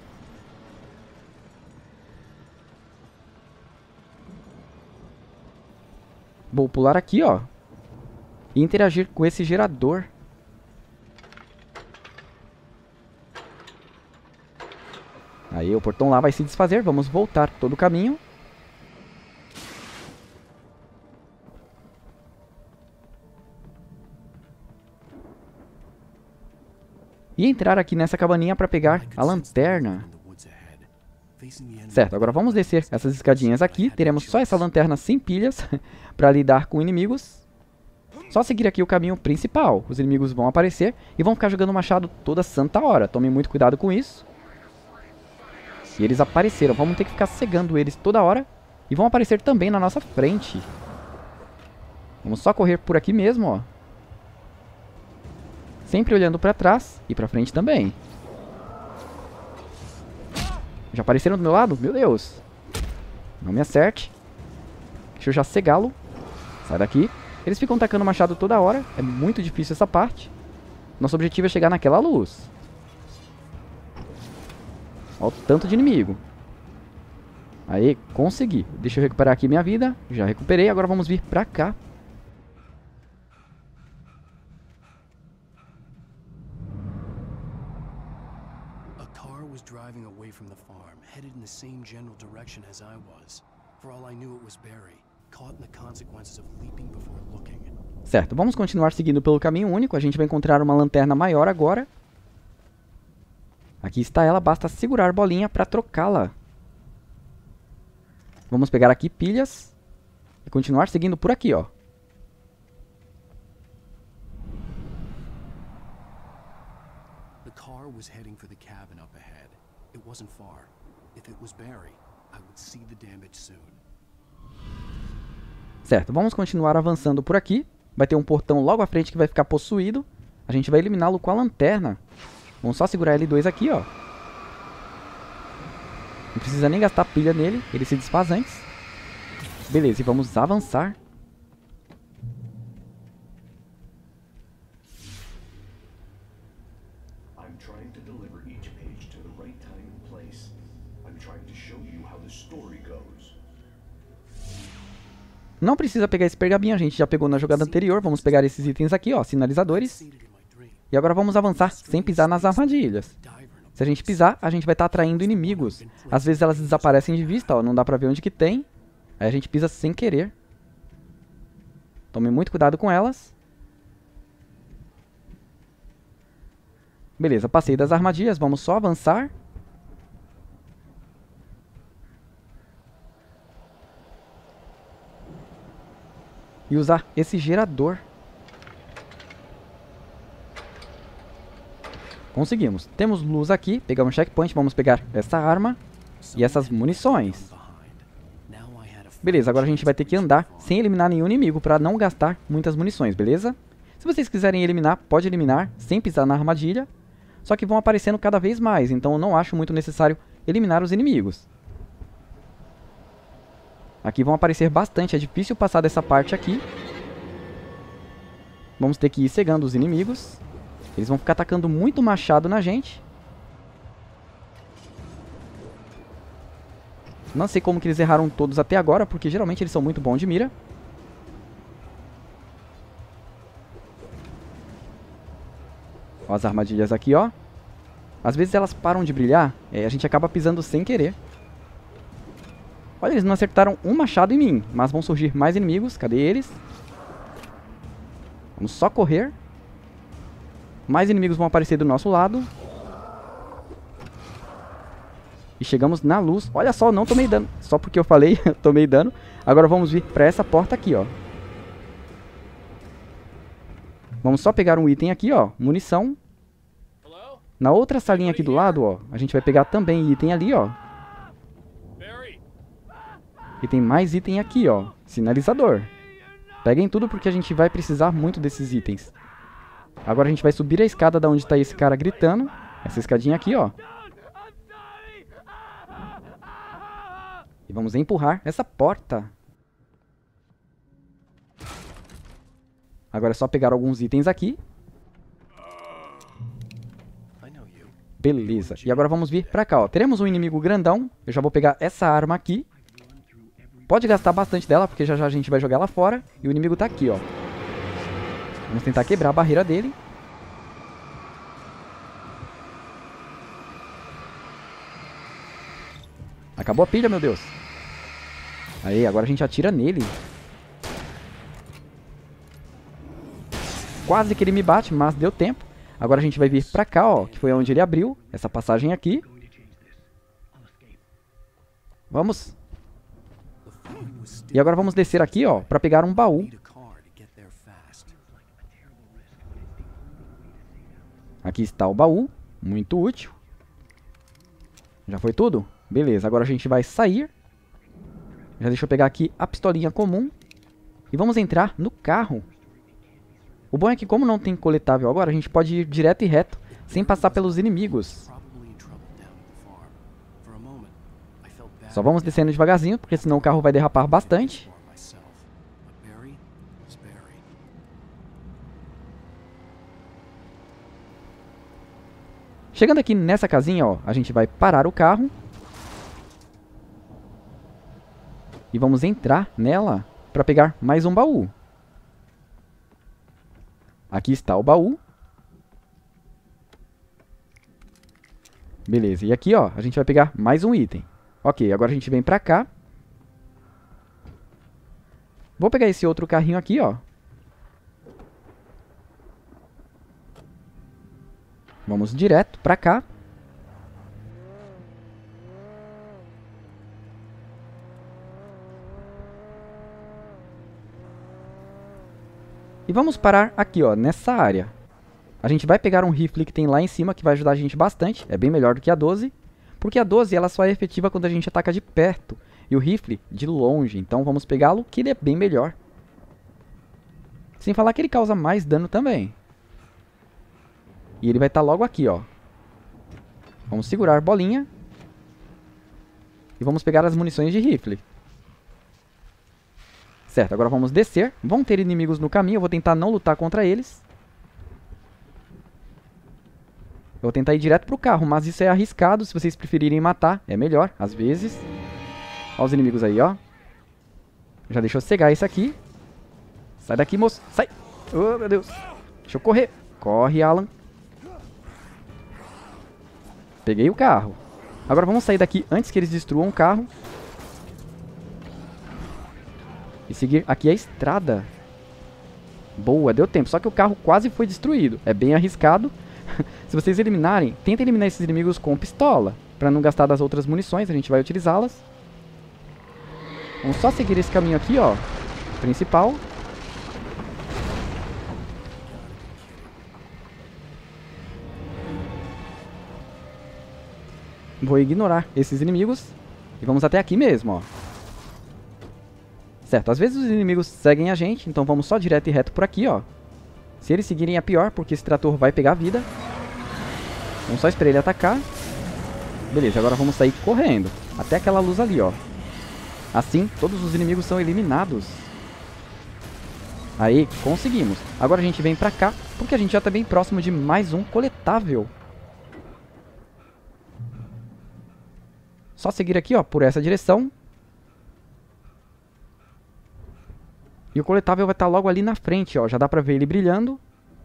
Speaker 1: Vou pular aqui, ó. E interagir com esse gerador. Aí o portão lá vai se desfazer. Vamos voltar todo o caminho. E entrar aqui nessa cabaninha para pegar a lanterna. Certo, agora vamos descer essas escadinhas aqui. Teremos só essa lanterna sem pilhas para lidar com inimigos. Só seguir aqui o caminho principal. Os inimigos vão aparecer e vão ficar jogando machado toda santa hora. Tome muito cuidado com isso. E eles apareceram. Vamos ter que ficar cegando eles toda hora. E vão aparecer também na nossa frente. Vamos só correr por aqui mesmo, ó. Sempre olhando pra trás e pra frente também. Já apareceram do meu lado? Meu Deus. Não me acerte. Deixa eu já cegá-lo. Sai daqui. Eles ficam tacando machado toda hora. É muito difícil essa parte. Nosso objetivo é chegar naquela luz. Olha o tanto de inimigo. Aí, consegui. Deixa eu recuperar aqui minha vida. Já recuperei. Agora vamos vir pra cá.
Speaker 2: Driving away from the farm, headed in the same general direction as I was. For all I knew, it was Barry, caught in the consequences of leaping before looking.
Speaker 1: Certo, vamos continuar seguindo pelo caminho único. A gente vai encontrar uma lanterna maior agora. Aqui está ela, basta segurar a bolinha para trocá-la. Vamos pegar aqui pilhas e continuar seguindo por aqui, ó.
Speaker 2: The car was heading for the cabin up ahead. It wasn't far. If it was Barry, I would see the damage soon.
Speaker 1: Certo, vamos continuar avançando por aqui. Vai ter um portão logo à frente que vai ficar possuído. A gente vai eliminá-lo com a lanterna. Vamos só segurar L dois aqui, ó. Não precisa nem gastar pilha nele, ele se desfaz antes. Beleza, e vamos avançar. Não precisa pegar esse pergaminho, a gente já pegou na jogada anterior. Vamos pegar esses itens aqui, ó, sinalizadores. E agora vamos avançar sem pisar nas armadilhas. Se a gente pisar, a gente vai estar atraindo inimigos. Às vezes elas desaparecem de vista, ó, não dá pra ver onde que tem. Aí a gente pisa sem querer. Tome muito cuidado com elas. Beleza, passei das armadilhas, vamos só avançar. E usar esse gerador. Conseguimos. Temos luz aqui. Pegamos checkpoint. Vamos pegar essa arma e essas munições. Beleza, agora a gente vai ter que andar sem eliminar nenhum inimigo para não gastar muitas munições, beleza? Se vocês quiserem eliminar, pode eliminar sem pisar na armadilha. Só que vão aparecendo cada vez mais, então eu não acho muito necessário eliminar os inimigos. Aqui vão aparecer bastante, é difícil passar dessa parte aqui. Vamos ter que ir cegando os inimigos. Eles vão ficar atacando muito machado na gente. Não sei como que eles erraram todos até agora, porque geralmente eles são muito bons de mira. Ó, as armadilhas aqui, ó. Às vezes elas param de brilhar, e a gente acaba pisando sem querer. Olha, eles não acertaram um machado em mim, mas vão surgir mais inimigos. Cadê eles? Vamos só correr. Mais inimigos vão aparecer do nosso lado. E chegamos na luz. Olha só, não tomei dano. Só porque eu falei, eu tomei dano. Agora vamos vir pra essa porta aqui, ó. Vamos só pegar um item aqui, ó. Munição. Na outra salinha aqui do lado, ó, a gente vai pegar também item ali, ó. E tem mais item aqui, ó. Sinalizador. Peguem tudo porque a gente vai precisar muito desses itens. Agora a gente vai subir a escada da onde está esse cara gritando. Essa escadinha aqui, ó. E vamos empurrar essa porta. Agora é só pegar alguns itens aqui. Beleza. E agora vamos vir pra cá, ó. Teremos um inimigo grandão. Eu já vou pegar essa arma aqui. Pode gastar bastante dela, porque já já a gente vai jogar ela fora. E o inimigo tá aqui, ó. Vamos tentar quebrar a barreira dele. Acabou a pilha, meu Deus. Aí, agora a gente atira nele. Quase que ele me bate, mas deu tempo. Agora a gente vai vir pra cá, ó, que foi onde ele abriu essa passagem aqui. Vamos. E agora vamos descer aqui, ó, pra pegar um baú. Aqui está o baú, muito útil. Já foi tudo? Beleza, agora a gente vai sair. Já deixa eu pegar aqui a pistolinha comum. E vamos entrar no carro. O bom é que como não tem coletável agora, a gente pode ir direto e reto, sem passar pelos inimigos. Só vamos descendo devagarzinho, porque senão o carro vai derrapar bastante. Chegando aqui nessa casinha, ó, a gente vai parar o carro. E vamos entrar nela para pegar mais um baú. Aqui está o baú. Beleza, e aqui, ó, a gente vai pegar mais um item. Ok, agora a gente vem pra cá. Vou pegar esse outro carrinho aqui, ó. Vamos direto pra cá. E vamos parar aqui, ó, nessa área. A gente vai pegar um rifle que tem lá em cima, que vai ajudar a gente bastante. É bem melhor do que a doze. Porque a doze, ela só é efetiva quando a gente ataca de perto. E o rifle, de longe. Então vamos pegá-lo, que ele é bem melhor. Sem falar que ele causa mais dano também. E ele vai estar logo aqui, ó. Vamos segurar bolinha. E vamos pegar as munições de rifle. Certo, agora vamos descer. Vão ter inimigos no caminho, eu vou tentar não lutar contra eles. Eu vou tentar ir direto pro carro, mas isso é arriscado. Se vocês preferirem matar, é melhor, às vezes. Olha os inimigos aí, ó. Já deixa eu cegar esse aqui. Sai daqui, moço. Sai. Oh, meu Deus. Deixa eu correr. Corre, Alan. Peguei o carro. Agora vamos sair daqui antes que eles destruam o carro. E seguir aqui a estrada. Boa, deu tempo. Só que o carro quase foi destruído. É bem arriscado. Se vocês eliminarem, tentem eliminar esses inimigos com pistola. Pra não gastar das outras munições, a gente vai utilizá-las. Vamos só seguir esse caminho aqui, ó. Principal. Vou ignorar esses inimigos. E vamos até aqui mesmo, ó. Certo, às vezes os inimigos seguem a gente. Então vamos só direto e reto por aqui, ó. Se eles seguirem é pior, porque esse trator vai pegar vida. Vamos só esperar ele atacar. Beleza, agora vamos sair correndo. Até aquela luz ali, ó. Assim, todos os inimigos são eliminados. Aí, conseguimos. Agora a gente vem pra cá, porque a gente já tá bem próximo de mais um coletável. Só seguir aqui, ó, por essa direção. E o coletável vai estar logo ali na frente, ó. Já dá pra ver ele brilhando.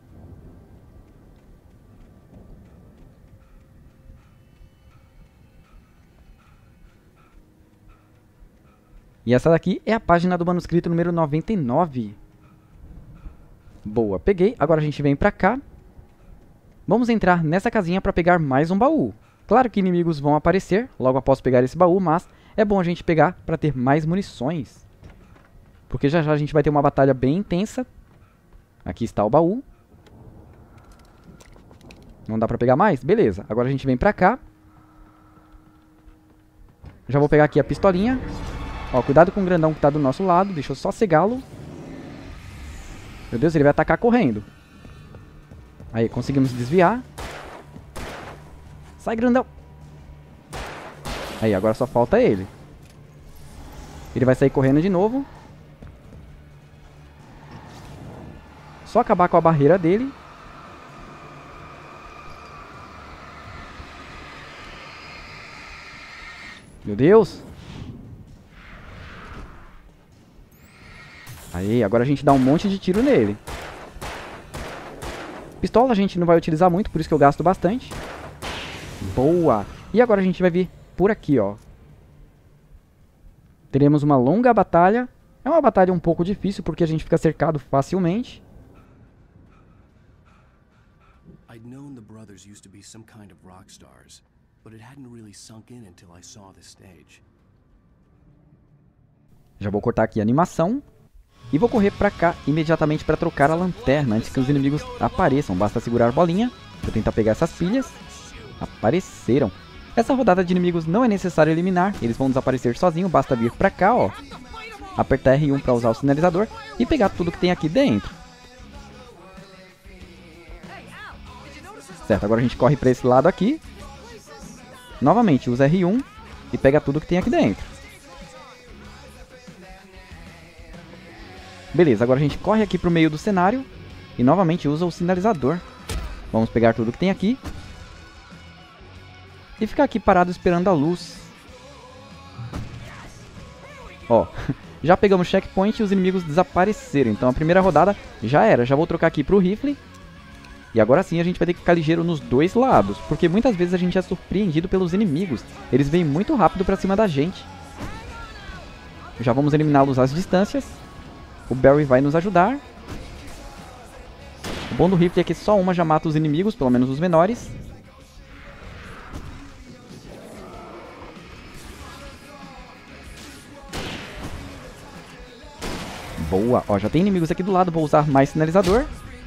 Speaker 1: E essa daqui é a página do manuscrito número noventa e nove. Boa, peguei. Agora a gente vem pra cá. Vamos entrar nessa casinha pra pegar mais um baú. Claro que inimigos vão aparecer logo após pegar esse baú, mas é bom a gente pegar pra ter mais munições. Porque já já a gente vai ter uma batalha bem intensa. Aqui está o baú. Não dá pra pegar mais? Beleza. Agora a gente vem pra cá. Já vou pegar aqui a pistolinha. Ó, cuidado com o grandão que tá do nosso lado. Deixa eu só cegá-lo. Meu Deus, ele vai atacar correndo. Aí, conseguimos desviar. Sai, grandão. Aí, agora só falta ele. Ele vai sair correndo de novo. Só acabar com a barreira dele. Meu Deus. Aí, agora a gente dá um monte de tiro nele. Pistola a gente não vai utilizar muito, por isso que eu gasto bastante. Boa! E agora a gente vai vir por aqui, ó. Teremos uma longa batalha. É uma batalha um pouco difícil, porque a gente fica cercado facilmente.
Speaker 2: I'd known the brothers used to be some kind of rock stars, but it hadn't really sunk in until I saw the stage.
Speaker 1: Já vou cortar aqui a animação. E vou correr pra cá imediatamente pra trocar a lanterna antes que os inimigos apareçam. Basta segurar a bolinha Deixa eu tentar pegar essas pilhas. Apareceram. Essa rodada de inimigos não é necessário eliminar. Eles vão desaparecer sozinhos. Basta vir pra cá, ó. Apertar R um pra usar o sinalizador. E pegar tudo que tem aqui dentro. Certo, agora a gente corre pra esse lado aqui. Novamente, usa R um. E pega tudo que tem aqui dentro. Beleza, agora a gente corre aqui pro meio do cenário. E novamente usa o sinalizador. Vamos pegar tudo que tem aqui. E ficar aqui parado esperando a luz. Ó, já pegamos o checkpoint e os inimigos desapareceram. Então a primeira rodada já era. Já vou trocar aqui pro rifle. E agora sim a gente vai ter que ficar ligeiro nos dois lados. Porque muitas vezes a gente é surpreendido pelos inimigos. Eles vêm muito rápido pra cima da gente. Já vamos eliminá-los às distâncias. O Barry vai nos ajudar. O bom do rifle é que só uma já mata os inimigos, pelo menos os menores. Boa, ó, já tem inimigos aqui do lado, vou usar mais sinalizador.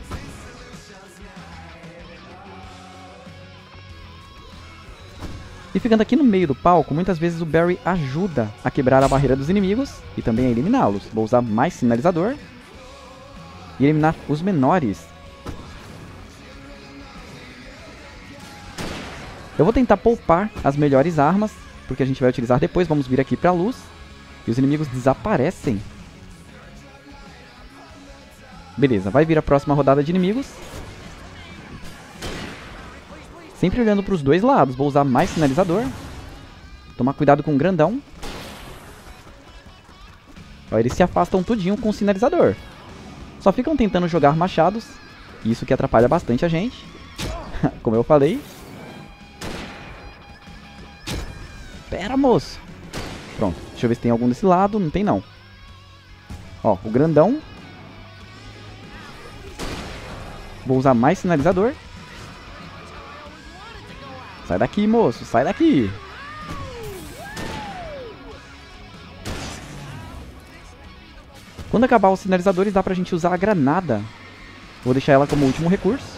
Speaker 1: E ficando aqui no meio do palco, muitas vezes o Barry ajuda a quebrar a barreira dos inimigos e também a eliminá-los. Vou usar mais sinalizador e eliminar os menores. Eu vou tentar poupar as melhores armas, porque a gente vai utilizar depois. Vamos vir aqui para a luz e os inimigos desaparecem. Beleza, vai vir a próxima rodada de inimigos. Sempre olhando para os dois lados. Vou usar mais sinalizador. Tomar cuidado com o grandão. Ó, eles se afastam tudinho com o sinalizador. Só ficam tentando jogar machados. Isso que atrapalha bastante a gente. Como eu falei. Pera, moço. Pronto, deixa eu ver se tem algum desse lado. Não tem, não. Ó, o grandão. Vou usar mais sinalizador. Sai daqui, moço. Sai daqui. Quando acabar os sinalizadores, dá pra gente usar a granada. Vou deixar ela como último recurso.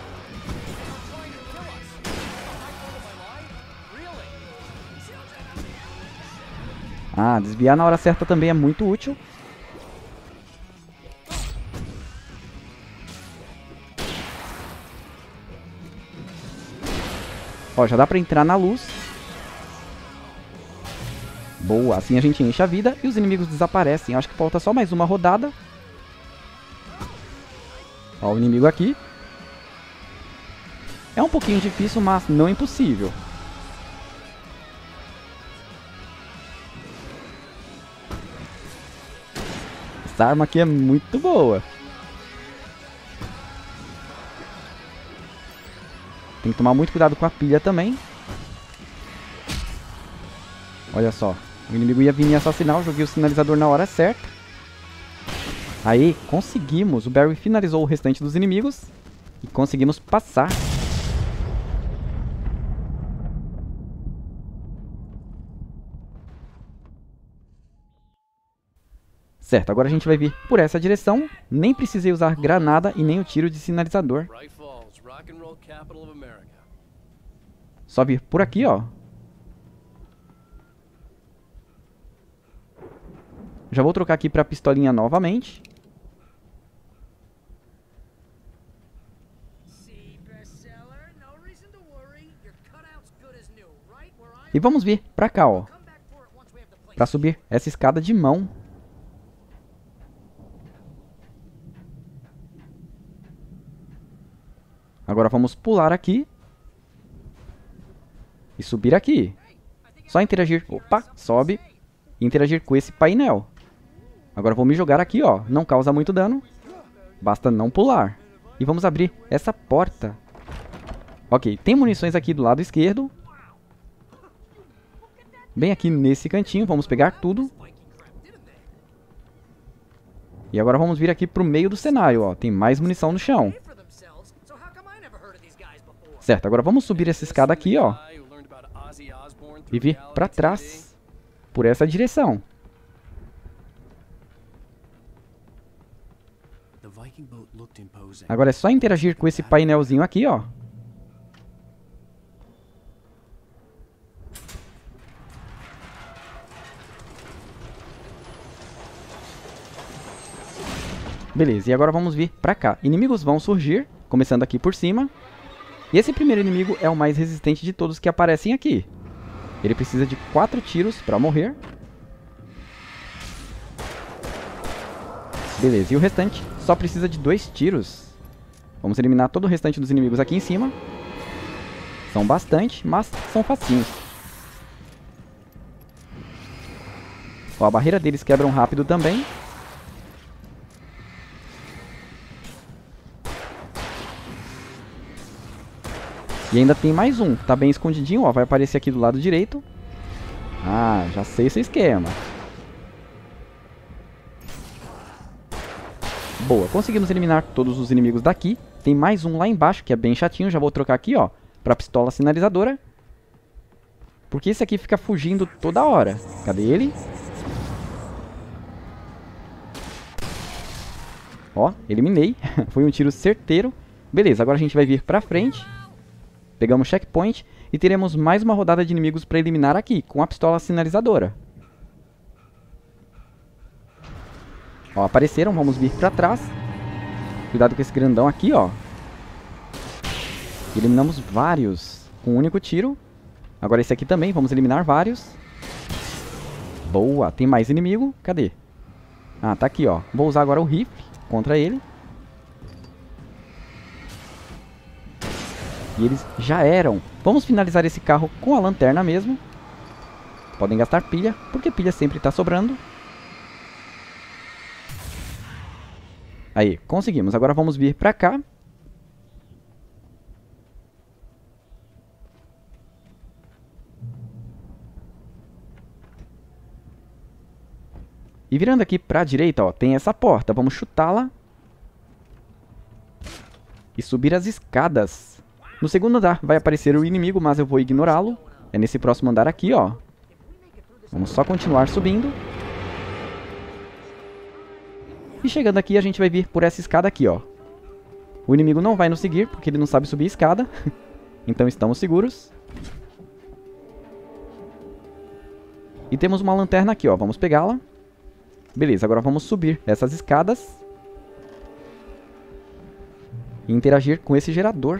Speaker 1: Ah, desviar na hora certa também é muito útil. Ó, já dá pra entrar na luz. Boa, assim a gente enche a vida e os inimigos desaparecem. Acho que falta só mais uma rodada. Ó, o inimigo aqui. É um pouquinho difícil, mas não impossível. Essa arma aqui é muito boa. Tem que tomar muito cuidado com a pilha também. Olha só. O inimigo ia vir me assassinar. Eu joguei o sinalizador na hora certa. Aí, conseguimos. O Barry finalizou o restante dos inimigos. E conseguimos passar. Certo, agora a gente vai vir por essa direção. Nem precisei usar granada e nem o tiro de sinalizador. Só vir por aqui, ó. Já vou trocar aqui pra pistolinha novamente. E vamos vir pra cá, ó. Pra subir essa escada de mão. Agora vamos pular aqui. E subir aqui. Só interagir. Opa, sobe. E interagir com esse painel. Agora vou me jogar aqui, ó. Não causa muito dano. Basta não pular. E vamos abrir essa porta. Ok, tem munições aqui do lado esquerdo. Bem aqui nesse cantinho. Vamos pegar tudo. E agora vamos vir aqui pro meio do cenário, ó. Tem mais munição no chão. Certo, agora vamos subir essa escada aqui, ó. E vir pra trás. Por essa direção. Agora é só interagir com esse painelzinho aqui, ó. Beleza, e agora vamos vir pra cá. Inimigos vão surgir, começando aqui por cima. E esse primeiro inimigo é o mais resistente de todos que aparecem aqui. Ele precisa de quatro tiros pra morrer. Beleza, e o restante só precisa de dois tiros. Vamos eliminar todo o restante dos inimigos aqui em cima. São bastante, mas são facinhos. Ó, a barreira deles quebram rápido também. E ainda tem mais um, tá bem escondidinho, ó, vai aparecer aqui do lado direito. Ah, já sei esse esquema. Boa, conseguimos eliminar todos os inimigos daqui. Tem mais um lá embaixo, que é bem chatinho, já vou trocar aqui, ó, pra pistola sinalizadora. Porque esse aqui fica fugindo toda hora. Cadê ele? Ó, eliminei. Foi um tiro certeiro. Beleza, agora a gente vai vir pra frente. Pegamos checkpoint e teremos mais uma rodada de inimigos para eliminar aqui, com a pistola sinalizadora. Ó, apareceram, vamos vir para trás. Cuidado com esse grandão aqui, ó. Eliminamos vários com um único tiro. Agora esse aqui também, vamos eliminar vários. Boa, tem mais inimigo, cadê? Ah, tá aqui, ó. Vou usar agora o rifle contra ele. E eles já eram. Vamos finalizar esse carro com a lanterna mesmo. Podem gastar pilha, porque pilha sempre está sobrando. Aí, conseguimos. Agora vamos vir para cá. E virando aqui para a direita, ó, tem essa porta. Vamos chutá-la. E subir as escadas. No segundo andar vai aparecer o inimigo, mas eu vou ignorá-lo. É nesse próximo andar aqui, ó. Vamos só continuar subindo. E chegando aqui, a gente vai vir por essa escada aqui, ó. O inimigo não vai nos seguir, porque ele não sabe subir a escada. Então estamos seguros. E temos uma lanterna aqui, ó. Vamos pegá-la. Beleza, agora vamos subir essas escadas. E interagir com esse gerador.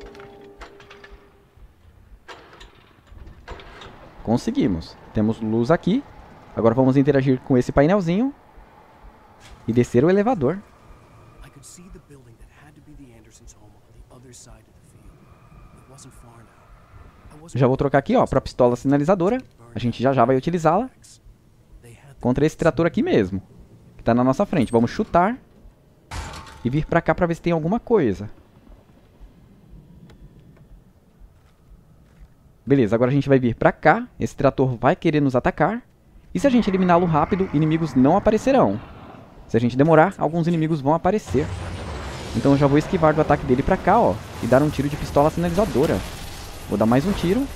Speaker 1: Conseguimos. Temos luz aqui. Agora vamos interagir com esse painelzinho. E descer o elevador. Já vou trocar aqui, ó, para a pistola sinalizadora. A gente já já vai utilizá-la. Contra esse trator aqui mesmo. Que está na nossa frente. Vamos chutar. E vir para cá para ver se tem alguma coisa. Beleza, agora a gente vai vir pra cá. Esse trator vai querer nos atacar. E se a gente eliminá-lo rápido, inimigos não aparecerão. Se a gente demorar, alguns inimigos vão aparecer. Então eu já vou esquivar do ataque dele pra cá, ó. E dar um tiro de pistola sinalizadora. Vou dar mais um tiro.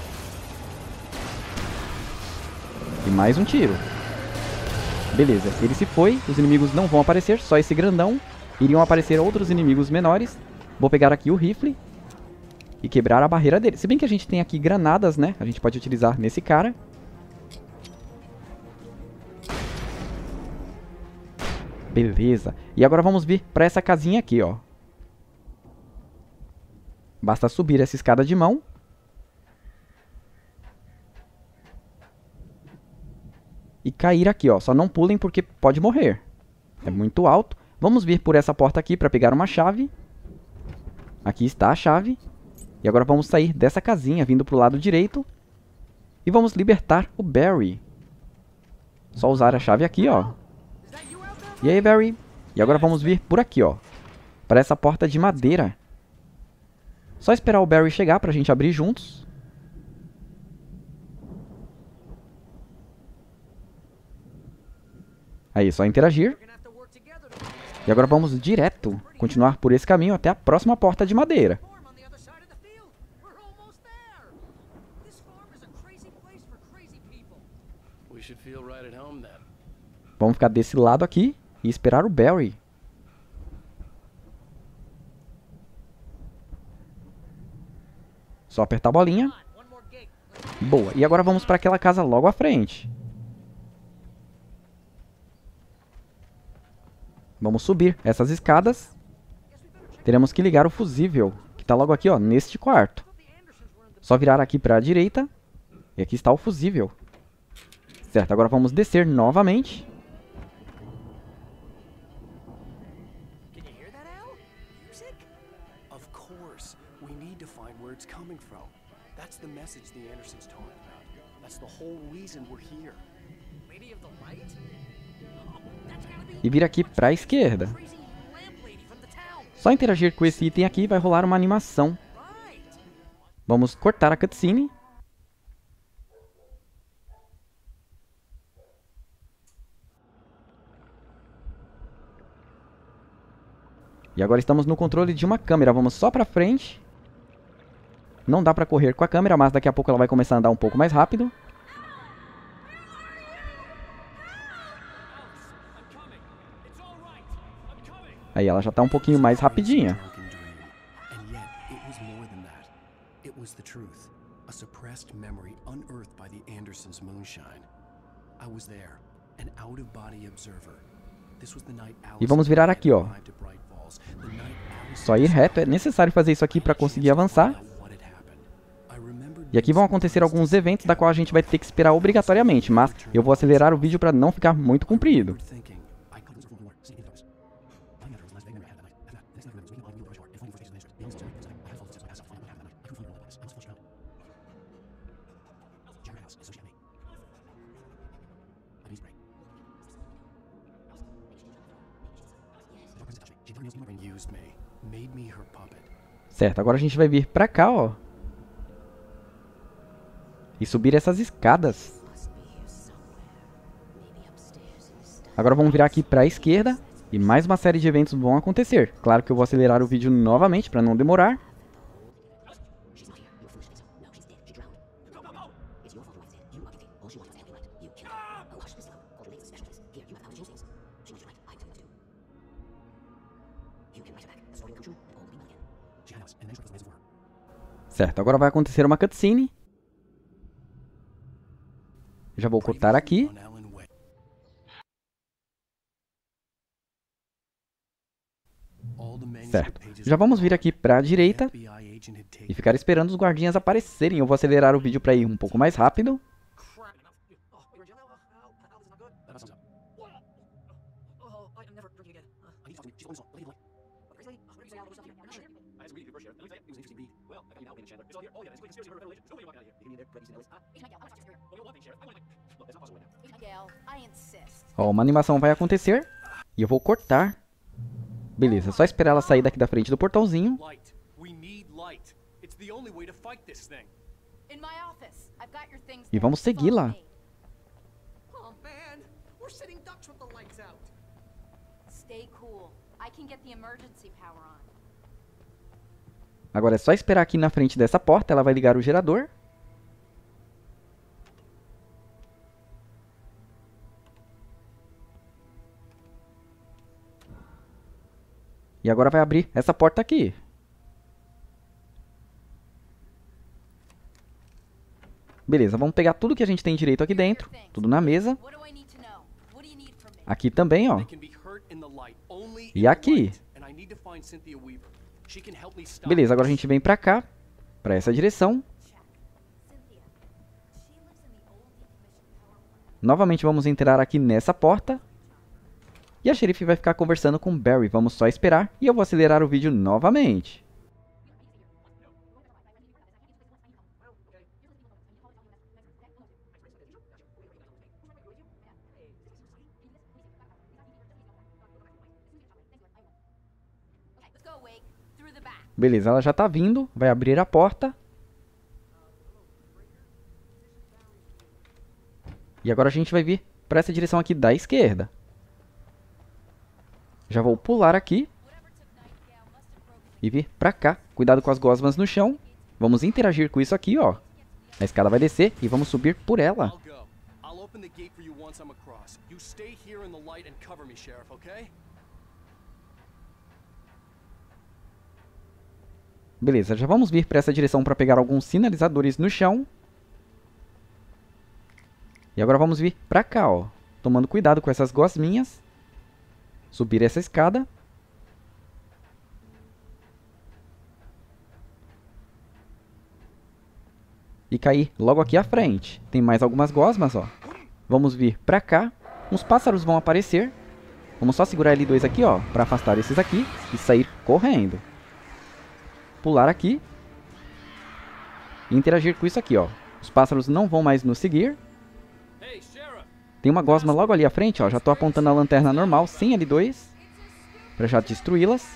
Speaker 1: E mais um tiro. Beleza, ele se foi. Os inimigos não vão aparecer, só esse grandão. Iriam aparecer outros inimigos menores. Vou pegar aqui o rifle. E quebrar a barreira dele. Se bem que a gente tem aqui granadas, né? A gente pode utilizar nesse cara. Beleza. E agora vamos vir para essa casinha aqui, ó. Basta subir essa escada de mão. E cair aqui, ó. Só não pulem porque pode morrer. É muito alto. Vamos vir por essa porta aqui para pegar uma chave. Aqui está a chave. E agora vamos sair dessa casinha, vindo para o lado direito. E vamos libertar o Barry. Só usar a chave aqui, ó. E aí, Barry? E agora vamos vir por aqui, ó. Para essa porta de madeira. Só esperar o Barry chegar para a gente abrir juntos. Aí, só interagir. E agora vamos direto, continuar por esse caminho até a próxima porta de madeira. Vamos ficar desse lado aqui e esperar o Barry. Só apertar a bolinha. Boa. E agora vamos para aquela casa logo à frente. Vamos subir essas escadas. Teremos que ligar o fusível, que está logo aqui, ó, neste quarto. Só virar aqui para a direita. E aqui está o fusível. Certo, agora vamos descer novamente.
Speaker 2: Of course, we need to find where it's coming from. That's the message the Andersons talking about. That's the whole reason we're here.
Speaker 4: Lady of the Light?
Speaker 1: E vir aqui para a esquerda. Só interagir com esse item aqui vai rolar uma animação. Vamos cortar a cutscene. E agora estamos no controle de uma câmera. Vamos só para frente. Não dá para correr com a câmera, mas daqui a pouco ela vai começar a andar um pouco mais rápido. Aí ela já está um pouquinho mais rapidinha. E vamos virar aqui, ó. Só ir reto, é necessário fazer isso aqui para conseguir avançar. E aqui vão acontecer alguns eventos da qual a gente vai ter que esperar obrigatoriamente, mas eu vou acelerar o vídeo para não ficar muito comprido. Certo, agora a gente vai vir pra cá, ó. E subir essas escadas. Agora vamos virar aqui pra esquerda. E mais uma série de eventos vão acontecer. Claro que eu vou acelerar o vídeo novamente pra não demorar. Certo, agora vai acontecer uma cutscene. Já vou cortar aqui. Certo, já vamos vir aqui para a direita e ficar esperando os guardinhas aparecerem. Eu vou acelerar o vídeo para ir um pouco mais rápido. Ó, uma animação vai acontecer e eu vou cortar. Beleza, só esperar ela sair daqui da frente do portãozinho. E vamos segui-la. Agora é só esperar aqui na frente dessa porta, ela vai ligar o gerador. E agora vai abrir essa porta aqui. Beleza, vamos pegar tudo que a gente tem direito aqui dentro. Tudo na mesa. Aqui também, ó. E aqui. Beleza, agora a gente vem pra cá. Pra essa direção. Novamente vamos entrar aqui nessa porta. E a xerife vai ficar conversando com Barry. Vamos só esperar e eu vou acelerar o vídeo novamente. Beleza, ela já tá vindo. Vai abrir a porta. E agora a gente vai vir para essa direção aqui da esquerda. Já vou pular aqui. E vir pra cá. Cuidado com as gosmas no chão. Vamos interagir com isso aqui, ó. A escada vai descer e vamos subir por ela. Beleza, já vamos vir para essa direção para pegar alguns sinalizadores no chão. E agora vamos vir pra cá, ó. Tomando cuidado com essas gosminhas. subir essa escada. E cair logo aqui à frente. Tem mais algumas gosmas, ó. Vamos vir pra cá. Uns pássaros vão aparecer. Vamos só segurar L dois aqui, ó, pra afastar esses aqui e sair correndo. Pular aqui. E interagir com isso aqui, ó. Os pássaros não vão mais nos seguir. Tem uma gosma logo ali à frente, ó. Já tô apontando a lanterna normal, sem L dois. Pra já destruí-las.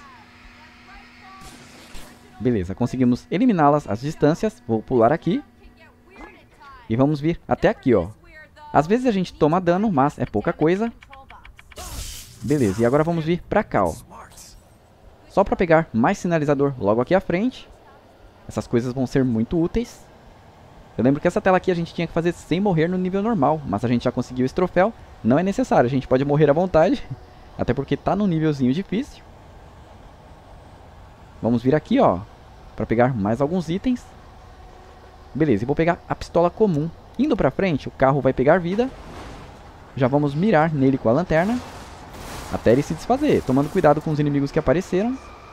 Speaker 1: Beleza, conseguimos eliminá-las às distâncias. Vou pular aqui. E vamos vir até aqui, ó. Às vezes a gente toma dano, mas é pouca coisa. Beleza, e agora vamos vir pra cá, ó. Só pra pegar mais sinalizador logo aqui à frente. Essas coisas vão ser muito úteis. Eu lembro que essa tela aqui a gente tinha que fazer sem morrer no nível normal. Mas a gente já conseguiu esse troféu. Não é necessário, a gente pode morrer à vontade. Até porque tá num nívelzinho difícil. Vamos vir aqui, ó. Pra pegar mais alguns itens. Beleza, e vou pegar a pistola comum. Indo pra frente, o carro vai pegar vida. Já vamos mirar nele com a lanterna. Até ele se desfazer. Tomando cuidado com os inimigos que apareceram.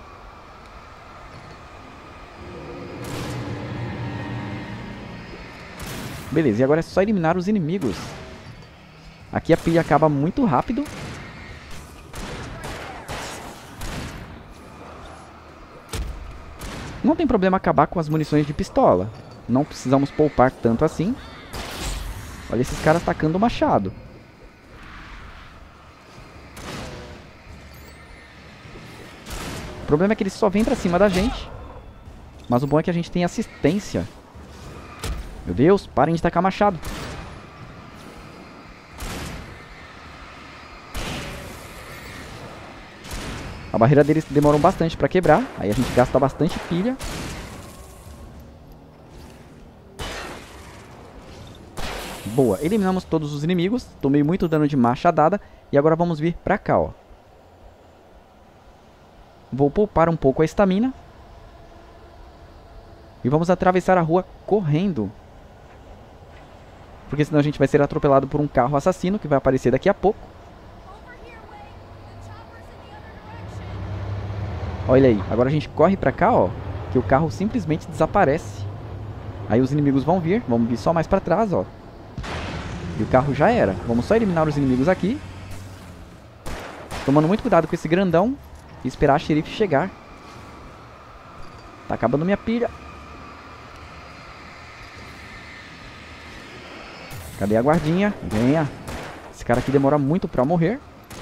Speaker 1: Beleza, e agora é só eliminar os inimigos. Aqui a pilha acaba muito rápido. Não tem problema acabar com as munições de pistola. Não precisamos poupar tanto assim. Olha esses caras tacando o machado. O problema é que eles só vêm pra cima da gente. Mas o bom é que a gente tem assistência. Meu Deus, parem de tacar machado. A barreira deles demora bastante pra quebrar. Aí a gente gasta bastante pilha. Boa, eliminamos todos os inimigos. Tomei muito dano de machadada. E agora vamos vir pra cá, ó. Vou poupar um pouco a estamina. E vamos atravessar a rua correndo. Porque senão a gente vai ser atropelado por um carro assassino que vai aparecer daqui a pouco. Olha aí, agora a gente corre pra cá, ó. Que o carro simplesmente desaparece. Aí os inimigos vão vir, vamos vir só mais pra trás, ó. E o carro já era. Vamos só eliminar os inimigos aqui. Tomando muito cuidado com esse grandão. E esperar a xerife chegar. Tá acabando minha pilha. Cadê a guardinha? Venha. Esse cara aqui demora muito pra morrer.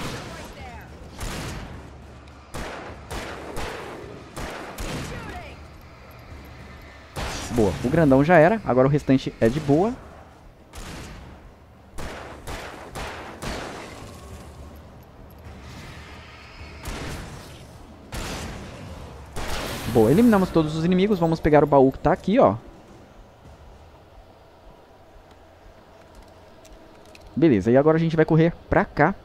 Speaker 1: Boa, o grandão já era. Agora o restante é de boa. Boa, eliminamos todos os inimigos. Vamos pegar o baú que tá aqui, ó. Beleza, e agora a gente vai correr pra cá.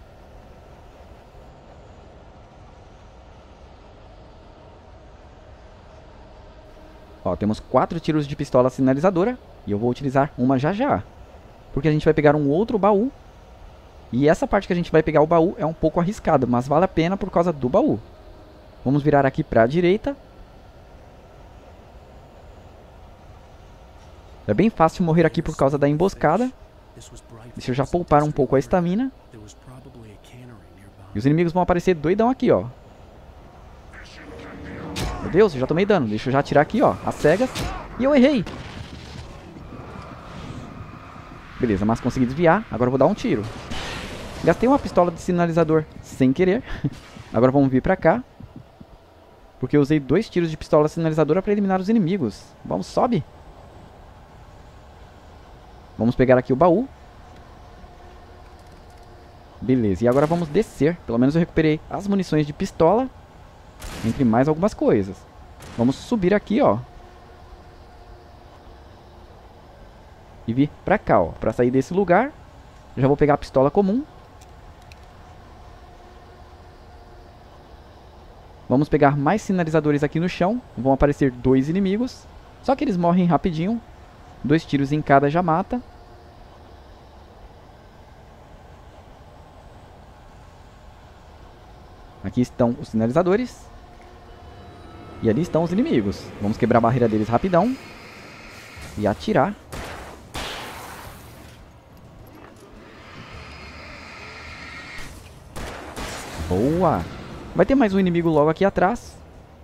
Speaker 1: Ó, temos quatro tiros de pistola sinalizadora. E eu vou utilizar uma já já. Porque a gente vai pegar um outro baú. E essa parte que a gente vai pegar o baú é um pouco arriscada, mas vale a pena por causa do baú. Vamos virar aqui pra direita. É bem fácil morrer aqui por causa da emboscada. Deixa eu já poupar um pouco a estamina. E os inimigos vão aparecer doidão aqui, ó. Meu Deus, eu já tomei dano. Deixa eu já atirar aqui, ó, as cegas. E eu errei. Beleza, mas consegui desviar. Agora eu vou dar um tiro. Gastei uma pistola de sinalizador sem querer. Agora vamos vir pra cá. Porque eu usei dois tiros de pistola sinalizadora pra eliminar os inimigos. Vamos, sobe. Vamos pegar aqui o baú. Beleza, e agora vamos descer. Pelo menos eu recuperei as munições de pistola. Entre mais algumas coisas. Vamos subir aqui, ó. E vir pra cá, ó. Pra sair desse lugar. Já vou pegar a pistola comum. Vamos pegar mais sinalizadores aqui no chão. Vão aparecer dois inimigos. Só que eles morrem rapidinho. Dois tiros em cada já mata. Aqui estão os sinalizadores. E ali estão os inimigos. Vamos quebrar a barreira deles rapidão. E atirar. Boa! Vai ter mais um inimigo logo aqui atrás.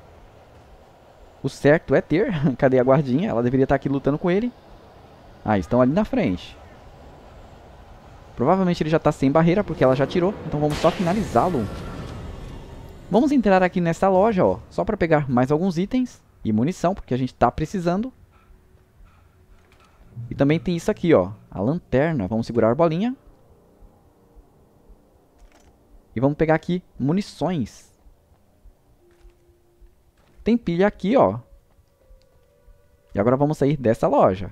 Speaker 1: O certo é ter. Cadê a guardinha? Ela deveria estar aqui lutando com ele. Ah, estão ali na frente. Provavelmente ele já está sem barreira, porque ela já tirou. Então vamos só finalizá-lo. Vamos entrar aqui nessa loja, ó. Só para pegar mais alguns itens e munição, porque a gente está precisando. E também tem isso aqui, ó. A lanterna. Vamos segurar a bolinha. E vamos pegar aqui munições. Tem pilha aqui, ó. E agora vamos sair dessa loja.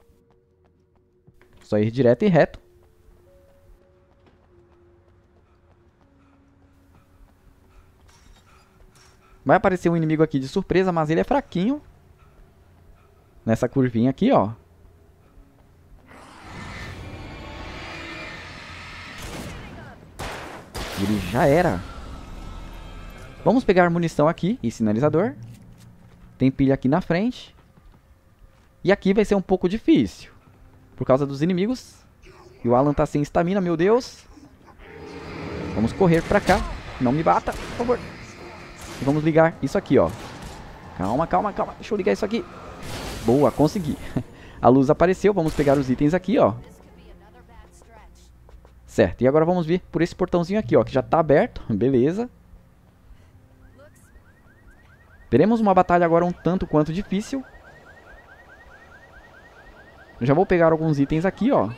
Speaker 1: Só ir direto e reto. Vai aparecer um inimigo aqui de surpresa, mas ele é fraquinho. Nessa curvinha aqui, ó. Ele já era. Vamos pegar munição aqui e sinalizador. Tem pilha aqui na frente. E aqui vai ser um pouco difícil. Por causa dos inimigos. E o Alan tá sem estamina, meu Deus. Vamos correr pra cá. Não me bata, por favor. E vamos ligar isso aqui, ó. Calma, calma, calma. Deixa eu ligar isso aqui. Boa, consegui. A luz apareceu. Vamos pegar os itens aqui, ó. Certo, e agora vamos vir por esse portãozinho aqui, ó, que já tá aberto. Beleza. Teremos uma batalha agora um tanto quanto difícil. Eu já vou pegar alguns itens aqui, ó.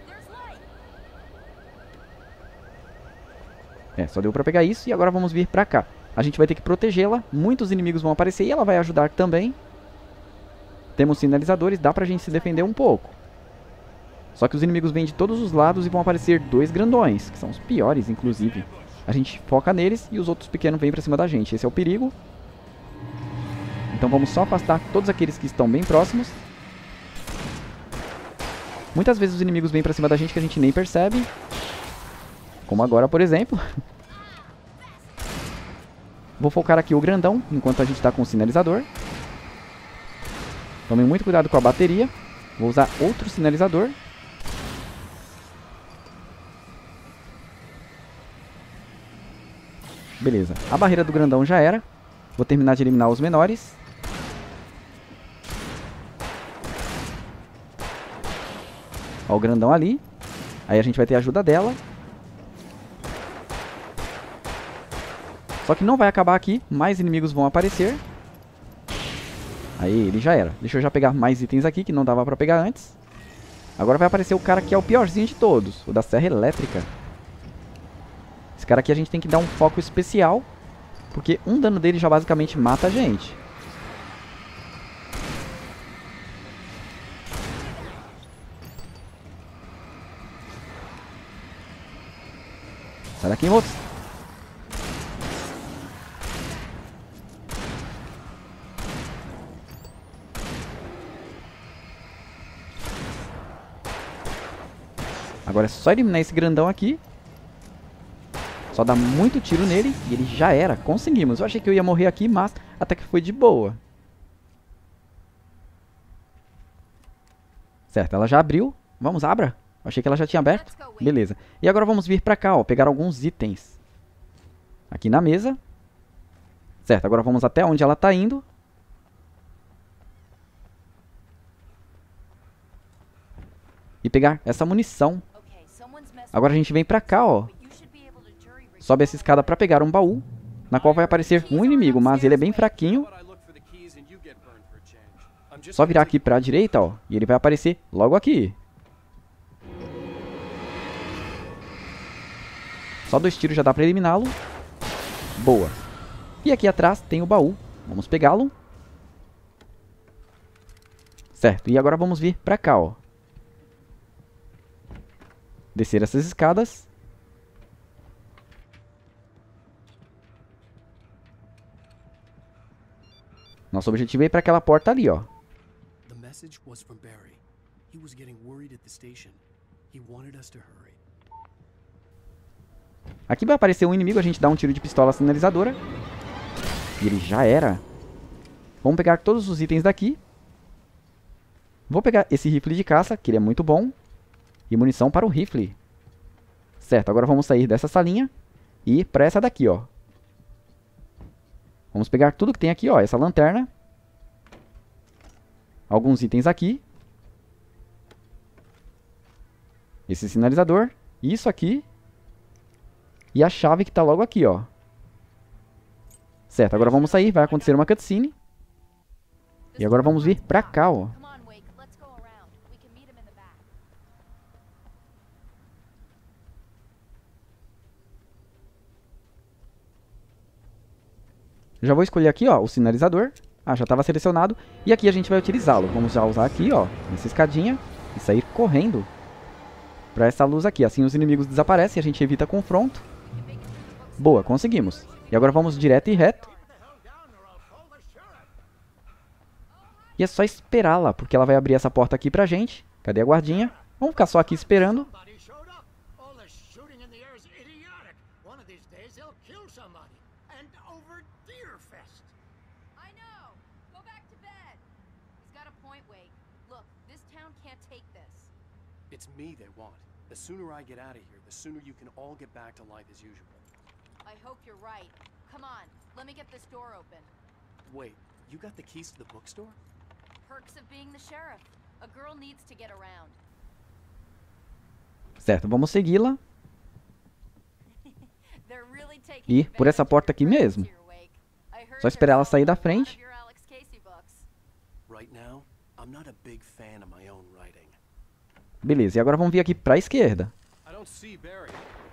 Speaker 1: É, só deu pra pegar isso e agora vamos vir pra cá. A gente vai ter que protegê-la. Muitos inimigos vão aparecer e ela vai ajudar também. Temos sinalizadores, dá pra gente se defender um pouco. Só que os inimigos vêm de todos os lados e vão aparecer dois grandões, que são os piores, inclusive. A gente foca neles e os outros pequenos vêm pra cima da gente. Esse é o perigo. Então vamos só afastar todos aqueles que estão bem próximos. Muitas vezes os inimigos vêm pra cima da gente que a gente nem percebe. Como agora, por exemplo. Vou focar aqui o grandão, enquanto a gente tá com o sinalizador. Tomem muito cuidado com a bateria. Vou usar outro sinalizador. Beleza, a barreira do grandão já era. Vou terminar de eliminar os menores. Ó, o grandão ali. Aí a gente vai ter a ajuda dela. Só que não vai acabar aqui. Mais inimigos vão aparecer. Aí, ele já era. Deixa eu já pegar mais itens aqui, que não dava pra pegar antes. Agora vai aparecer o cara que é o piorzinho de todos. O da serra elétrica. Esse cara aqui a gente tem que dar um foco especial. Porque um dano dele já basicamente mata a gente. Sai daqui, moço. Agora é só eliminar esse grandão aqui. Só dá muito tiro nele e ele já era. Conseguimos. Eu achei que eu ia morrer aqui, mas até que foi de boa. Certo, ela já abriu. Vamos, abra. Eu achei que ela já tinha aberto. Beleza. E agora vamos vir pra cá, ó. Pegar alguns itens. Aqui na mesa. Certo, agora vamos até onde ela tá indo. E pegar essa munição. Agora a gente vem pra cá, ó. Sobe essa escada pra pegar um baú, na qual vai aparecer um inimigo, mas ele é bem fraquinho. Só virar aqui pra direita, ó, e ele vai aparecer logo aqui. Só dois tiros já dá pra eliminá-lo. Boa. E aqui atrás tem o baú. Vamos pegá-lo. Certo, e agora vamos vir pra cá, ó. Descer essas escadas. Nosso objetivo é ir para aquela porta ali, ó.
Speaker 2: The message was from Barry. He was getting worried at the station. He wanted us to hurry.
Speaker 1: Aqui vai aparecer um inimigo, a gente dá um tiro de pistola sinalizadora. E ele já era. Vamos pegar todos os itens daqui. Vou pegar esse rifle de caça, que ele é muito bom. E munição para o rifle. Certo, agora vamos sair dessa salinha e ir para essa daqui, ó. Vamos pegar tudo que tem aqui, ó. Essa lanterna. Alguns itens aqui. Esse sinalizador. Isso aqui. E a chave que tá logo aqui, ó. Certo, agora vamos sair. Vai acontecer uma cutscene. E agora vamos vir pra cá, ó. Já vou escolher aqui, ó, o sinalizador. Ah, já estava selecionado. E aqui a gente vai utilizá-lo. Vamos já usar aqui, ó, nessa escadinha. E sair correndo para essa luz aqui. Assim os inimigos desaparecem e a gente evita confronto. Boa, conseguimos. E agora vamos direto e reto. E é só esperá-la, porque ela vai abrir essa porta aqui pra gente. Cadê a guardinha? Vamos ficar só aqui esperando.
Speaker 2: It's me they want. The sooner I get out of here, the sooner you can all get back to life as usual.
Speaker 6: I hope you're right. Come on, let me get this door open.
Speaker 2: Wait, you got the keys to the bookstore?
Speaker 6: Perks of being the sheriff. A girl needs to get around.
Speaker 1: Certo, vamos segui-la. E por essa porta aqui mesmo. Só esperar ela sair da frente.
Speaker 2: Right now, I'm not a big fan of my own writing.
Speaker 1: Beleza, e agora vamos vir aqui pra esquerda.
Speaker 2: I don't see Barry.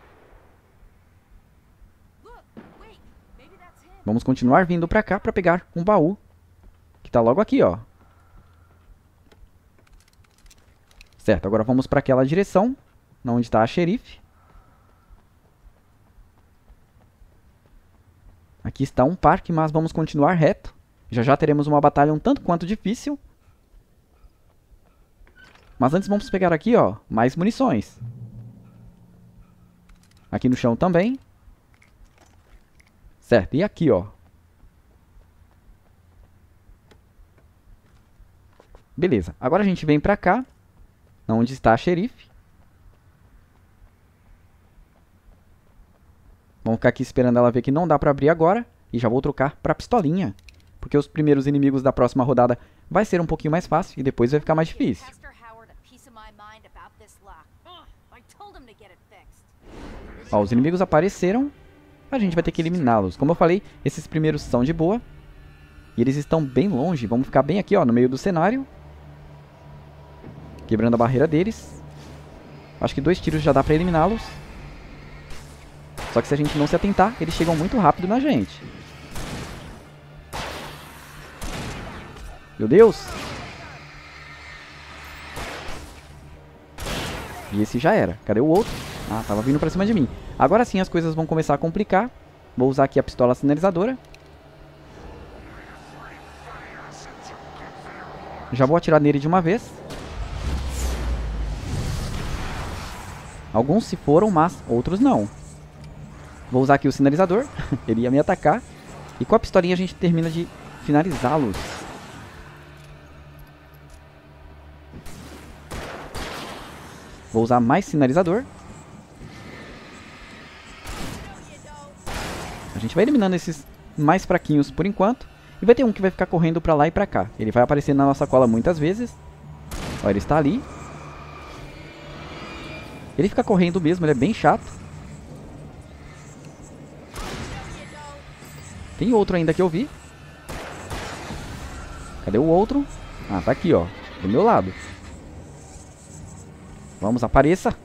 Speaker 1: Vamos continuar vindo pra cá pra pegar um baú. Que tá logo aqui, ó. Certo, agora vamos pra aquela direção. Onde tá a xerife. Aqui está um parque, mas vamos continuar reto. Já já teremos uma batalha um tanto quanto difícil. Mas antes vamos pegar aqui, ó, mais munições. Aqui no chão também. Certo, e aqui, ó. Beleza, agora a gente vem pra cá. Onde está a xerife. Vamos ficar aqui esperando ela ver que não dá pra abrir agora. E já vou trocar pra pistolinha. Porque os primeiros inimigos da próxima rodada vai ser um pouquinho mais fácil. E depois vai ficar mais difícil. Ó, os inimigos apareceram. A gente vai ter que eliminá-los. Como eu falei, esses primeiros são de boa. E eles estão bem longe. Vamos ficar bem aqui, ó, no meio do cenário. Quebrando a barreira deles. Acho que dois tiros já dá pra eliminá-los. Só que se a gente não se atentar, eles chegam muito rápido na gente. Meu Deus! E esse já era. Cadê o outro? Ah, tava vindo pra cima de mim. Agora sim as coisas vão começar a complicar. Vou usar aqui a pistola sinalizadora. Já vou atirar nele de uma vez. Alguns se foram, mas outros não. Vou usar aqui o sinalizador. Ele ia me atacar. E com a pistolinha a gente termina de finalizá-los. Vou usar mais sinalizador. A gente vai eliminando esses mais fraquinhos por enquanto. E vai ter um que vai ficar correndo pra lá e pra cá. Ele vai aparecer na nossa cola muitas vezes. Ó, ele está ali. Ele fica correndo mesmo, ele é bem chato. Tem outro ainda que eu vi. Cadê o outro? Ah, tá aqui, ó. Do meu lado. Vamos, apareça.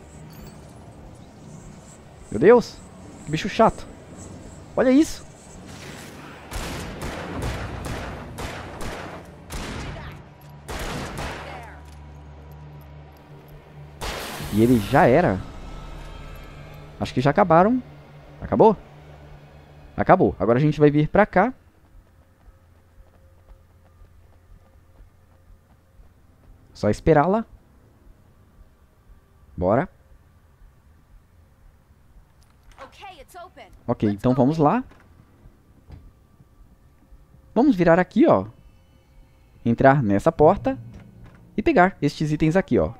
Speaker 1: Meu Deus. Que bicho chato. Olha isso. E ele já era. Acho que já acabaram. Acabou? Acabou. Agora a gente vai vir pra cá. Só esperá-la. Bora.
Speaker 8: Okay, it's open.
Speaker 1: Ok, então vamos lá. Vamos virar aqui, ó. Entrar nessa porta e pegar estes itens aqui, ó.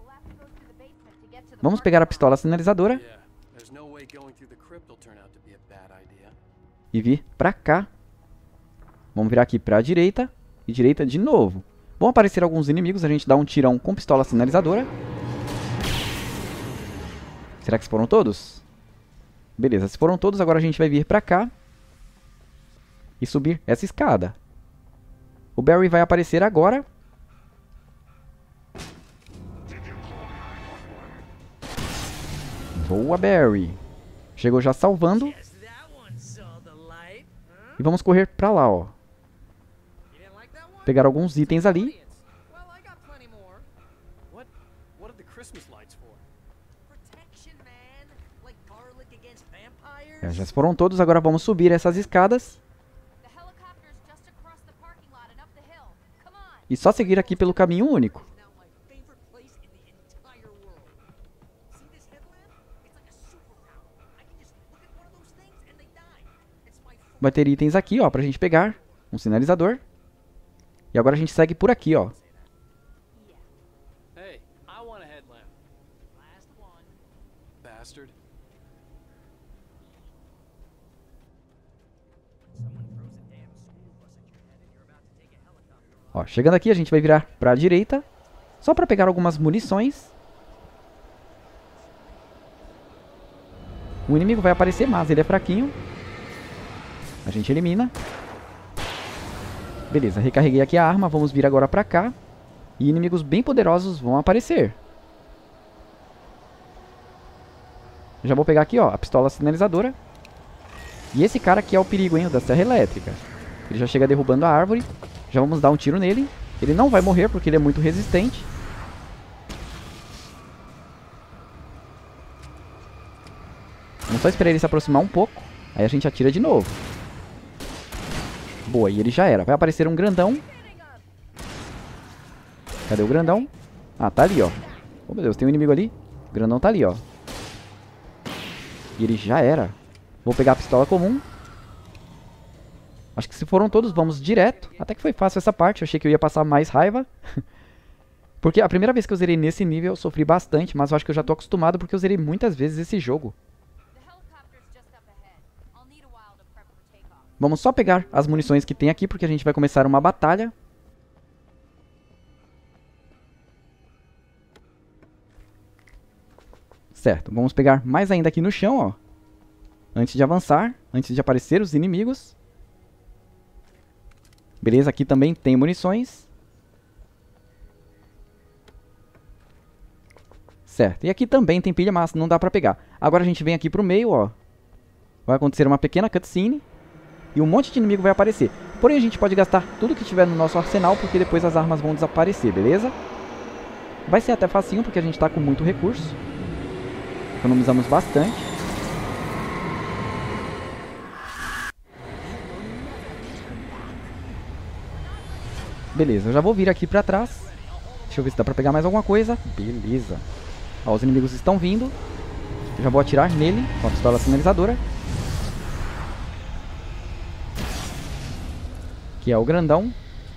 Speaker 1: Vamos pegar a pistola sinalizadora e vir pra cá. Vamos virar aqui pra direita e direita de novo. Vão aparecer alguns inimigos, a gente dá um tirão com pistola sinalizadora. Será que foram todos? Beleza, se foram todos, agora a gente vai vir pra cá e subir essa escada. O Barry vai aparecer agora. Boa, Barry. Chegou já salvando. E vamos correr pra lá, ó. Pegar alguns itens ali. É, já foram todos, agora vamos subir essas escadas. E só seguir aqui pelo caminho único. Vai ter itens aqui, ó, pra gente pegar. Um sinalizador. E agora a gente segue por aqui, ó. Ó, chegando aqui a gente vai virar pra direita. Só pra pegar algumas munições. O inimigo vai aparecer, mas ele é fraquinho. A gente elimina. Beleza, recarreguei aqui a arma. Vamos vir agora pra cá. E inimigos bem poderosos vão aparecer. Já vou pegar aqui, ó, a pistola sinalizadora. E esse cara aqui é o perigo, hein, o da serra elétrica. Ele já chega derrubando a árvore. Já vamos dar um tiro nele. Ele não vai morrer porque ele é muito resistente. Vamos só esperar ele se aproximar um pouco. Aí a gente atira de novo. Boa, e ele já era. Vai aparecer um grandão. Cadê o grandão? Ah, tá ali, ó. Oh, meu Deus, tem um inimigo ali. O grandão tá ali, ó. E ele já era. Vou pegar a pistola comum. Acho que se foram todos, vamos direto. Até que foi fácil essa parte. Eu achei que eu ia passar mais raiva. Porque a primeira vez que eu zerei nesse nível, eu sofri bastante. Mas eu acho que eu já tô acostumado porque eu zerei muitas vezes esse jogo. Vamos só pegar as munições que tem aqui, porque a gente vai começar uma batalha. Certo, vamos pegar mais ainda aqui no chão, ó. Antes de avançar, antes de aparecer os inimigos. Beleza, aqui também tem munições. Certo, e aqui também tem pilha, mas não dá pra pegar. Agora a gente vem aqui pro meio, ó. Vai acontecer uma pequena cutscene. E um monte de inimigo vai aparecer. Porém, a gente pode gastar tudo que tiver no nosso arsenal, porque depois as armas vão desaparecer, beleza? Vai ser até facinho, porque a gente tá com muito recurso. Economizamos bastante. Beleza, eu já vou vir aqui pra trás. Deixa eu ver se dá pra pegar mais alguma coisa. Beleza. Ó, os inimigos estão vindo. Eu já vou atirar nele com a pistola sinalizadora. Que é o grandão.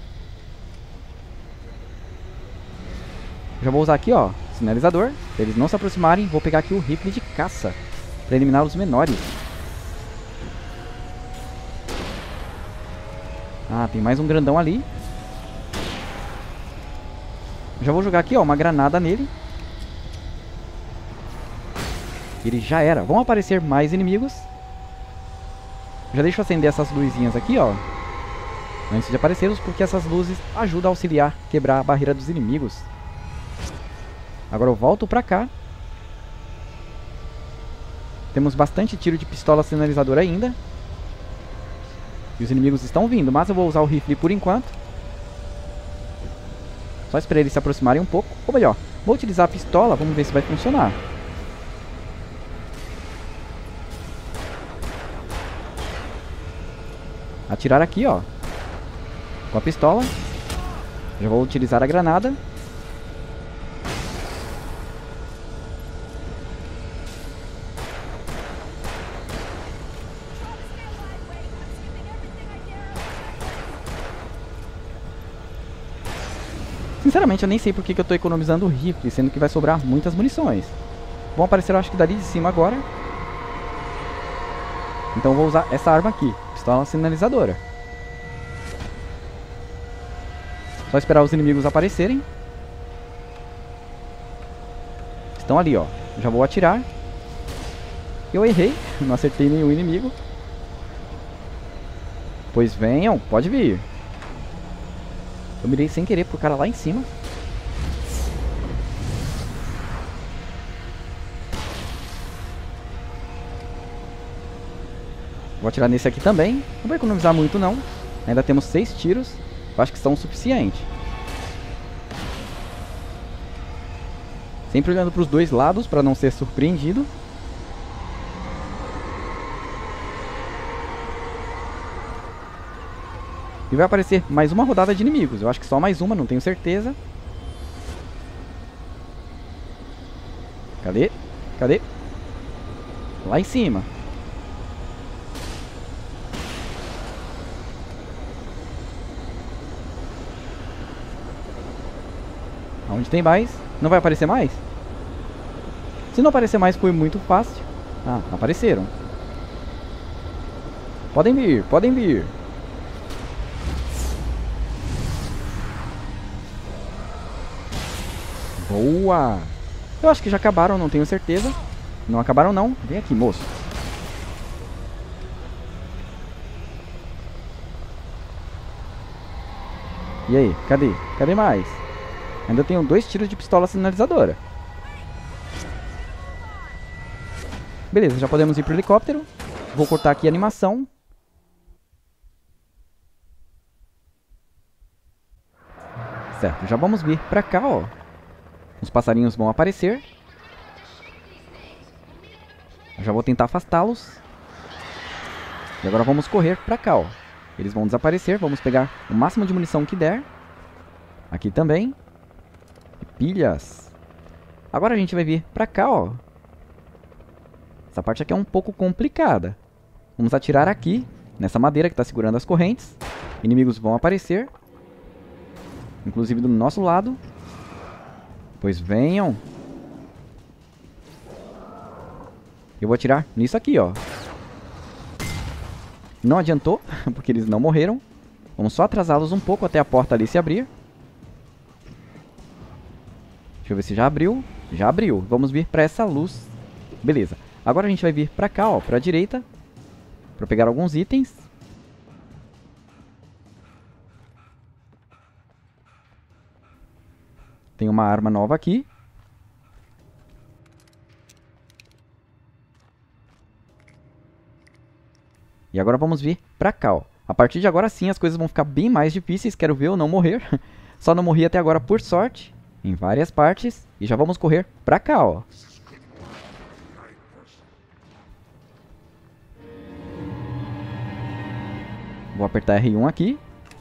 Speaker 1: Já vou usar aqui, ó, sinalizador. Pra eles não se aproximarem. Vou pegar aqui o rifle de caça pra eliminar os menores. Ah, tem mais um grandão ali. Já vou jogar aqui, ó, uma granada nele. Ele já era. Vão aparecer mais inimigos. Já deixo eu acender essas luzinhas aqui, ó, antes de aparecermos, porque essas luzes ajudam a auxiliar, quebrar a barreira dos inimigos. Agora eu volto pra cá. Temos bastante tiro de pistola sinalizadora ainda. E os inimigos estão vindo, mas eu vou usar o rifle por enquanto. Só esperar eles se aproximarem um pouco. Ou melhor, vou utilizar a pistola, vamos ver se vai funcionar. Atirar aqui, ó, com a pistola. Já vou utilizar a granada. Sinceramente, eu nem sei por que que eu tô economizando o rifle, sendo que vai sobrar muitas munições. Vão aparecer, eu acho que dali de cima agora. Então eu vou usar essa arma aqui, pistola sinalizadora. Só esperar os inimigos aparecerem. Estão ali, ó. Já vou atirar. Eu errei, não acertei nenhum inimigo. Pois venham, pode vir. Eu mirei sem querer pro cara lá em cima. Vou atirar nesse aqui também. Não vou economizar muito não. Ainda temos seis tiros. Eu acho que são o suficiente. Sempre olhando para os dois lados para não ser surpreendido. E vai aparecer mais uma rodada de inimigos. Eu acho que só mais uma, não tenho certeza. Cadê? Cadê? Lá em cima. Onde tem mais? Não vai aparecer mais? Se não aparecer mais, foi muito fácil. Ah, apareceram. Podem vir, podem vir. Boa! Eu acho que já acabaram, não tenho certeza. Não acabaram não. Vem aqui, moço. E aí, cadê? Cadê mais? Ainda tenho dois tiros de pistola sinalizadora. Beleza, já podemos ir pro helicóptero. Vou cortar aqui a animação. Certo, já vamos vir pra cá, ó. Os passarinhos vão aparecer. Eu já vou tentar afastá-los. E agora vamos correr pra cá, ó. Eles vão desaparecer, vamos pegar o máximo de munição que der. Aqui também. Pilhas. Agora a gente vai vir pra cá, ó. Essa parte aqui é um pouco complicada. Vamos atirar aqui, nessa madeira que está segurando as correntes. Inimigos vão aparecer. Inclusive do nosso lado. Pois venham. Eu vou atirar nisso aqui, ó. Não adiantou, porque eles não morreram. Vamos só atrasá-los um pouco até a porta ali se abrir. Deixa eu ver se já abriu. Já abriu. Vamos vir para essa luz. Beleza. Agora a gente vai vir para cá, ó, para a direita, para pegar alguns itens. Tem uma arma nova aqui. E agora vamos vir para cá, ó. A partir de agora sim as coisas vão ficar bem mais difíceis. Quero ver eu não morrer. Só não morri até agora por sorte. Em várias partes. E já vamos correr pra cá, ó. Vou apertar R um aqui.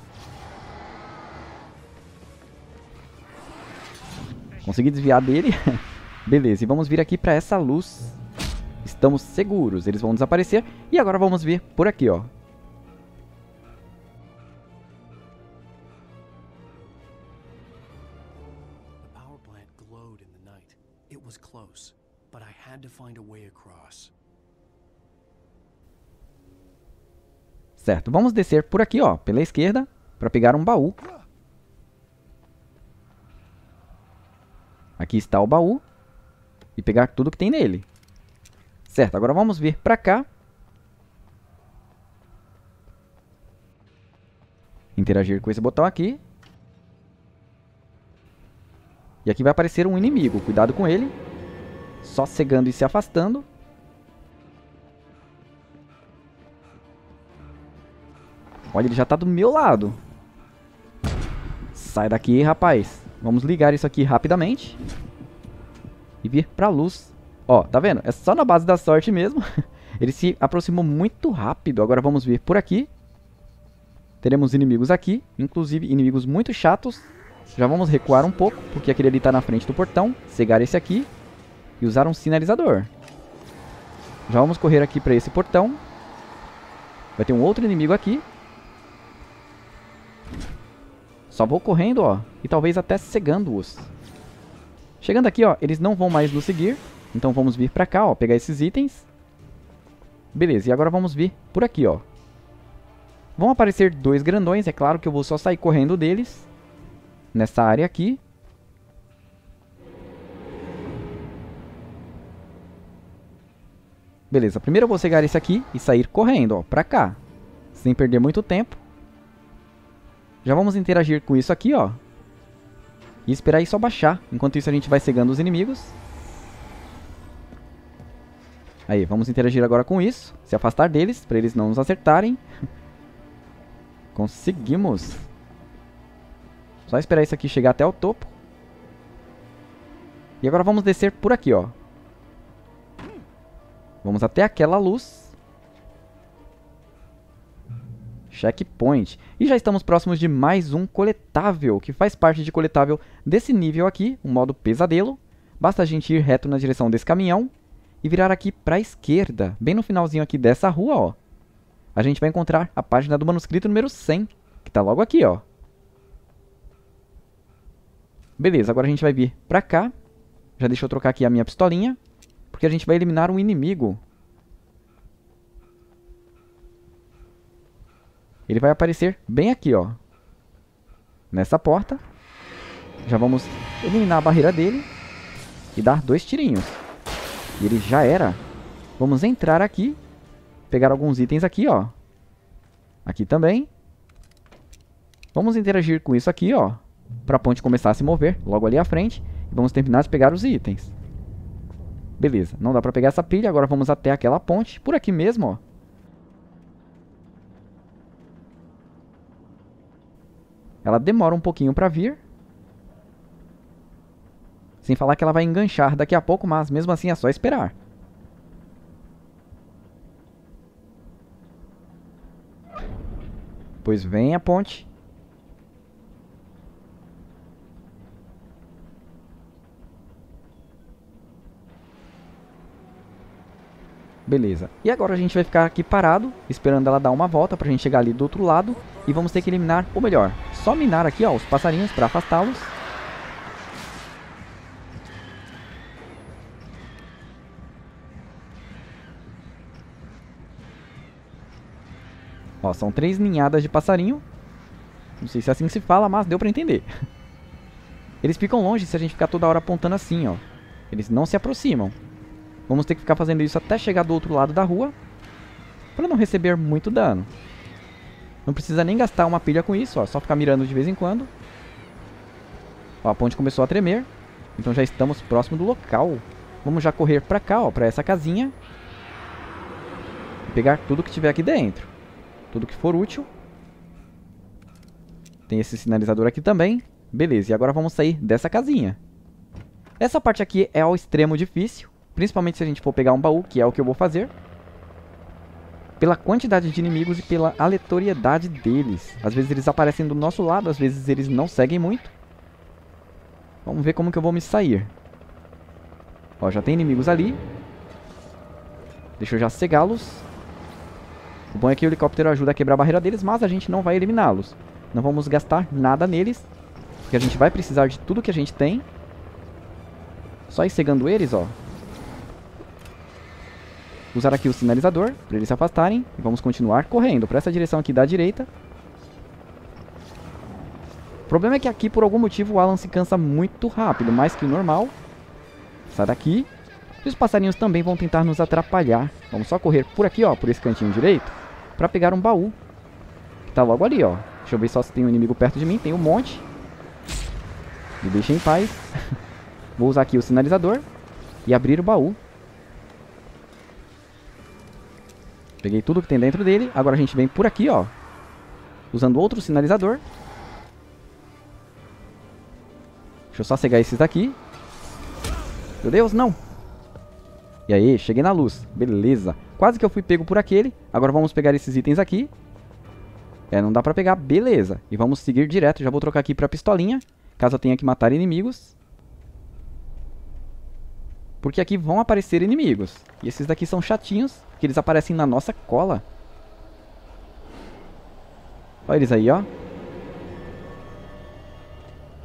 Speaker 1: Consegui desviar dele. Beleza, e vamos vir aqui pra essa luz. Estamos seguros, eles vão desaparecer. E agora vamos vir por aqui, ó. Certo, vamos descer por aqui, ó, pela esquerda, para pegar um baú. Aqui está o baú. E pegar tudo que tem nele. Certo, agora vamos vir para cá. Interagir com esse botão aqui. E aqui vai aparecer um inimigo, cuidado com ele. Só cegando e se afastando. Olha, ele já tá do meu lado. Sai daqui, rapaz. Vamos ligar isso aqui rapidamente. E vir pra luz. Ó, tá vendo? É só na base da sorte mesmo. Ele se aproximou muito rápido. Agora vamos vir por aqui. Teremos inimigos aqui. Inclusive inimigos muito chatos. Já vamos recuar um pouco, porque aquele ali tá na frente do portão. Cegar esse aqui. E usar um sinalizador. Já vamos correr aqui pra esse portão. Vai ter um outro inimigo aqui. Só vou correndo, ó, e talvez até cegando-os. Chegando aqui, ó, eles não vão mais nos seguir. Então vamos vir pra cá, ó, pegar esses itens. Beleza, e agora vamos vir por aqui, ó. Vão aparecer dois grandões, é claro que eu vou só sair correndo deles. Nessa área aqui. Beleza, primeiro eu vou cegar esse aqui e sair correndo, ó, pra cá. Sem perder muito tempo. Já vamos interagir com isso aqui, ó. E esperar isso abaixar. Enquanto isso a gente vai cegando os inimigos. Aí, vamos interagir agora com isso. Se afastar deles, para eles não nos acertarem. Conseguimos. Só esperar isso aqui chegar até o topo. E agora vamos descer por aqui, ó. Vamos até aquela luz. Checkpoint. E já estamos próximos de mais um coletável, que faz parte de coletável desse nível aqui, um modo pesadelo. Basta a gente ir reto na direção desse caminhão e virar aqui para a esquerda, bem no finalzinho aqui dessa rua, ó. A gente vai encontrar a página do manuscrito número cem, que tá logo aqui, ó. Beleza, agora a gente vai vir pra cá. Já deixa eu trocar aqui a minha pistolinha, porque a gente vai eliminar um inimigo. Ele vai aparecer bem aqui, ó. Nessa porta. Já vamos eliminar a barreira dele e dar dois tirinhos. E ele já era. Vamos entrar aqui. Pegar alguns itens aqui, ó. Aqui também. Vamos interagir com isso aqui, ó. Para a ponte começar a se mover logo ali à frente. E vamos terminar de pegar os itens. Beleza, não dá para pegar essa pilha. Agora vamos até aquela ponte. Por aqui mesmo, ó. Ela demora um pouquinho para vir. Sem falar que ela vai enganchar daqui a pouco, mas mesmo assim é só esperar. Pois vem a ponte. Beleza. E agora a gente vai ficar aqui parado, esperando ela dar uma volta pra gente chegar ali do outro lado. E vamos ter que eliminar, ou melhor, só minar aqui, ó, os passarinhos pra afastá-los. Ó, são três ninhadas de passarinho. Não sei se é assim que se fala, mas deu pra entender. Eles ficam longe se a gente ficar toda hora apontando assim, ó. Eles não se aproximam. Vamos ter que ficar fazendo isso até chegar do outro lado da rua, para não receber muito dano. Não precisa nem gastar uma pilha com isso, ó, só ficar mirando de vez em quando. Ó, a ponte começou a tremer, então já estamos próximo do local. Vamos já correr para cá, ó, para essa casinha. E pegar tudo que tiver aqui dentro. Tudo que for útil. Tem esse sinalizador aqui também. Beleza, e agora vamos sair dessa casinha. Essa parte aqui é ao extremo difícil. Principalmente se a gente for pegar um baú, que é o que eu vou fazer. Pela quantidade de inimigos e pela aleatoriedade deles. Às vezes eles aparecem do nosso lado, às vezes eles não seguem muito. Vamos ver como que eu vou me sair. Ó, já tem inimigos ali. Deixa eu já cegá-los. O bom é que o helicóptero ajuda a quebrar a barreira deles, mas a gente não vai eliminá-los. Não vamos gastar nada neles, porque a gente vai precisar de tudo que a gente tem. Só ir cegando eles, ó. Usar aqui o sinalizador, para eles se afastarem. E vamos continuar correndo para essa direção aqui da direita. O problema é que aqui, por algum motivo, o Alan se cansa muito rápido, mais que o normal. Sai daqui. E os passarinhos também vão tentar nos atrapalhar. Vamos só correr por aqui, ó, por esse cantinho direito, para pegar um baú. Que tá logo ali, ó. Deixa eu ver só se tem um inimigo perto de mim. Tem um monte. Me deixa em paz. Vou usar aqui o sinalizador e abrir o baú. Peguei tudo que tem dentro dele. Agora a gente vem por aqui, ó. Usando outro sinalizador. Deixa eu só cegar esses daqui. Meu Deus, não. E aí, cheguei na luz. Beleza. Quase que eu fui pego por aquele. Agora vamos pegar esses itens aqui. É, não dá pra pegar. Beleza. E vamos seguir direto. Já vou trocar aqui pra pistolinha, caso eu tenha que matar inimigos. Porque aqui vão aparecer inimigos. E esses daqui são chatinhos, porque eles aparecem na nossa cola. Olha eles aí, ó.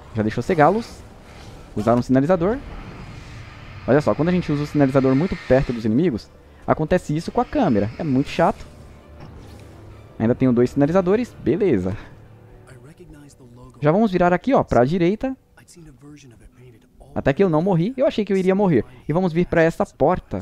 Speaker 1: Já deixou cegá-los. Usar um sinalizador. Olha só, quando a gente usa o sinalizador muito perto dos inimigos, acontece isso com a câmera. É muito chato. Ainda tenho dois sinalizadores. Beleza. Já vamos virar aqui, ó, pra direita. Até que eu não morri. Eu achei que eu iria morrer. E vamos vir pra essa porta.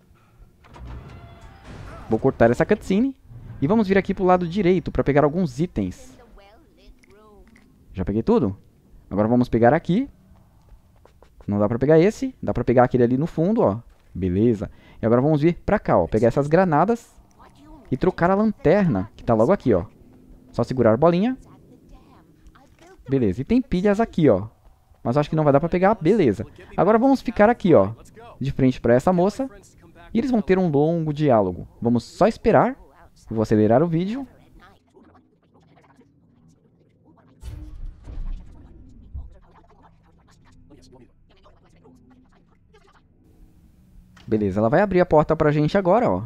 Speaker 1: Vou cortar essa cutscene. E vamos vir aqui pro lado direito pra pegar alguns itens. Já peguei tudo? Agora vamos pegar aqui. Não dá pra pegar esse. Dá pra pegar aquele ali no fundo, ó. Beleza. E agora vamos vir pra cá, ó. Pegar essas granadas. E trocar a lanterna, que tá logo aqui, ó. Só segurar a bolinha. Beleza. E tem pilhas aqui, ó. Mas acho que não vai dar pra pegar. Beleza. Agora vamos ficar aqui, ó. De frente pra essa moça. E eles vão ter um longo diálogo. Vamos só esperar. Vou acelerar o vídeo. Beleza, ela vai abrir a porta pra gente agora, ó.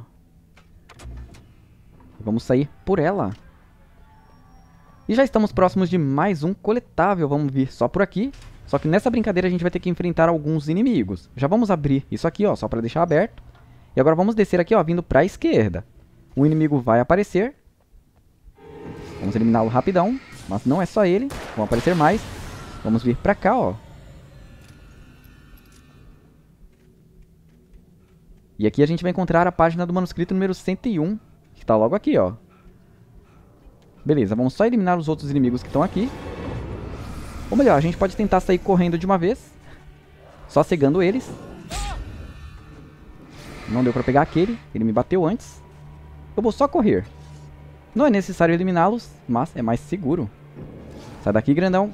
Speaker 1: Vamos sair por ela. E já estamos próximos de mais um coletável. Vamos vir só por aqui. Só que nessa brincadeira a gente vai ter que enfrentar alguns inimigos. Já vamos abrir isso aqui, ó, só pra deixar aberto. E agora vamos descer aqui, ó, vindo pra esquerda. Um inimigo vai aparecer. Vamos eliminá-lo rapidão. Mas não é só ele. Vão aparecer mais. Vamos vir pra cá, ó. E aqui a gente vai encontrar a página do manuscrito número cento e um, que está logo aqui, ó. Beleza, vamos só eliminar os outros inimigos que estão aqui. Ou melhor, a gente pode tentar sair correndo de uma vez. Só cegando eles. Não deu pra pegar aquele, ele me bateu antes. Eu vou só correr. Não é necessário eliminá-los, mas é mais seguro. Sai daqui, grandão.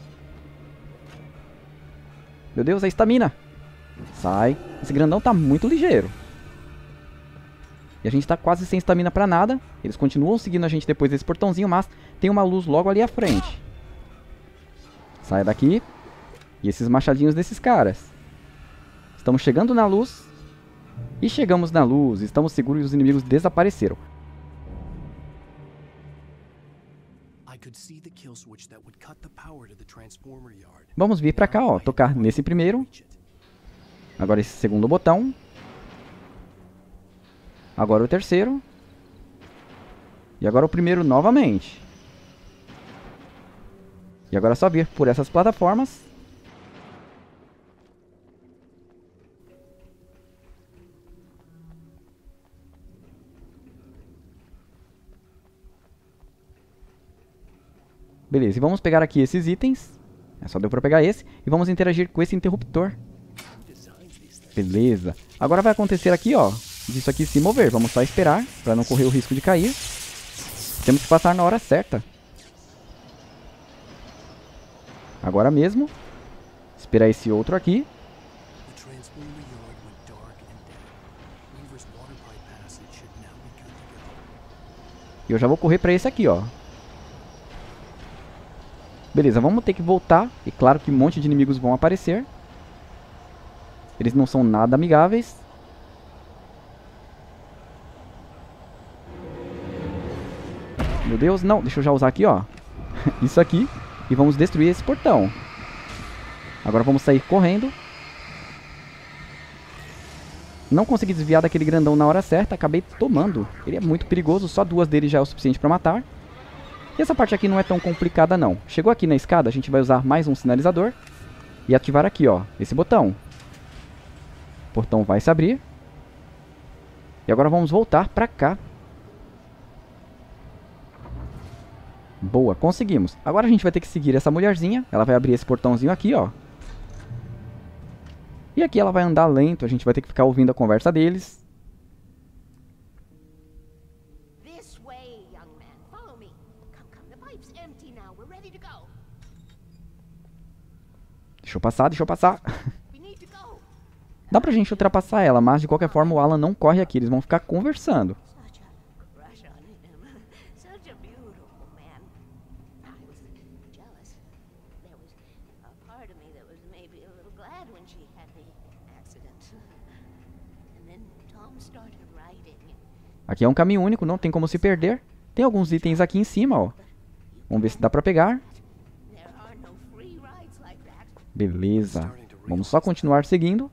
Speaker 1: Meu Deus, a estamina. Sai. Esse grandão tá muito ligeiro. E a gente tá quase sem estamina pra nada. Eles continuam seguindo a gente depois desse portãozinho, mas tem uma luz logo ali à frente. Sai daqui. E esses machadinhos desses caras. Estamos chegando na luz. E chegamos na luz. Estamos seguros e os inimigos desapareceram. Vamos vir pra cá, ó. Tocar nesse primeiro. Agora esse segundo botão. Agora o terceiro. E agora o primeiro novamente. E agora é só vir por essas plataformas. Beleza, e vamos pegar aqui esses itens. É só deu pra pegar esse. E vamos interagir com esse interruptor. Beleza. Agora vai acontecer aqui, ó, disso aqui se mover. Vamos só esperar, para não correr o risco de cair. Temos que passar na hora certa. Agora mesmo. Esperar esse outro aqui. E eu já vou correr para esse aqui, ó. Beleza, vamos ter que voltar. E claro que um monte de inimigos vão aparecer. Eles não são nada amigáveis. Meu Deus, não. Deixa eu já usar aqui, ó. Isso aqui. E vamos destruir esse portão. Agora vamos sair correndo. Não consegui desviar daquele grandão na hora certa. Acabei tomando. Ele é muito perigoso. Só duas dele já é o suficiente para matar. E essa parte aqui não é tão complicada, não. Chegou aqui na escada, a gente vai usar mais um sinalizador. E ativar aqui, ó. Esse botão. O portão vai se abrir. E agora vamos voltar pra cá. Boa, conseguimos. Agora a gente vai ter que seguir essa mulherzinha. Ela vai abrir esse portãozinho aqui, ó. E aqui ela vai andar lento. A gente vai ter que ficar ouvindo a conversa deles. Deixa eu passar, deixa eu passar. Dá pra gente ultrapassar ela, mas de qualquer forma o Alan não corre aqui. Eles vão ficar conversando. Aqui é um caminho único, não tem como se perder. Tem alguns itens aqui em cima, ó. Vamos ver se dá pra pegar. Beleza. Vamos só continuar seguindo.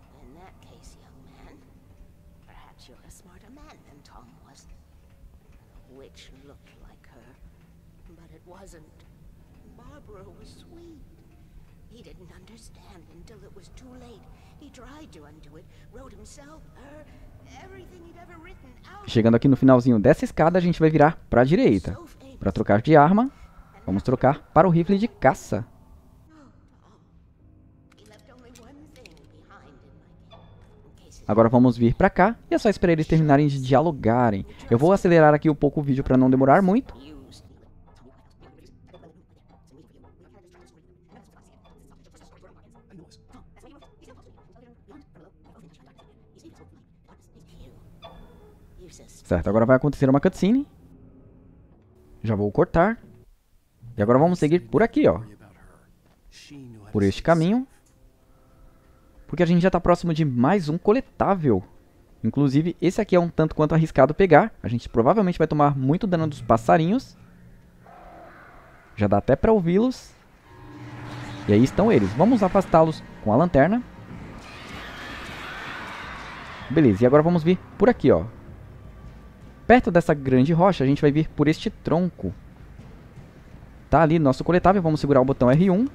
Speaker 1: Chegando aqui no finalzinho dessa escada, a gente vai virar para a direita. Para trocar de arma, vamos trocar para o rifle de caça. Agora vamos vir para cá e é só esperar eles terminarem de dialogarem. Eu vou acelerar aqui um pouco o vídeo para não demorar muito. Certo, agora vai acontecer uma cutscene. Já vou cortar. E agora vamos seguir por aqui, ó. Por este caminho. Porque a gente já está próximo de mais um coletável. Inclusive, esse aqui é um tanto quanto arriscado pegar. A gente provavelmente vai tomar muito dano dos passarinhos. Já dá até para ouvi-los. E aí estão eles. Vamos afastá-los com a lanterna. Beleza, e agora vamos vir por aqui, ó. Perto dessa grande rocha, a gente vai vir por este tronco. Tá ali nosso coletável, vamos segurar o botão R um.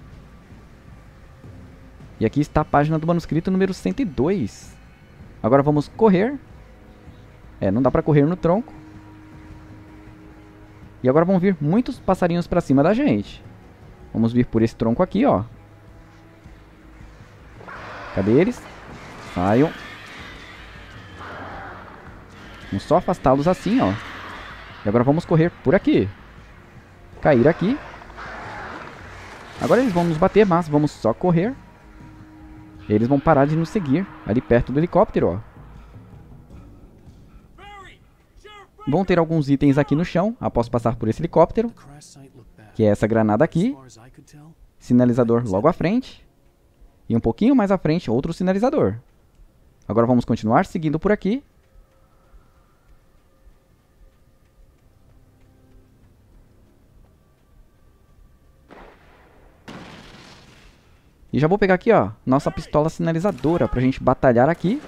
Speaker 1: E aqui está a página do manuscrito número cento e dois. Agora vamos correr. É, não dá pra correr no tronco. E agora vão vir muitos passarinhos pra cima da gente. Vamos vir por esse tronco aqui, ó. Cadê eles? Saiam. Vamos só afastá-los assim, ó. E agora vamos correr por aqui. Cair aqui. Agora eles vão nos bater, mas vamos só correr. Eles vão parar de nos seguir ali perto do helicóptero, ó. Vão ter alguns itens aqui no chão após passar por esse helicóptero. Que é essa granada aqui. Sinalizador logo à frente. E um pouquinho mais à frente, outro sinalizador. Agora vamos continuar seguindo por aqui. E já vou pegar aqui, ó, nossa pistola sinalizadora pra gente batalhar aqui.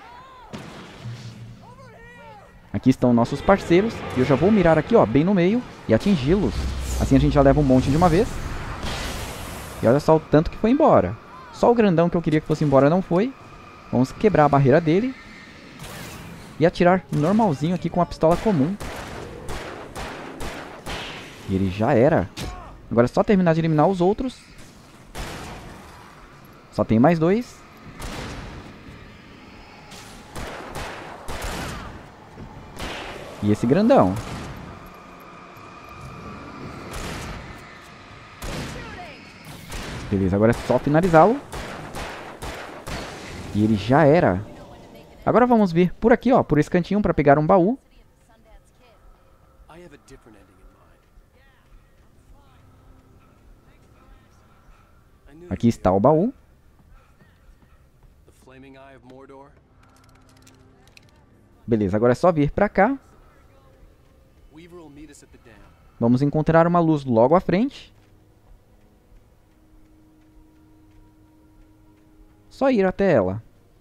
Speaker 1: Aqui estão nossos parceiros. E eu já vou mirar aqui, ó, bem no meio e atingi-los. Assim a gente já leva um monte de uma vez. E olha só o tanto que foi embora. Só o grandão que eu queria que fosse embora não foi. Vamos quebrar a barreira dele. E atirar normalzinho aqui com a pistola comum. E ele já era. Agora é só terminar de eliminar os outros. Só tem mais dois. E esse grandão. Beleza, agora é só finalizá-lo. E ele já era. Agora vamos vir por aqui, ó, por esse cantinho para pegar um baú. Aqui está o baú. Beleza, agora é só vir pra cá. Vamos encontrar uma luz logo à frente. Só ir até ela.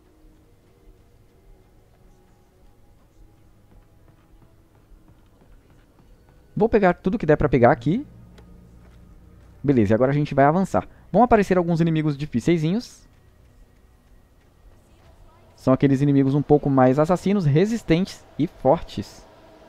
Speaker 1: Vou pegar tudo que der pra pegar aqui. Beleza, e agora a gente vai avançar. Vão aparecer alguns inimigos dificeizinhos. São aqueles inimigos um pouco mais assassinos, resistentes e fortes.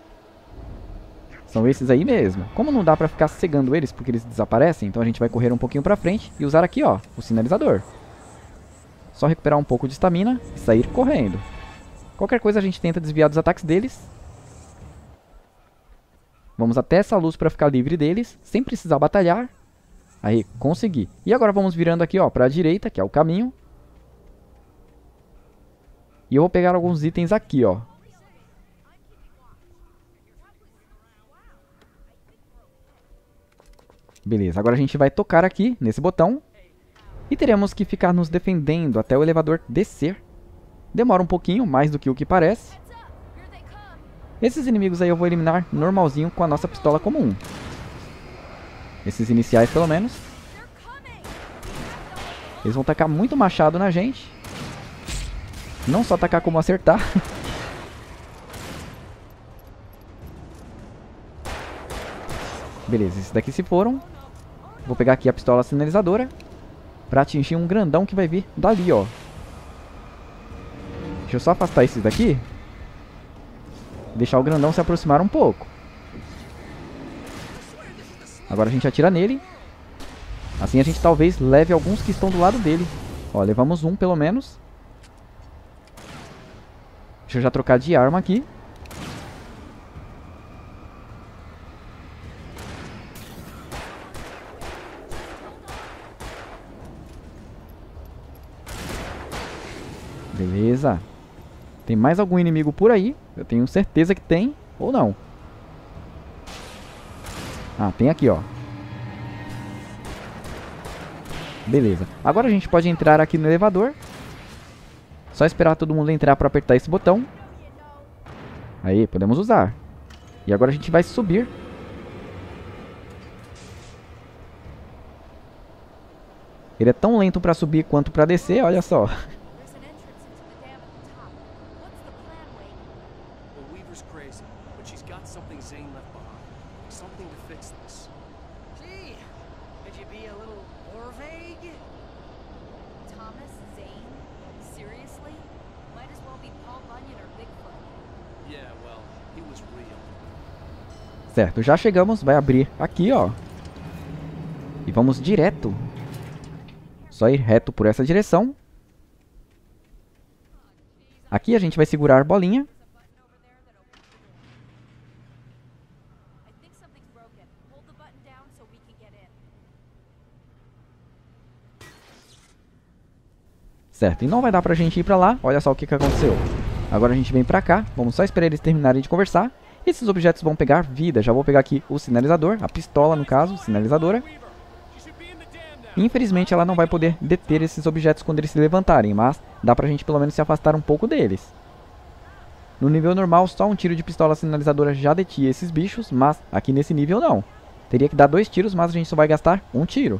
Speaker 1: São esses aí mesmo. Como não dá pra ficar cegando eles porque eles desaparecem, então a gente vai correr um pouquinho pra frente e usar aqui, ó, o sinalizador. Só recuperar um pouco de estamina e sair correndo. Qualquer coisa a gente tenta desviar dos ataques deles. Vamos até essa luz pra ficar livre deles, sem precisar batalhar. Aí, consegui. E agora vamos virando aqui, ó, pra direita, que é o caminho. E eu vou pegar alguns itens aqui, ó. Beleza, agora a gente vai tocar aqui, nesse botão. E teremos que ficar nos defendendo até o elevador descer. Demora um pouquinho, mais do que o que parece. Esses inimigos aí eu vou eliminar normalzinho com a nossa pistola comum. Esses iniciais, pelo menos. Eles vão tacar muito machado na gente. Não só tacar como acertar. Beleza, esses daqui se foram. Vou pegar aqui a pistola sinalizadora pra atingir um grandão que vai vir dali, ó. Deixa eu só afastar esses daqui. Deixar o grandão se aproximar um pouco. Agora a gente atira nele. Assim a gente talvez leve alguns que estão do lado dele. Ó, levamos um pelo menos. Deixa eu já trocar de arma aqui. Beleza. Tem mais algum inimigo por aí? Eu tenho certeza que tem, ou não. Ah, tem aqui, ó. Beleza. Agora a gente pode entrar aqui no elevador. Só esperar todo mundo entrar para apertar esse botão. Aí, podemos usar. E agora a gente vai subir. Ele é tão lento para subir quanto para descer, olha só. Certo, já chegamos, vai abrir aqui, ó. E vamos direto. Só ir reto por essa direção. Aqui a gente vai segurar bolinha. Certo, e não vai dar pra gente ir pra lá. Olha só o que que aconteceu. Agora a gente vem pra cá. Vamos só esperar eles terminarem de conversar. Esses objetos vão pegar vida. Já vou pegar aqui o sinalizador, a pistola no caso, sinalizadora. Infelizmente ela não vai poder deter esses objetos quando eles se levantarem, mas dá pra gente pelo menos se afastar um pouco deles. No nível normal, só um tiro de pistola sinalizadora já detinha esses bichos, mas aqui nesse nível não. Teria que dar dois tiros, mas a gente só vai gastar um tiro.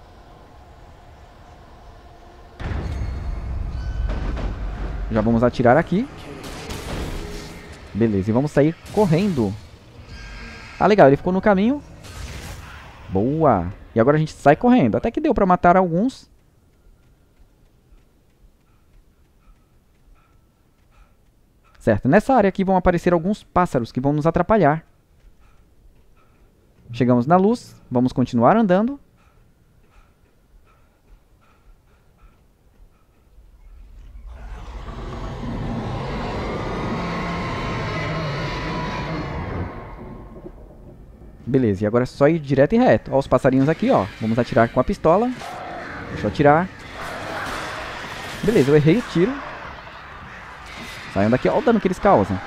Speaker 1: Já vamos atirar aqui. Beleza, e vamos sair correndo. Ah, legal, ele ficou no caminho. Boa. E agora a gente sai correndo. Até que deu pra matar alguns. Certo, nessa área aqui vão aparecer alguns pássaros que vão nos atrapalhar. Chegamos na luz, vamos continuar andando. Beleza, e agora é só ir direto e reto. Ó os passarinhos aqui, ó. Vamos atirar com a pistola. Deixa eu atirar. Beleza, eu errei o tiro. Saiam daqui, ó o dano que eles causam.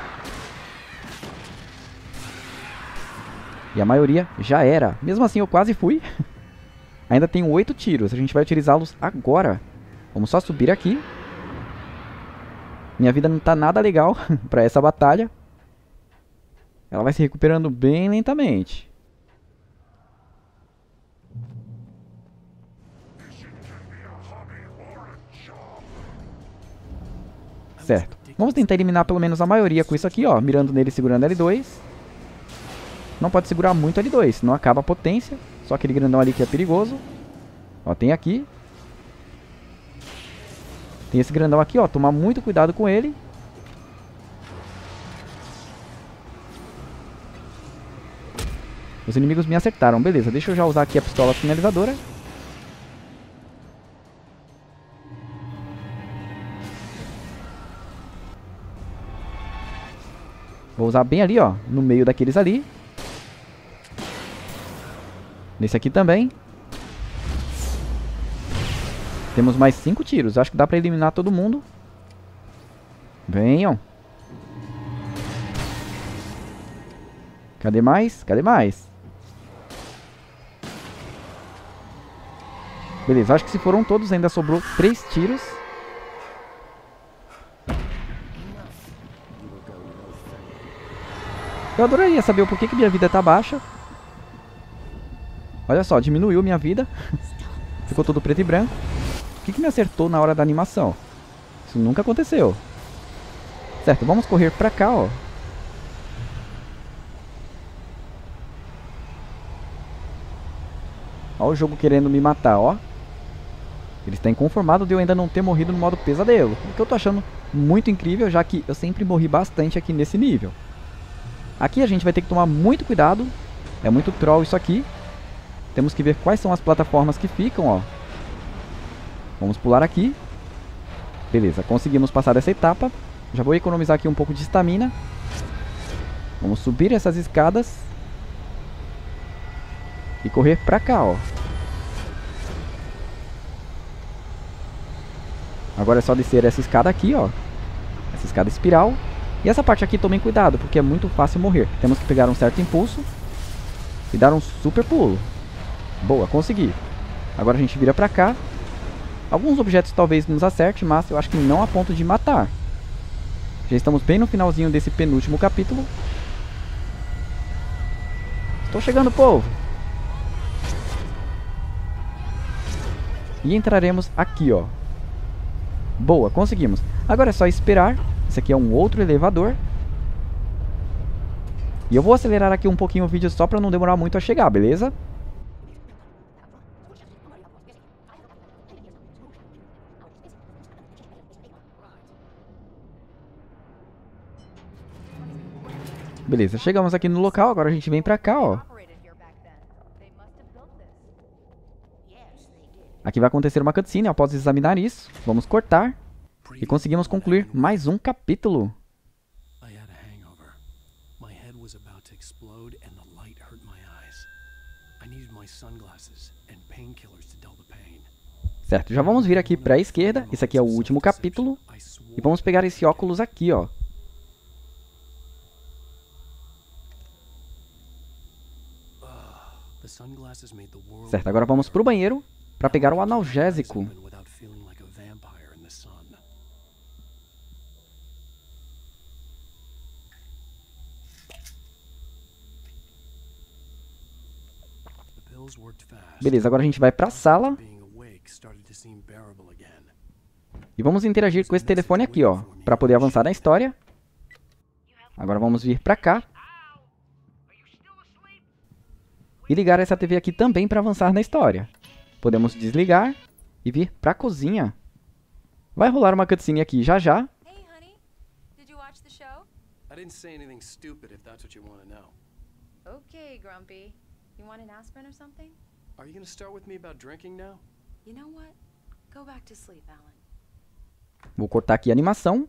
Speaker 1: E a maioria já era. Mesmo assim eu quase fui. Ainda tenho oito tiros. A gente vai utilizá-los agora. Vamos só subir aqui. Minha vida não tá nada legal pra essa batalha. Ela vai se recuperando bem lentamente. Certo. Vamos tentar eliminar pelo menos a maioria com isso aqui, ó. Mirando nele e segurando L dois. Não pode segurar muito L dois, senão acaba a potência. Só aquele grandão ali que é perigoso. Ó, tem aqui. Tem esse grandão aqui, ó. Tomar muito cuidado com ele. Os inimigos me acertaram. Beleza, deixa eu já usar aqui a pistola finalizadora. Vou usar bem ali, ó. No meio daqueles ali. Nesse aqui também. Temos mais cinco tiros. Acho que dá pra eliminar todo mundo. Venham. Cadê mais? Cadê mais? Beleza, acho que se foram todos, ainda sobrou três tiros. Eu adoraria saber o porquê que minha vida tá baixa. Olha só, diminuiu minha vida. Ficou tudo preto e branco. que, que me acertou na hora da animação? Isso nunca aconteceu. Certo, vamos correr pra cá, ó. Ó o jogo querendo me matar, ó. Ele está inconformado de eu ainda não ter morrido no modo pesadelo. O que eu tô achando muito incrível, já que eu sempre morri bastante aqui nesse nível. Aqui a gente vai ter que tomar muito cuidado. É muito troll isso aqui. Temos que ver quais são as plataformas que ficam, ó. Vamos pular aqui. Beleza, conseguimos passar dessa etapa. Já vou economizar aqui um pouco de estamina. Vamos subir essas escadas. E correr pra cá, ó. Agora é só descer essa escada aqui, ó. Essa escada espiral. E essa parte aqui tomem cuidado, porque é muito fácil morrer. Temos que pegar um certo impulso e dar um super pulo. Boa, consegui. Agora a gente vira pra cá. Alguns objetos talvez nos acerte, mas eu acho que não a ponto de matar. Já estamos bem no finalzinho desse penúltimo capítulo. Estou chegando, povo. E entraremos aqui, ó. Boa, conseguimos. Agora é só esperar. Esse aqui é um outro elevador. E eu vou acelerar aqui um pouquinho o vídeo só para não demorar muito a chegar, beleza? Beleza, chegamos aqui no local. Agora a gente vem pra cá, ó. Aqui vai acontecer uma cutscene após examinar isso. Vamos cortar. E conseguimos concluir mais um capítulo. Certo, já vamos vir aqui para a esquerda. Esse aqui é o último capítulo. E vamos pegar esse óculos aqui, ó. Certo, agora vamos pro banheiro para pegar o analgésico. Beleza, agora a gente vai para a sala. E vamos interagir com esse telefone aqui, ó, para poder avançar na história. Agora vamos vir para cá. E ligar essa T V aqui também para avançar na história. Podemos desligar e vir para a cozinha. Vai rolar uma cutscene aqui já já.
Speaker 3: Hey, honey. Did you watch the show?
Speaker 14: I didn't say anything stupid if that's what you want to know.
Speaker 3: Okay, Grumpy. You want an aspirin or something?
Speaker 14: Are you going to start with me about drinking now?
Speaker 6: You know what? Go back to sleep, Alan.
Speaker 1: Vou cortar aqui a animação.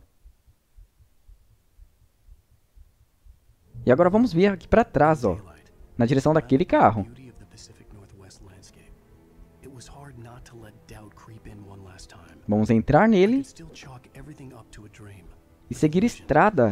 Speaker 1: E agora vamos vir aqui para trás, ó, na direção daquele carro. Vamos entrar nele e seguir estrada.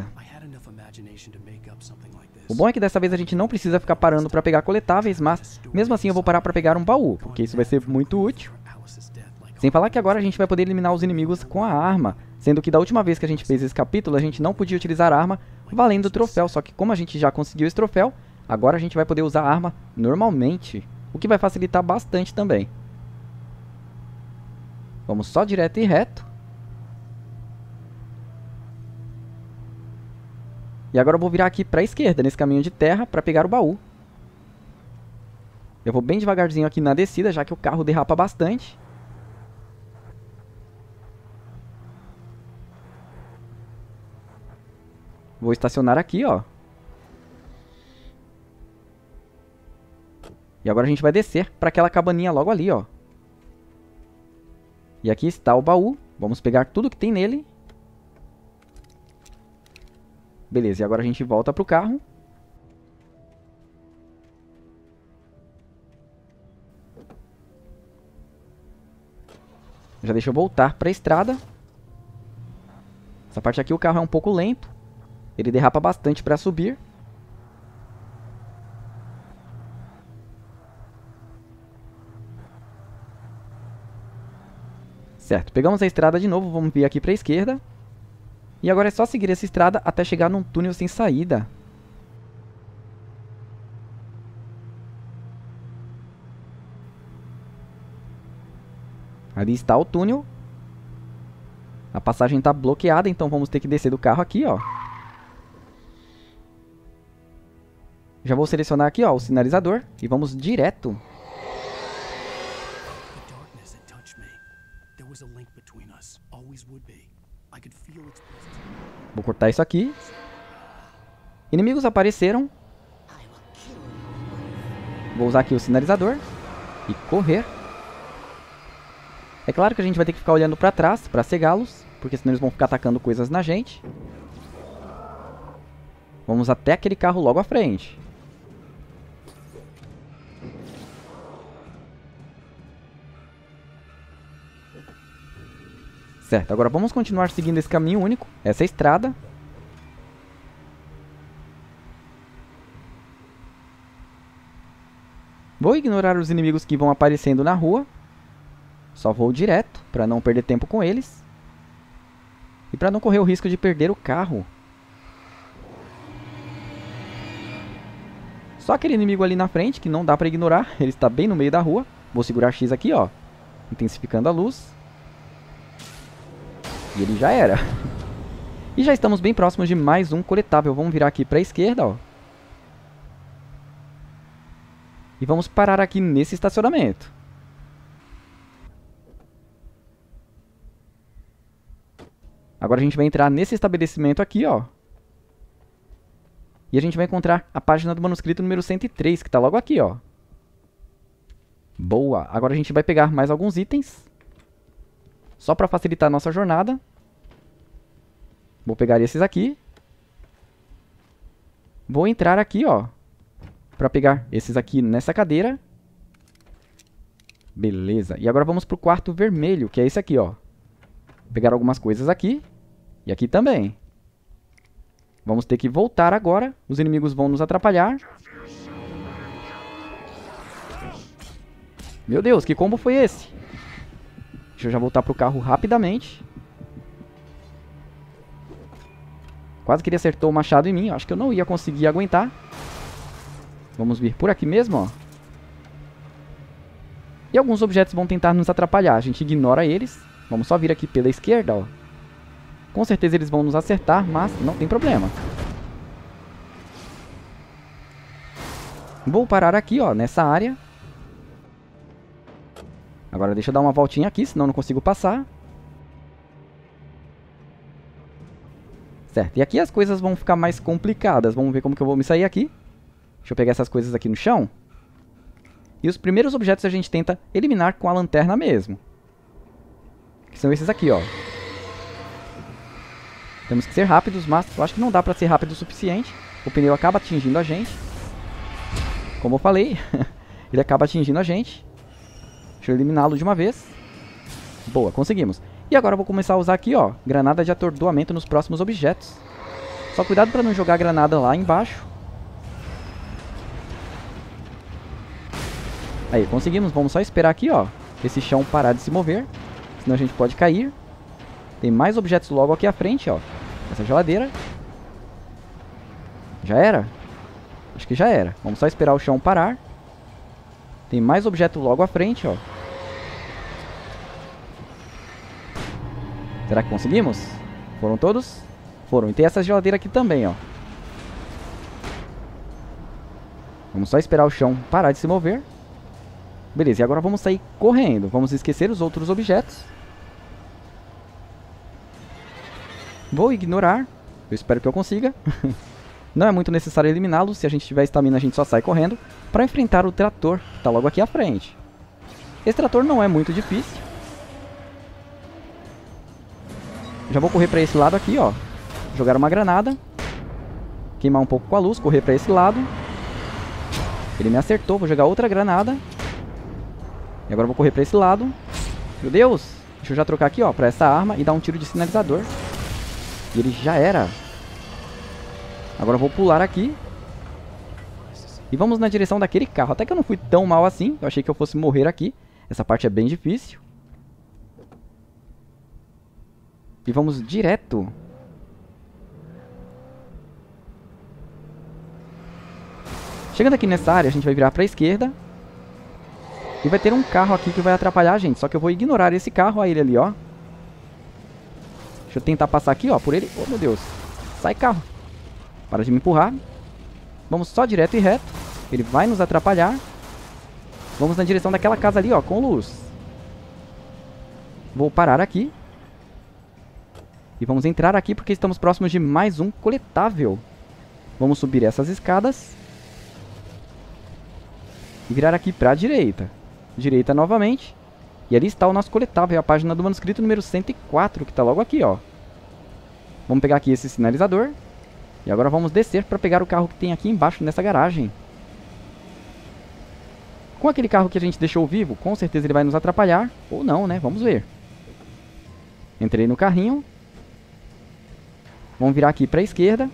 Speaker 1: O bom é que dessa vez a gente não precisa ficar parando para pegar coletáveis, mas mesmo assim eu vou parar para pegar um baú, porque isso vai ser muito útil. Sem falar que agora a gente vai poder eliminar os inimigos com a arma, sendo que da última vez que a gente fez esse capítulo a gente não podia utilizar a arma valendo o troféu, só que como a gente já conseguiu esse troféu, agora a gente vai poder usar a arma normalmente, o que vai facilitar bastante também. Vamos só direto e reto. E agora eu vou virar aqui para a esquerda, nesse caminho de terra, para pegar o baú. Eu vou bem devagarzinho aqui na descida, já que o carro derrapa bastante. Vou estacionar aqui, ó. E agora a gente vai descer para aquela cabaninha logo ali, ó. E aqui está o baú. Vamos pegar tudo que tem nele. Beleza, e agora a gente volta pro carro. Já deixa eu voltar para a estrada. Essa parte aqui o carro é um pouco lento. Ele derrapa bastante para subir. Certo, pegamos a estrada de novo, vamos vir aqui para a esquerda. E agora é só seguir essa estrada até chegar num túnel sem saída. Ali está o túnel. A passagem está bloqueada, então vamos ter que descer do carro aqui, ó. Já vou selecionar aqui, ó, o sinalizador e vamos direto. Vou cortar isso aqui. Inimigos apareceram. Vou usar aqui o sinalizador e correr. É claro que a gente vai ter que ficar olhando pra trás pra cegá-los, porque senão eles vão ficar atacando coisas na gente. Vamos até aquele carro logo à frente. Certo, agora vamos continuar seguindo esse caminho único, essa estrada. Vou ignorar os inimigos que vão aparecendo na rua. Só vou direto, para não perder tempo com eles. E para não correr o risco de perder o carro. Só aquele inimigo ali na frente, que não dá para ignorar. Ele está bem no meio da rua. Vou segurar X aqui, ó. Intensificando a luz. E ele já era. E já estamos bem próximos de mais um coletável. Vamos virar aqui para a esquerda, ó. E vamos parar aqui nesse estacionamento. Agora a gente vai entrar nesse estabelecimento aqui, ó. E a gente vai encontrar a página do manuscrito número cento e três, que está logo aqui, ó. Boa! Agora a gente vai pegar mais alguns itens. Só para facilitar a nossa jornada. Vou pegar esses aqui. Vou entrar aqui, ó. Para pegar esses aqui nessa cadeira. Beleza. E agora vamos pro quarto vermelho, que é esse aqui, ó. Pegar algumas coisas aqui. E aqui também. Vamos ter que voltar agora. Os inimigos vão nos atrapalhar. Meu Deus, que combo foi esse? Deixa eu já voltar pro carro rapidamente. Quase que ele acertou o machado em mim. Acho que eu não ia conseguir aguentar. Vamos vir por aqui mesmo, ó. E alguns objetos vão tentar nos atrapalhar. A gente ignora eles. Vamos só vir aqui pela esquerda, ó. Com certeza eles vão nos acertar, mas não tem problema. Vou parar aqui, ó, nessa área. Agora deixa eu dar uma voltinha aqui, senão eu não consigo passar. Certo, e aqui as coisas vão ficar mais complicadas. Vamos ver como que eu vou me sair aqui. Deixa eu pegar essas coisas aqui no chão. E os primeiros objetos a gente tenta eliminar com a lanterna mesmo. Que são esses aqui, ó. Temos que ser rápidos, mas eu acho que não dá pra ser rápido o suficiente. O pneu acaba atingindo a gente. Como eu falei, ele acaba atingindo a gente. Deixa eu eliminá-lo de uma vez. Boa, conseguimos. E agora eu vou começar a usar aqui, ó, granada de atordoamento nos próximos objetos. Só cuidado pra não jogar a granada lá embaixo. Aí, conseguimos. Vamos só esperar aqui, ó, esse chão parar de se mover. Senão a gente pode cair. Tem mais objetos logo aqui à frente, ó. Essa geladeira. Já era? Acho que já era. Vamos só esperar o chão parar. Tem mais objeto logo à frente, ó. Será que conseguimos? Foram todos? Foram. E tem essa geladeira aqui também, ó. Vamos só esperar o chão parar de se mover. Beleza, e agora vamos sair correndo. Vamos esquecer os outros objetos. Vou ignorar. Eu espero que eu consiga. Não é muito necessário eliminá-los. Se a gente tiver estamina, a gente só sai correndo para enfrentar o trator, que está logo aqui à frente. Esse trator não é muito difícil. Já vou correr para esse lado aqui, ó. Jogar uma granada. Queimar um pouco com a luz, correr para esse lado. Ele me acertou, vou jogar outra granada. E agora eu vou correr para esse lado. Meu Deus! Deixa eu já trocar aqui, ó, para essa arma e dar um tiro de sinalizador. E ele já era. Agora eu vou pular aqui. E vamos na direção daquele carro. Até que eu não fui tão mal assim. Eu achei que eu fosse morrer aqui. Essa parte é bem difícil. E vamos direto. Chegando aqui nessa área, a gente vai virar para a esquerda. E vai ter um carro aqui que vai atrapalhar a gente. Só que eu vou ignorar esse carro, a ele ali, ó. Deixa eu tentar passar aqui, ó, por ele. Oh, meu Deus. Sai, carro. Para de me empurrar. Vamos só direto e reto. Ele vai nos atrapalhar. Vamos na direção daquela casa ali, ó, com luz. Vou parar aqui. E vamos entrar aqui porque estamos próximos de mais um coletável. Vamos subir essas escadas. E virar aqui para a direita. Direita novamente. E ali está o nosso coletável, a página do manuscrito número cento e quatro, que está logo aqui, ó. Vamos pegar aqui esse sinalizador. E agora vamos descer para pegar o carro que tem aqui embaixo nessa garagem. Com aquele carro que a gente deixou vivo, com certeza ele vai nos atrapalhar. Ou não, né? Vamos ver. Entrei no carrinho. Vamos virar aqui para a esquerda.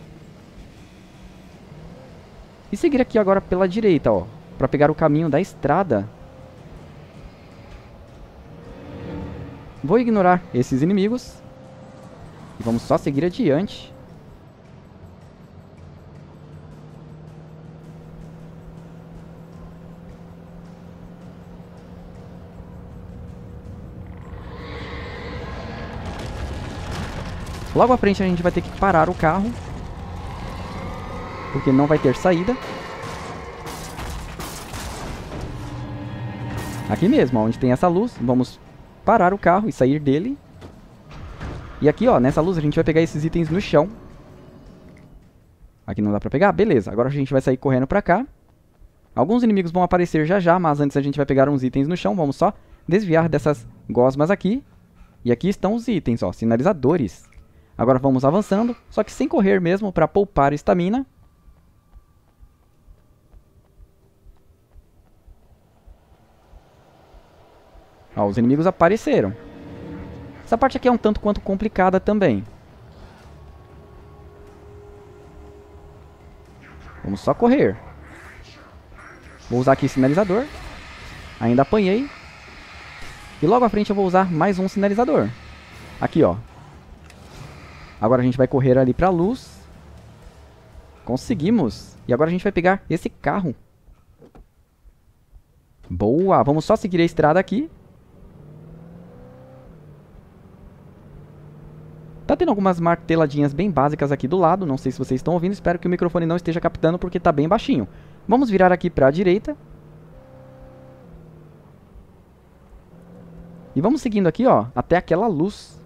Speaker 1: E seguir aqui agora pela direita, ó. Para pegar o caminho da estrada. Vou ignorar esses inimigos. E vamos só seguir adiante. Logo à frente a gente vai ter que parar o carro. Porque não vai ter saída. Aqui mesmo, onde tem essa luz, vamos parar o carro e sair dele. E aqui, ó, nessa luz a gente vai pegar esses itens no chão. Aqui não dá pra pegar? Beleza, agora a gente vai sair correndo pra cá. Alguns inimigos vão aparecer já já, mas antes a gente vai pegar uns itens no chão. Vamos só desviar dessas gosmas aqui. E aqui estão os itens, ó, sinalizadores. Agora vamos avançando, só que sem correr mesmo, pra poupar estamina. Ó, os inimigos apareceram. Essa parte aqui é um tanto quanto complicada também. Vamos só correr. Vou usar aqui sinalizador. Ainda apanhei. E logo à frente eu vou usar mais um sinalizador. Aqui, ó. Agora a gente vai correr ali pra luz. Conseguimos. E agora a gente vai pegar esse carro. Boa. Vamos só seguir a estrada aqui. Tá tendo algumas marteladinhas bem básicas aqui do lado. Não sei se vocês estão ouvindo. Espero que o microfone não esteja captando porque tá bem baixinho. Vamos virar aqui pra direita. E vamos seguindo aqui, ó, até aquela luz.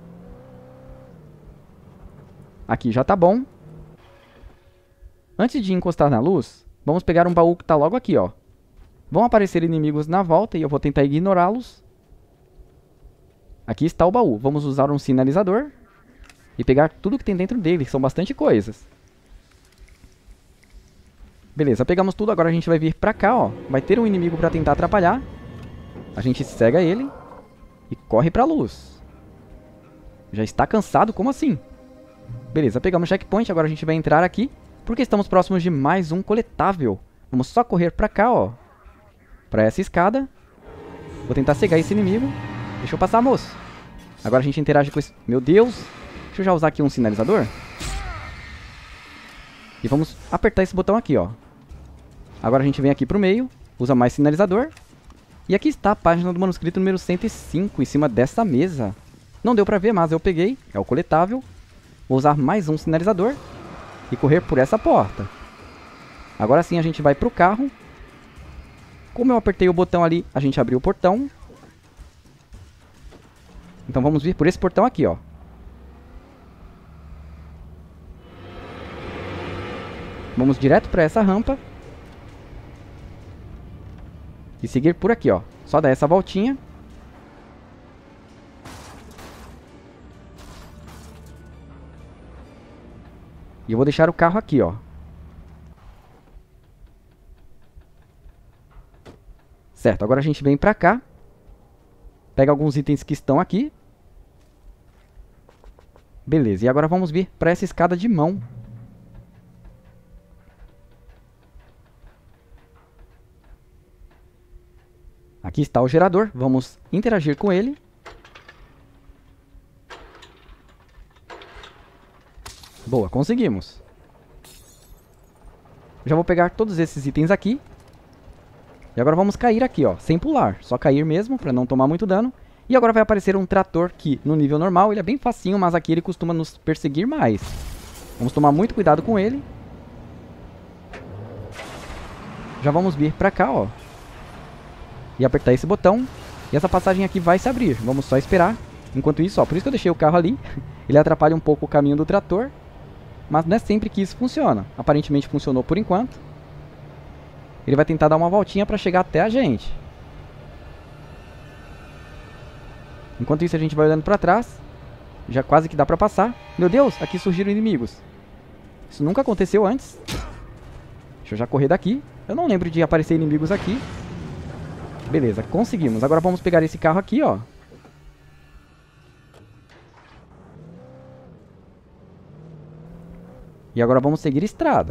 Speaker 1: Aqui já tá bom. Antes de encostar na luz, vamos pegar um baú que tá logo aqui, ó. Vão aparecer inimigos na volta e eu vou tentar ignorá-los. Aqui está o baú. Vamos usar um sinalizador e pegar tudo que tem dentro dele. São bastante coisas. Beleza, pegamos tudo. Agora a gente vai vir pra cá, ó. Vai ter um inimigo pra tentar atrapalhar. A gente cega ele e corre pra luz. Já está cansado? Como assim? Beleza, pegamos o checkpoint. Agora a gente vai entrar aqui porque estamos próximos de mais um coletável. Vamos só correr pra cá, ó. Pra essa escada. Vou tentar cegar esse inimigo. Deixa eu passar, moço. Agora a gente interage com esse... Meu Deus! Deixa eu já usar aqui um sinalizador. E vamos apertar esse botão aqui, ó. Agora a gente vem aqui pro meio. Usa mais sinalizador. E aqui está a página do manuscrito número cento e cinco, em cima dessa mesa. Não deu pra ver, mas eu peguei. É o coletável. Vou usar mais um sinalizador. E correr por essa porta. Agora sim a gente vai pro carro. Como eu apertei o botão ali, a gente abriu o portão. Então vamos vir por esse portão aqui, ó. Vamos direto para essa rampa. E seguir por aqui, ó. Só dar essa voltinha. E eu vou deixar o carro aqui, ó. Certo, agora a gente vem pra cá. Pega alguns itens que estão aqui. Beleza, e agora vamos vir para essa escada de mão. Aqui está o gerador, vamos interagir com ele. Boa, conseguimos. Já vou pegar todos esses itens aqui. E agora vamos cair aqui, ó, sem pular. Só cair mesmo, pra não tomar muito dano. E agora vai aparecer um trator que, no nível normal, ele é bem facinho, mas aqui ele costuma nos perseguir mais. Vamos tomar muito cuidado com ele. Já vamos vir pra cá, ó. E apertar esse botão. E essa passagem aqui vai se abrir. Vamos só esperar. Enquanto isso, ó, por isso que eu deixei o carro ali. Ele atrapalha um pouco o caminho do trator. Mas não é sempre que isso funciona. Aparentemente funcionou por enquanto. Ele vai tentar dar uma voltinha pra chegar até a gente. Enquanto isso a gente vai olhando pra trás. Já quase que dá pra passar. Meu Deus, aqui surgiram inimigos. Isso nunca aconteceu antes. Deixa eu já correr daqui. Eu não lembro de aparecer inimigos aqui. Beleza, conseguimos. Agora vamos pegar esse carro aqui, ó. E agora vamos seguir estrada.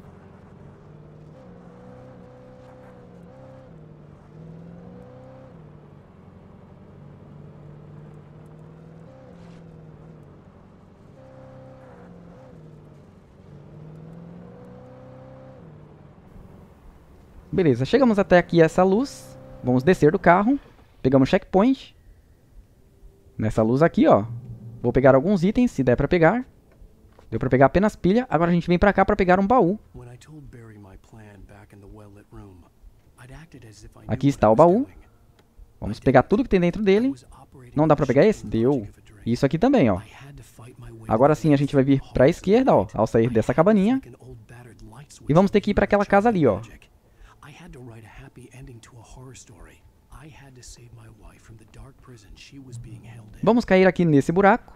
Speaker 1: Beleza, chegamos até aqui essa luz. Vamos descer do carro. Pegamos checkpoint. Nessa luz aqui, ó. Vou pegar alguns itens, se der pra pegar. Deu pra pegar apenas pilha. Agora a gente vem pra cá pra pegar um baú. Aqui está o baú. Vamos pegar tudo que tem dentro dele. Não dá pra pegar esse? Deu. Isso aqui também, ó. Agora sim a gente vai vir pra esquerda, ó. Ao sair dessa cabaninha. E vamos ter que ir pra aquela casa ali, ó. Vamos cair aqui nesse buraco.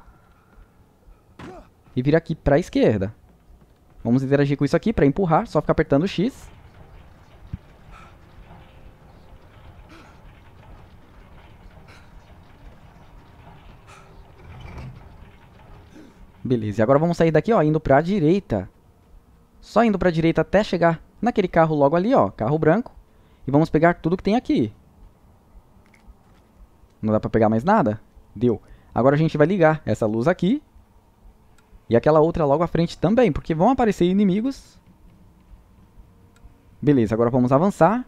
Speaker 1: E vir aqui pra esquerda. Vamos interagir com isso aqui pra empurrar. Só ficar apertando o X. Beleza, e agora vamos sair daqui, ó, indo pra direita. Só indo pra direita até chegar naquele carro logo ali, ó, carro branco. E vamos pegar tudo que tem aqui. Não dá pra pegar mais nada? Deu. Agora a gente vai ligar essa luz aqui. E aquela outra logo à frente também, porque vão aparecer inimigos. Beleza, agora vamos avançar.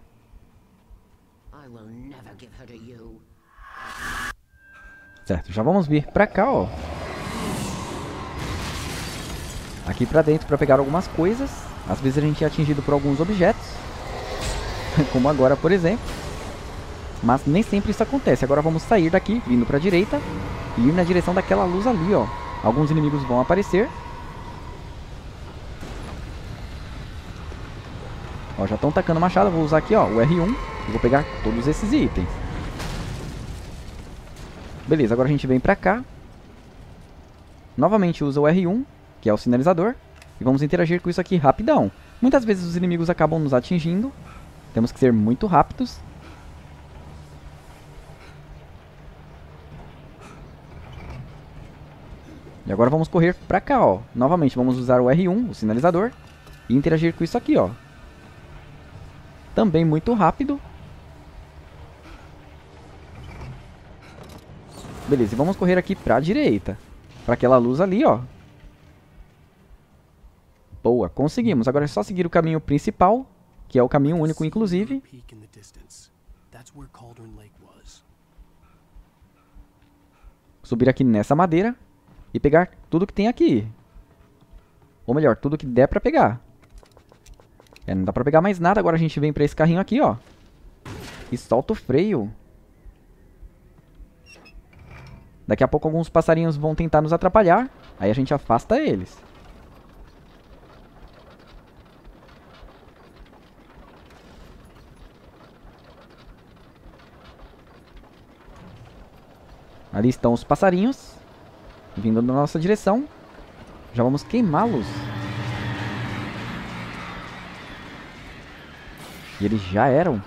Speaker 1: Certo, já vamos vir pra cá, ó. Aqui pra dentro pra pegar algumas coisas. Às vezes a gente é atingido por alguns objetos. Como agora, por exemplo. Mas nem sempre isso acontece. Agora vamos sair daqui, vindo pra direita. E ir na direção daquela luz ali, ó. Alguns inimigos vão aparecer. Ó, já estão tacando machado. Vou usar aqui, ó, o R um. E vou pegar todos esses itens. Beleza, agora a gente vem pra cá. Novamente usa o R um, que é o sinalizador. E vamos interagir com isso aqui rapidão. Muitas vezes os inimigos acabam nos atingindo. Temos que ser muito rápidos. E agora vamos correr pra cá, ó. Novamente vamos usar o R um, o sinalizador. E interagir com isso aqui, ó. Também muito rápido. Beleza, e vamos correr aqui pra direita. Pra aquela luz ali, ó. Boa, conseguimos. Agora é só seguir o caminho principal, que é o caminho único, inclusive. Subir aqui nessa madeira. E pegar tudo que tem aqui. Ou melhor, tudo que der pra pegar. É, não dá pra pegar mais nada. Agora a gente vem pra esse carrinho aqui, ó. E solta o freio. Daqui a pouco alguns passarinhos vão tentar nos atrapalhar. Aí a gente afasta eles. Ali estão os passarinhos. Vindo na nossa direção. Já vamos queimá-los. E eles já eram.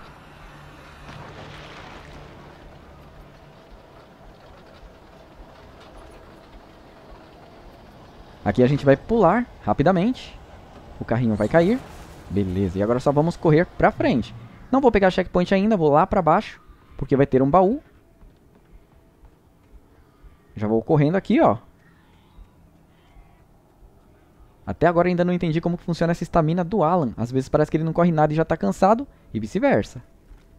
Speaker 1: Aqui a gente vai pular rapidamente. O carrinho vai cair. Beleza, e agora só vamos correr pra frente. Não vou pegar checkpoint ainda, vou lá pra baixo. Porque vai ter um baú. Já vou correndo aqui, ó. Até agora ainda não entendi como funciona essa estamina do Alan. Às vezes parece que ele não corre nada e já tá cansado. E vice-versa.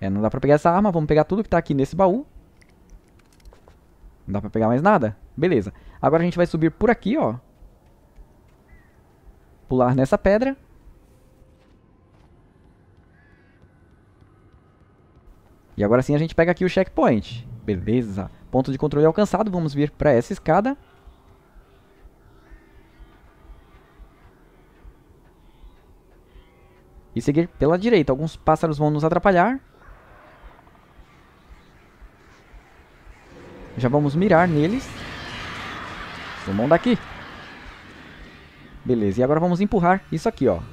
Speaker 1: É, não dá pra pegar essa arma. Vamos pegar tudo que tá aqui nesse baú. Não dá pra pegar mais nada? Beleza. Agora a gente vai subir por aqui, ó. Pular nessa pedra. E agora sim a gente pega aqui o checkpoint. Beleza. Ponto de controle alcançado. Vamos vir pra essa escada. E seguir pela direita. Alguns pássaros vão nos atrapalhar. Já vamos mirar neles. Vamos daqui. Beleza, e agora vamos empurrar isso aqui, ó.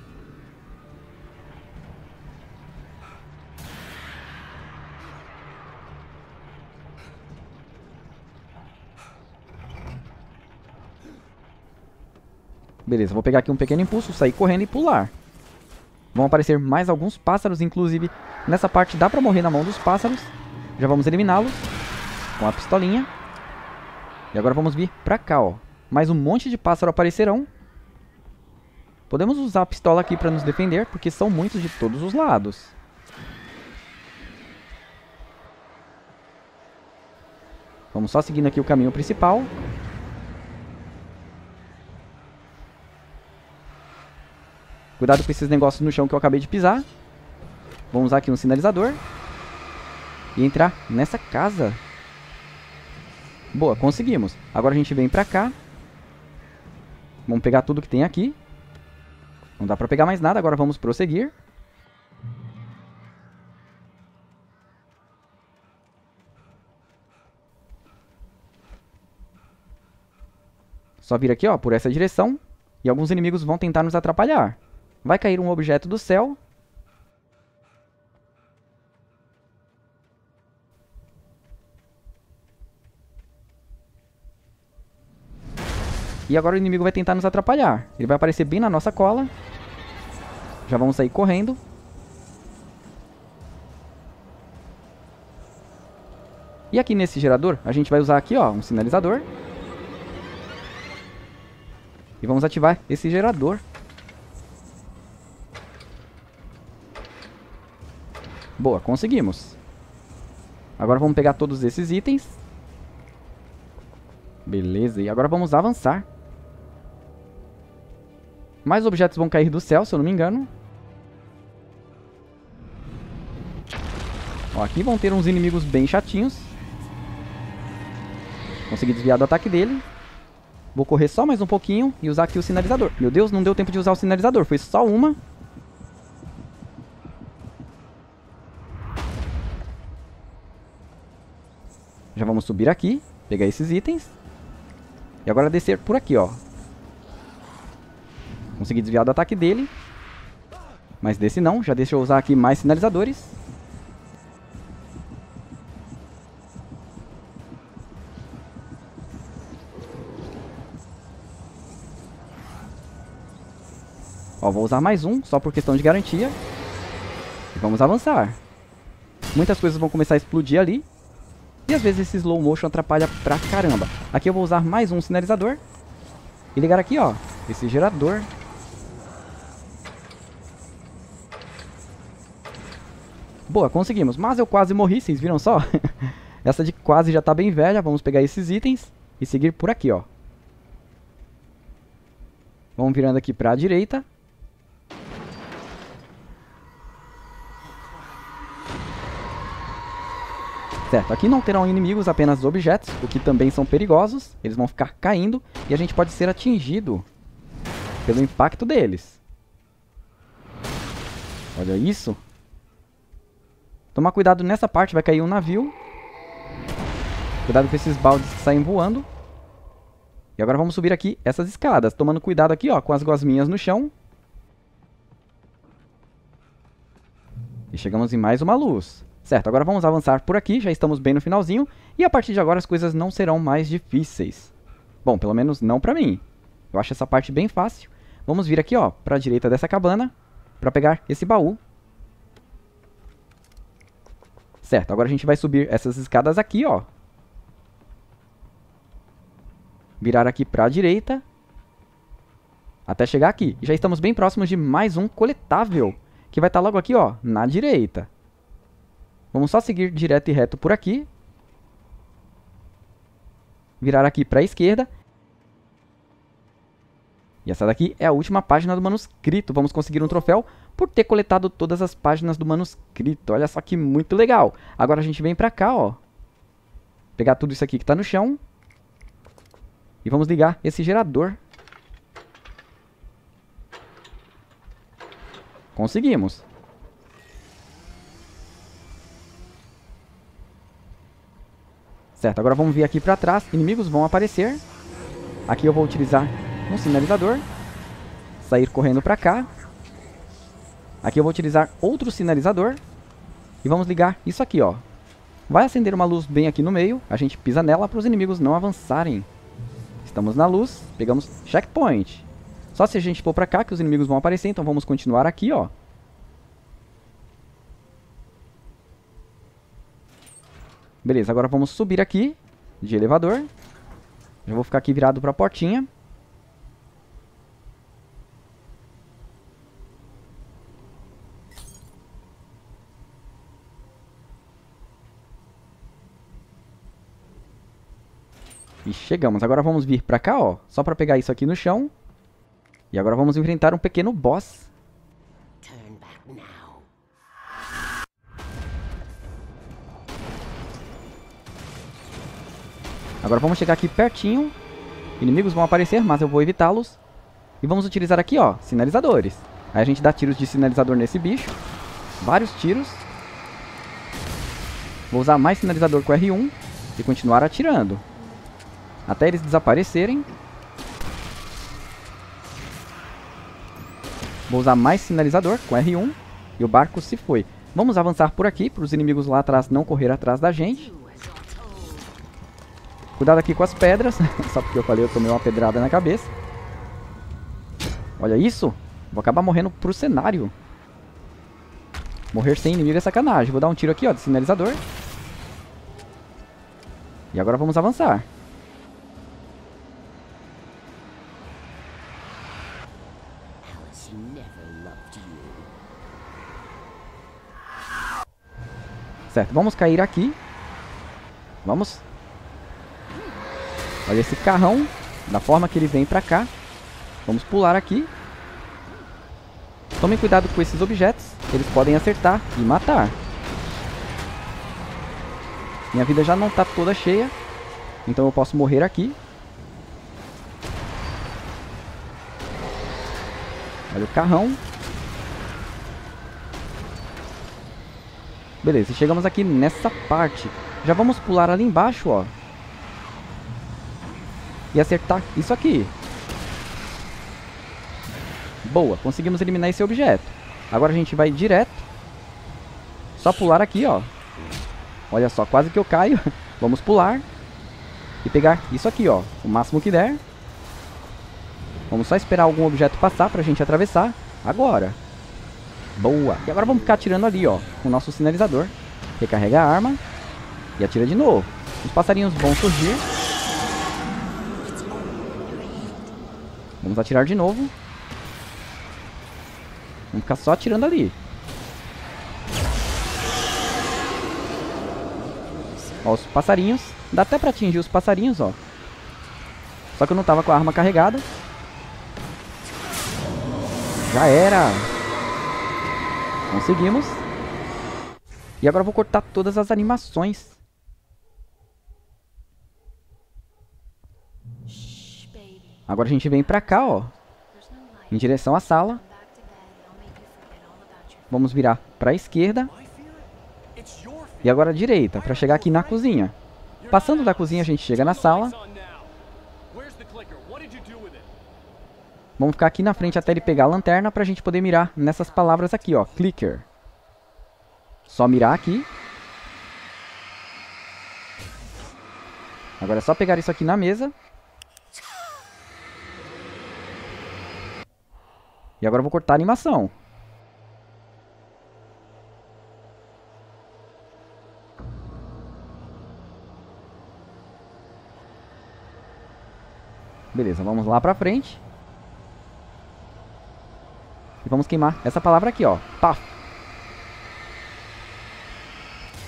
Speaker 1: Beleza, vou pegar aqui um pequeno impulso, sair correndo e pular. Vão aparecer mais alguns pássaros, inclusive nessa parte dá pra morrer na mão dos pássaros. Já vamos eliminá-los com a pistolinha. E agora vamos vir pra cá, ó. Mais um monte de pássaro aparecerão. Podemos usar a pistola aqui pra nos defender, porque são muitos de todos os lados. Vamos só seguindo aqui o caminho principal. Cuidado com esses negócios no chão que eu acabei de pisar. Vamos usar aqui um sinalizador. E entrar nessa casa. Boa, conseguimos. Agora a gente vem pra cá. Vamos pegar tudo que tem aqui. Não dá pra pegar mais nada, agora vamos prosseguir. Só vir aqui, ó, por essa direção. E alguns inimigos vão tentar nos atrapalhar. Vai cair um objeto do céu. E agora o inimigo vai tentar nos atrapalhar. Ele vai aparecer bem na nossa cola. Já vamos sair correndo. E aqui nesse gerador, a gente vai usar aqui, ó, um sinalizador. E vamos ativar esse gerador. Boa, conseguimos. Agora vamos pegar todos esses itens. Beleza, e agora vamos avançar. Mais objetos vão cair do céu, se eu não me engano. Ó, aqui vão ter uns inimigos bem chatinhos. Consegui desviar do ataque dele. Vou correr só mais um pouquinho e usar aqui o sinalizador. Meu Deus, não deu tempo de usar o sinalizador, foi só uma. Já vamos subir aqui, pegar esses itens. E agora descer por aqui, ó. Consegui desviar do ataque dele. Mas desse não, já deixa eu usar aqui mais sinalizadores. Ó, vou usar mais um, só por questão de garantia. E vamos avançar. Muitas coisas vão começar a explodir ali. E às vezes esse slow motion atrapalha pra caramba. Aqui eu vou usar mais um sinalizador. E ligar aqui, ó, esse gerador. Boa, conseguimos. Mas eu quase morri, vocês viram só? Essa de quase já tá bem velha. Vamos pegar esses itens e seguir por aqui, ó. Vamos virando aqui pra direita. Certo, aqui não terão inimigos, apenas objetos, o que também são perigosos. Eles vão ficar caindo e a gente pode ser atingido pelo impacto deles. Olha isso. Tomar cuidado nessa parte, vai cair um navio. Cuidado com esses baldes que saem voando. E agora vamos subir aqui essas escadas, tomando cuidado aqui, ó, com as gosminhas no chão. E chegamos em mais uma luz. Certo, agora vamos avançar por aqui, já estamos bem no finalzinho. E a partir de agora as coisas não serão mais difíceis. Bom, pelo menos não pra mim. Eu acho essa parte bem fácil. Vamos vir aqui, ó, pra direita dessa cabana, pra pegar esse baú. Certo, agora a gente vai subir essas escadas aqui, ó. Virar aqui pra direita. Até chegar aqui. E já estamos bem próximos de mais um coletável, que vai estar logo aqui, ó, na direita. Vamos só seguir direto e reto por aqui. Virar aqui para a esquerda. E essa daqui é a última página do manuscrito. Vamos conseguir um troféu por ter coletado todas as páginas do manuscrito. Olha só que muito legal. Agora a gente vem pra cá, ó. Pegar tudo isso aqui que tá no chão. E vamos ligar esse gerador. Conseguimos. Certo, agora vamos vir aqui pra trás. Inimigos vão aparecer. Aqui eu vou utilizar um sinalizador. Sair correndo pra cá. Aqui eu vou utilizar outro sinalizador. E vamos ligar isso aqui, ó. Vai acender uma luz bem aqui no meio. A gente pisa nela para os inimigos não avançarem. Estamos na luz. Pegamos checkpoint. Só se a gente for pra cá que os inimigos vão aparecer. Então vamos continuar aqui, ó. Beleza, agora vamos subir aqui de elevador. Já vou ficar aqui virado pra portinha. E chegamos. Agora vamos vir pra cá, ó. Só pra pegar isso aqui no chão. E agora vamos enfrentar um pequeno boss. Agora vamos chegar aqui pertinho. Inimigos vão aparecer, mas eu vou evitá-los. E vamos utilizar aqui, ó, sinalizadores. Aí a gente dá tiros de sinalizador nesse bicho. Vários tiros. Vou usar mais sinalizador com R um. E continuar atirando. Até eles desaparecerem. Vou usar mais sinalizador com R um. E o barco se foi. Vamos avançar por aqui, para os inimigos lá atrás não correr atrás da gente. Cuidado aqui com as pedras. Só porque eu falei, eu tomei uma pedrada na cabeça. Olha isso. Vou acabar morrendo pro cenário. Morrer sem inimigo é sacanagem. Vou dar um tiro aqui, ó, de sinalizador. E agora vamos avançar. Certo, vamos cair aqui. Vamos. Olha esse carrão. Da forma que ele vem pra cá. Vamos pular aqui. Tomem cuidado com esses objetos. Eles podem acertar e matar. Minha vida já não tá toda cheia. Então eu posso morrer aqui. Olha o carrão. Beleza, chegamos aqui nessa parte. Já vamos pular ali embaixo, ó. E acertar isso aqui. Boa, conseguimos eliminar esse objeto. Agora a gente vai direto. Só pular aqui, ó. Olha só, quase que eu caio. Vamos pular. E pegar isso aqui, ó. O máximo que der. Vamos só esperar algum objeto passar pra gente atravessar. Agora. Boa. E agora vamos ficar atirando ali, ó. Com o nosso sinalizador. Recarrega a arma. E atira de novo. Os passarinhos vão surgir. Vamos atirar de novo. Vamos ficar só atirando ali. Ó, os passarinhos. Dá até pra atingir os passarinhos, ó. Só que eu não tava com a arma carregada. Já era. Conseguimos. E agora eu vou cortar todas as animações. Agora a gente vem pra cá, ó. Em direção à sala. Vamos virar pra esquerda. E agora à direita, pra chegar aqui na cozinha. Passando da cozinha a gente chega na sala. Vamos ficar aqui na frente até ele pegar a lanterna pra gente poder mirar nessas palavras aqui, ó. Clicker. Só mirar aqui. Agora é só pegar isso aqui na mesa. E agora eu vou cortar a animação. Beleza, vamos lá pra frente. E vamos queimar essa palavra aqui, ó. Paf.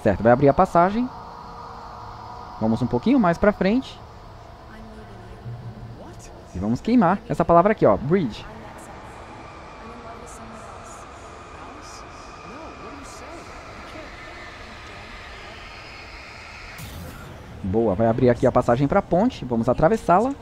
Speaker 1: Certo, vai abrir a passagem. Vamos um pouquinho mais pra frente. E vamos queimar essa palavra aqui, ó, bridge. Boa, vai abrir aqui a passagem pra ponte. Vamos atravessá-la.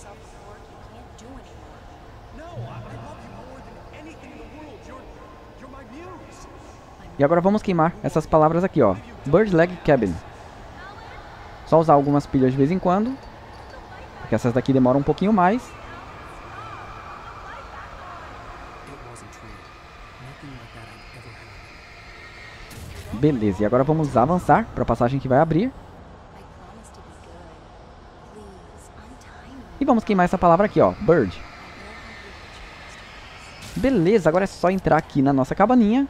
Speaker 1: E agora vamos queimar essas palavras aqui, ó. Bird Leg Cabin. Só usar algumas pilhas de vez em quando. Porque essas daqui demoram um pouquinho mais. Beleza, e agora vamos avançar para a passagem que vai abrir. E vamos queimar essa palavra aqui, ó. Bird. Beleza, agora é só entrar aqui na nossa cabaninha.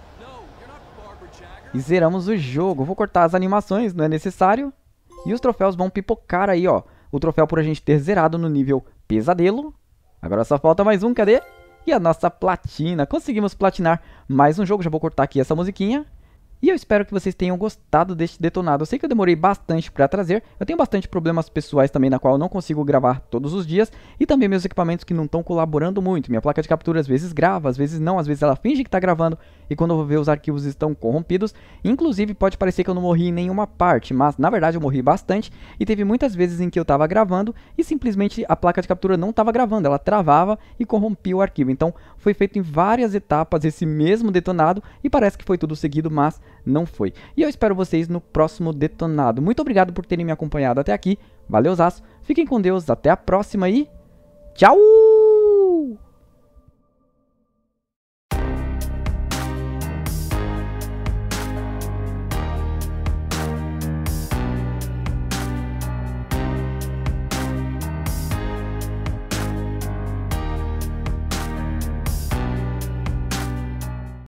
Speaker 1: E zeramos o jogo. Vou cortar as animações, não é necessário. E os troféus vão pipocar aí, ó. O troféu por a gente ter zerado no nível pesadelo. Agora só falta mais um, cadê? E a nossa platina. Conseguimos platinar mais um jogo. Já vou cortar aqui essa musiquinha. E eu espero que vocês tenham gostado deste detonado. Eu sei que eu demorei bastante para trazer. Eu tenho bastante problemas pessoais também, na qual eu não consigo gravar todos os dias. E também meus equipamentos que não estão colaborando muito. Minha placa de captura às vezes grava, às vezes não. Às vezes ela finge que está gravando. E quando eu vou ver, os arquivos estão corrompidos. Inclusive pode parecer que eu não morri em nenhuma parte. Mas na verdade eu morri bastante. E teve muitas vezes em que eu estava gravando. E simplesmente a placa de captura não estava gravando. Ela travava e corrompia o arquivo. Então foi feito em várias etapas esse mesmo detonado. E parece que foi tudo seguido, mas não foi. E eu espero vocês no próximo detonado. Muito obrigado por terem me acompanhado até aqui. Valeuzaço. Fiquem com Deus. Até a próxima e tchau!